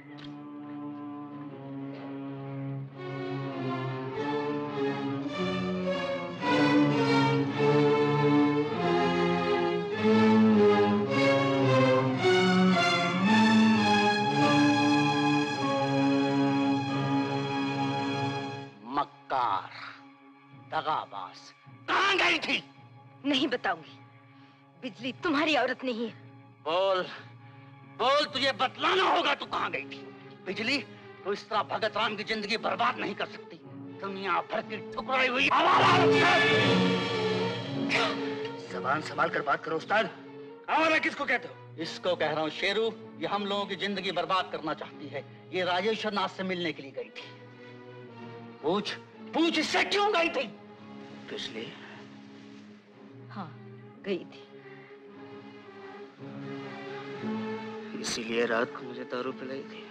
मक्कार, दगाबाज, कहाँ गई थी? नहीं बताऊंगी। बिजली तुम्हारी औरत नहीं है। बोल, बोल, तुझे बतलाना होगा तू कहाँ गई थी। बिजली, तू इस तरह भगत राम की जिंदगी बर्बाद नहीं कर सकती। दुनिया भर की ठुकराई हुई जबान संभाल कर बात करो उस्ताद। आवारा किसको कहते हो? इसको कह रहा हूँ शेरू, ये हम लोगों की जिंदगी बर्बाद करना चाहती है। ये राजेश्वर नाथ से मिलने के लिए गई थी। पूछ, पूछ इससे क्यों गई थी? बिजली? हाँ, गई थी। इसीलिए रात को मुझे दारू पिलाई थी।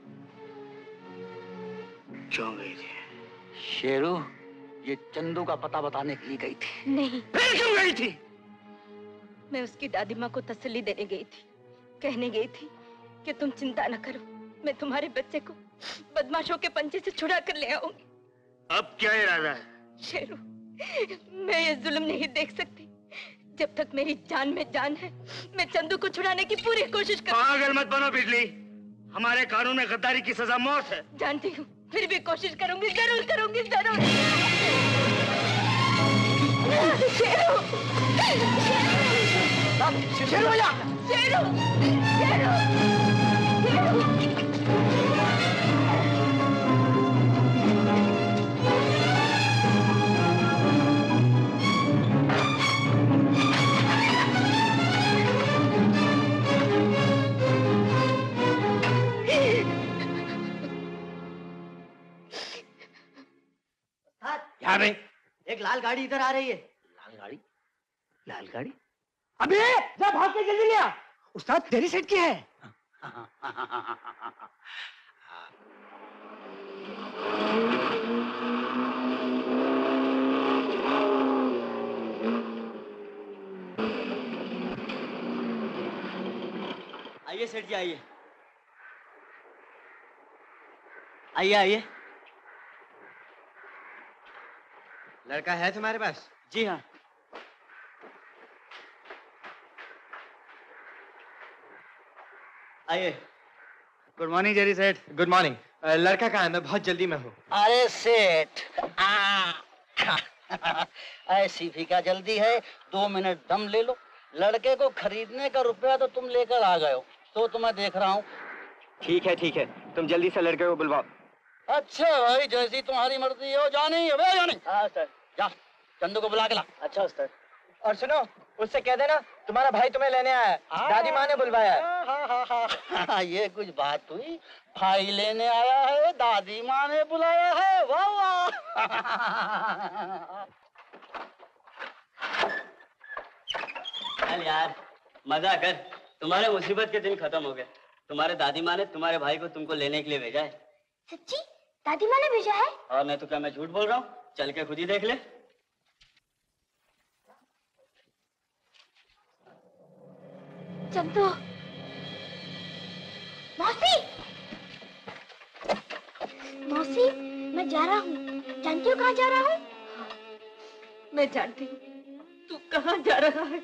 क्यों गई थी? शेरू, ये चंदू का पता बताने के लिए गई थी। नहीं। फिर क्यों गई थी? मैं उसकी दादी माँ को तसल्ली देने गई थी। कहने गई थी कि तुम चिंता न करो, मैं तुम्हारे बच्चे को बदमाशों के पंजे से छुड़ा कर ले आऊंगी। अब क्या इरादा है? शेरू, मैं ये जुल्म नहीं देख सकती। जब तक मेरी जान में जान है, मैं चंदू को छुड़ाने की पूरी कोशिश कर। पागल मत बनो बिजली, हमारे कानून में गद्दारी की सजा मौत है। जानती हूँ, फिर भी कोशिश करूंगी, जरूर करूंगी, जरूर। शेरू, शेरू भैया, शेरू, शेरू, शेरू। यहाँ पे एक लाल गाड़ी इधर आ रही है। लाल गाड़ी? लाल गाड़ी? अबे जा भाग के जल्दी ले आ। उस्ताद तेरी सेट क्या है? आइए सेठ जी, आइए आइए आइए। लड़का है तुम्हारे पास? जी हाँ। आइए। गुड मॉर्निंग जेरी सेठ। Good morning. लड़का कहाँ है? मैं बहुत जल्दी में हूँ। अरे सेठ, ऐसी भी क्या जल्दी है? दो मिनट दम ले लो। लड़के को खरीदने का रुपया तो तुम लेकर आ गए हो, तो तुम्हें देख रहा हूँ। ठीक है ठीक है, तुम जल्दी से लड़के को बुलवाओ। अच्छा भाई, जैसी तुम्हारी मर्जी हो। जानी है जानी। हाँ सर। जा, चंदू को बुला के ला। अच्छा सर। और सुनो, उससे कह देना तुम्हारा भाई तुम्हें लेने आया है। दादी माँ ने बुलवाया है। हाँ हाँ हाँ हाँ, ये कुछ बात हुई? भाई लेने आया है, दादी माँ ने बुलाया है। वाह वाह। चल यार, मजा कर। तुम्हारे मुसीबत के दिन खत्म हो गए। तुम्हारे दादी माँ ने तुम्हारे भाई को तुमको लेने के लिए भेजा है। सच्ची? दादी माँ ने भेजा है? और नहीं तो क्या मैं झूठ बोल रहा हूँ? चल के खुद ही देख ले। चंदू, मौसी, मौसी, मैं जा रहा हूँ। जानती हो कहाँ जा रहा हूँ? मैं जानती हूँ तू कहाँ जा रहा है।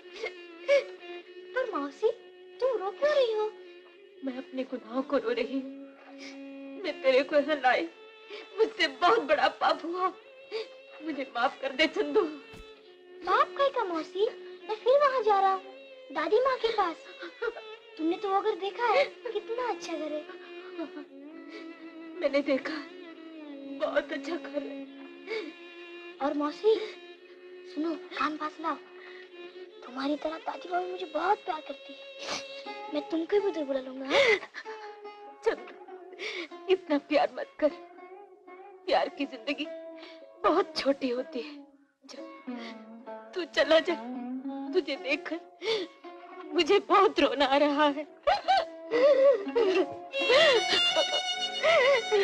पर मौसी, तुम रो क्यों रही हो? मैं अपने गुनाहों को रो रही हूँ। मैं तेरे को यहाँ लाई, मुझसे बहुत बड़ा पाप हुआ। मुझे माफ कर दे चंदू। माफ करेगा मौसी? मैं फिर वहाँ जा रहा हूँ, दादी माँ के पास। तुमने तो वो घर देखा है? कितना अच्छा घर है। मैंने देखा, बहुत अच्छा घर है। और मौसी सुनो, कान पास लाओ। तुम्हारी तरह दादी माँ मुझे बहुत प्यार करती है। मैं तुमको भी उधर बुला लूंगा। चंदू, इतना प्यार मत कर। प्यार की जिंदगी बहुत छोटी होती है। जब तू चला जा, तुझे देखकर मुझे बहुत रोना आ रहा है।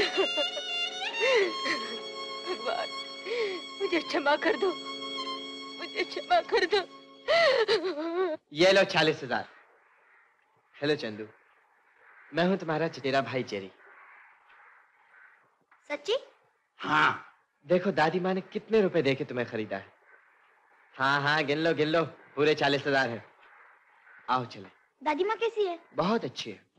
भगवान, मुझे क्षमा कर दो। मुझे क्षमा कर दो। ये लो चालीस हजार। हेलो चंदू, मैं हूँ तुम्हारा चचेरा भाई जेरी। सच्ची? हाँ। देखो दादी माँ ने कितने रुपए देके तुम्हें खरीदा है। हाँ हाँ गिन लो गिन लो, पूरे चालीस हजार है। आओ चले। दादी माँ कैसी है? बहुत अच्छी है।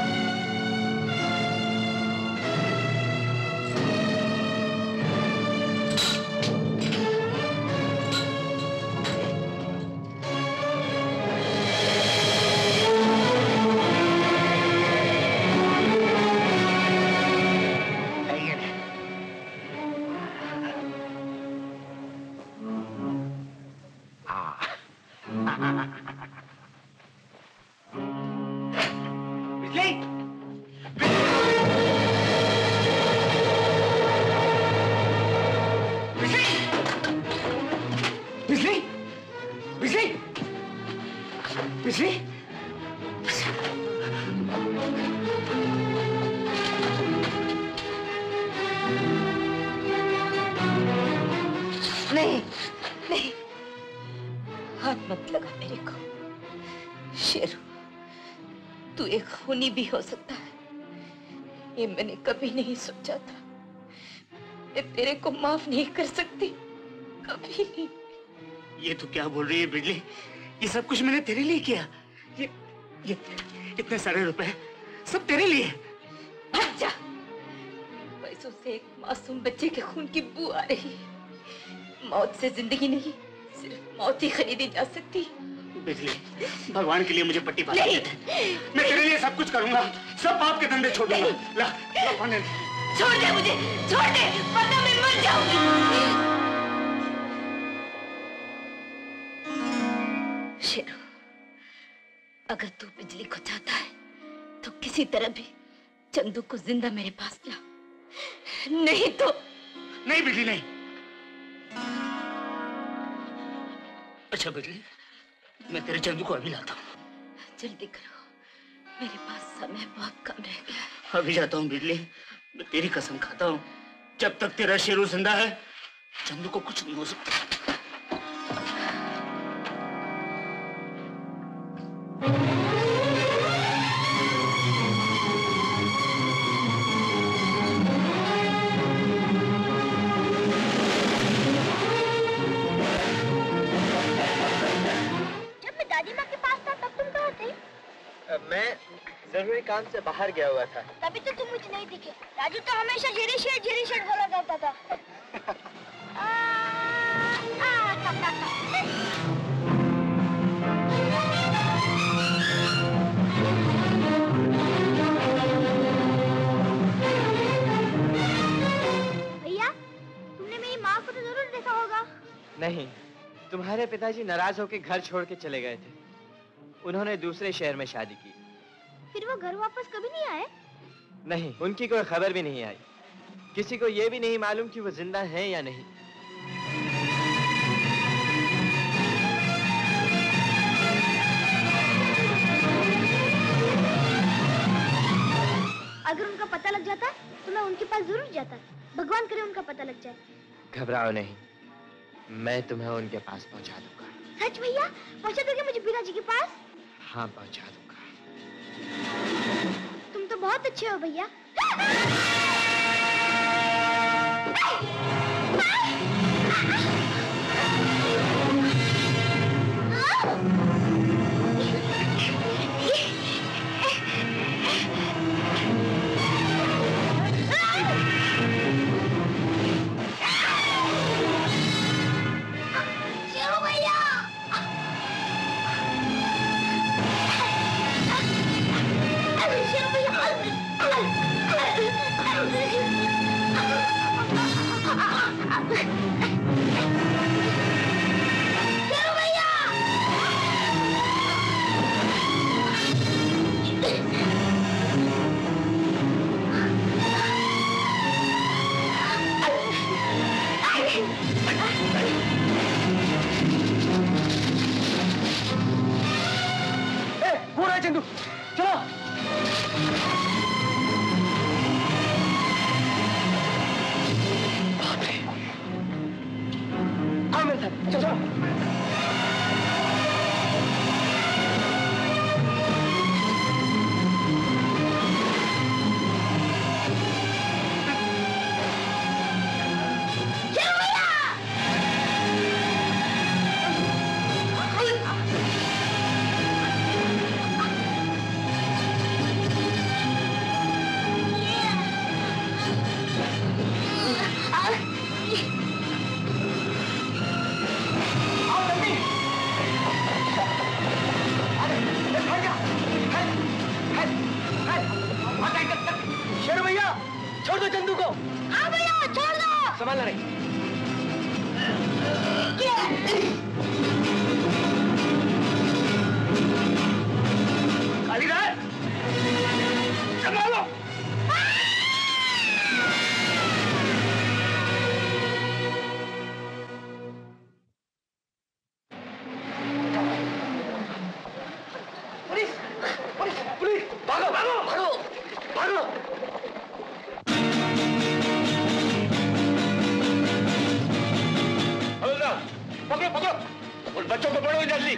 नहीं नहीं, हाथ मत लगा मेरे को। शेरू, तू एक खूनी भी हो सकता है, ये मैंने कभी नहीं सोचा था। मैं तेरे को माफ नहीं कर सकती, कभी नहीं। ये तो क्या बोल रही है बिजली? ये सब कुछ मैंने तेरे लिए किया। ये ये इतने सारे रुपए सब तेरे लिए। भाग जा। पैसों से एक मासूम बच्चे के खून की बू आ रही है। मौत से जिंदगी नहीं, सिर्फ मौत ही खरीदी जा सकती है। बिजली, भगवान के लिए मुझे पट्टी बांध दे। मैं तेरे लिए सब कुछ करूंगा, सब पाप के धंधे छोड़ दूंगा। ला, ला पानी। छोड़ दे मुझे, छोड़ दे, वरना मैं मर जाऊंगी। शेरू, अगर तू बिजली को चाहता है तो किसी तरह भी चंदू को जिंदा मेरे पास ला, नहीं तो। नहीं बिजली नहीं। अच्छा बिजली, मैं तेरे चंदू को अभी लाता हूँ। जल्दी करो, मेरे पास समय बहुत कम रह गया है। अभी जाता हूँ बिजली, मैं तेरी कसम खाता हूँ, जब तक तेरा शेरू जिंदा है चंदू को कुछ नहीं हो सकता। मैं जरूरी काम से बाहर गया हुआ था। तभी तो तुम मुझे नहीं दिखे। राजू तो हमेशा झेरी शेर झेरी शेर बोला करता था। आ, आ, भैया, तुमने मेरी माँ को तो जरूर देखा होगा। नहीं, तुम्हारे पिताजी नाराज होकर घर छोड़ के चले गए थे। उन्होंने दूसरे शहर में शादी की। फिर वो घर वापस कभी नहीं आए? नहीं, उनकी कोई खबर भी नहीं आई। किसी को ये भी नहीं मालूम कि वो जिंदा हैं या नहीं। अगर उनका पता लग जाता तो मैं उनके पास जरूर जाता। भगवान करे उनका पता लग जाए। घबराओ नहीं, मैं तुम्हें उनके पास पहुंचा दूंगा। सच भैया? पहुंचा दोगे मुझे पिताजी के पास? हाँ, पहुंचा दूंगा। तुम तो बहुत अच्छे हो भैया। संभाल रहे। कालीदास, संभालो। पुलिस, पुलिस, पुलिस, भागो, भागो, भागो, भागो। पकड़ो, पकड़ो, उन बच्चों को पकड़ो जल्दी।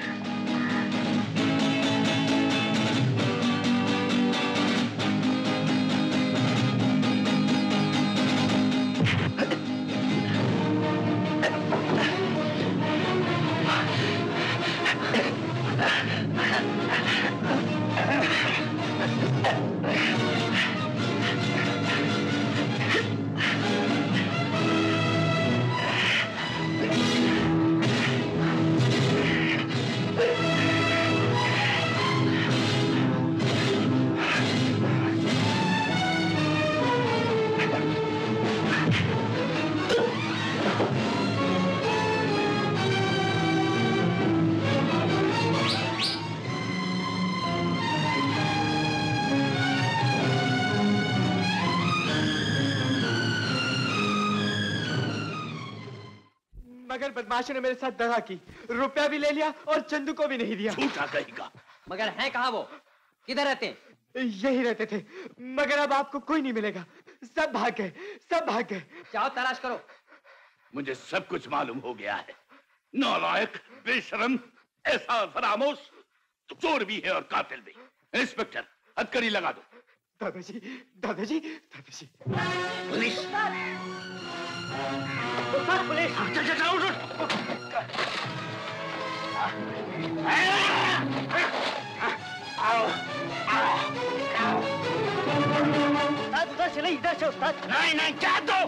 मगर बदमाशों ने मेरे साथ दगा की, रुपया भी ले लिया और चंदू को भी नहीं दिया। झूठा कहेगा। मगर हैं कहाँ वो? किधर रहते हैं? यही रहते थे, मगर अब आपको कोई नहीं मिलेगा। सब भाग गए, सब भाग गए। जाओ तलाश करो। मुझे सब कुछ मालूम हो गया है। नालायक, बेशरम, ऐसा फरामोश, तो चोर भी है और कातिल भी। इंस्पेक्टर, हथकड़ी लगा दो। दादाजी, दादाजी, दादाजी। पुलिस, पुलिस, चल चल चल, उठ उस्ताद उधर चले, इधर से उस्ताद। नहीं नहीं, क्या दो।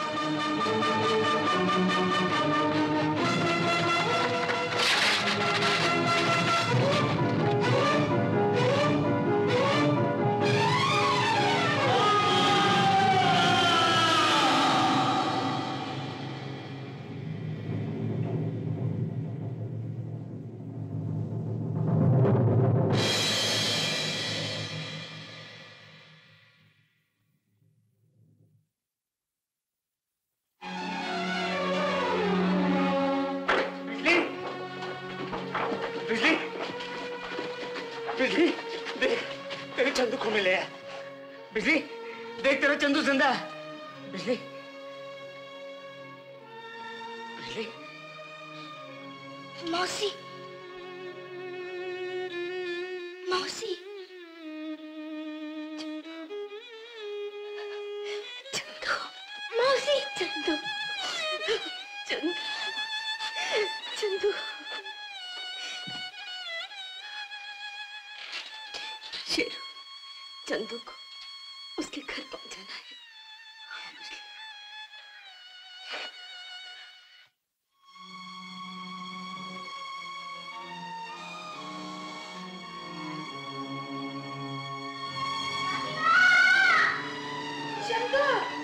बिजली, देख तेरे चंदू को मिले हैं। बिजली, देख तेरा चंदू जिंदा है। बिजली, बिजली। मौसी, मौसी, चंदू, मौसी, चंदू, चंदू, चंदू। शेरू, चंदू को उसके घर पहुंचाना है। चंदू,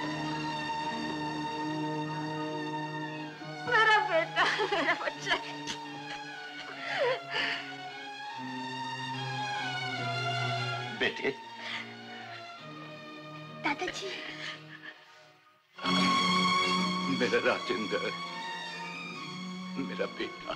मेरा बेटा, मेरा बच्चा। बेटे, दादाजी, मेरा राजेंद्र, मेरा बेटा।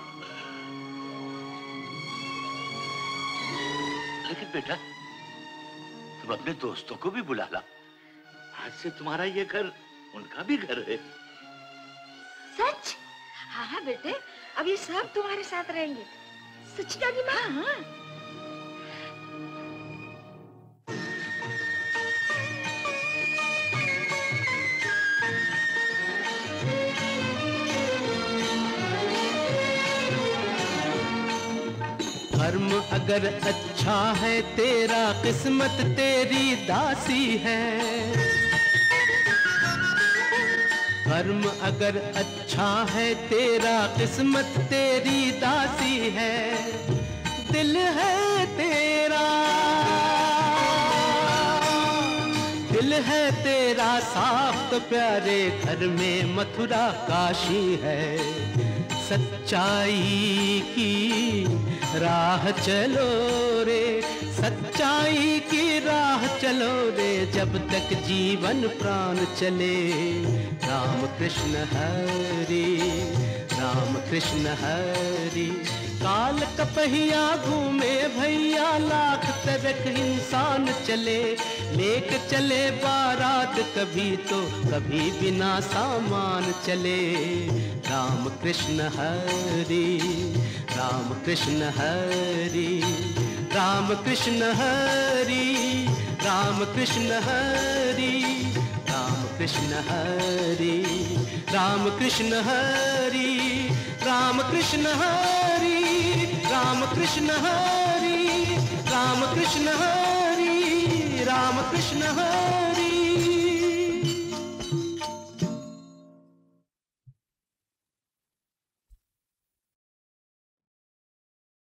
लेकिन बेटा, तुम अपने दोस्तों को भी बुला ला। आज से तुम्हारा ये घर उनका भी घर है। सच? हाँ हाँ बेटे, अब ये सब तुम्हारे साथ रहेंगे। सच दादी माँ? हाँ। कर्म अगर अच्छा है तेरा, किस्मत तेरी दासी है। कर्म अगर अच्छा है तेरा, किस्मत तेरी दासी है। दिल है तेरा, दिल है तेरा साफ तो प्यारे घर में मथुरा काशी है। सच्चाई की राह चलो रे, सच्चाई की राह चलो रे, जब तक जीवन प्राण चले। राम कृष्ण हरि राम कृष्ण हरि। काल कपहिया घूमे भैया, लाख तरक इंसान चले, लेक चले बारात कभी तो कभी बिना सामान चले। राम कृष्ण हरि राम कृष्ण हरि राम कृष्ण हरि राम कृष्ण हरि राम कृष्ण हरि राम कृष्ण हरि राम कृष्ण हरि राम कृष्ण हरि राम कृष्ण हरि राम कृष्ण हरि।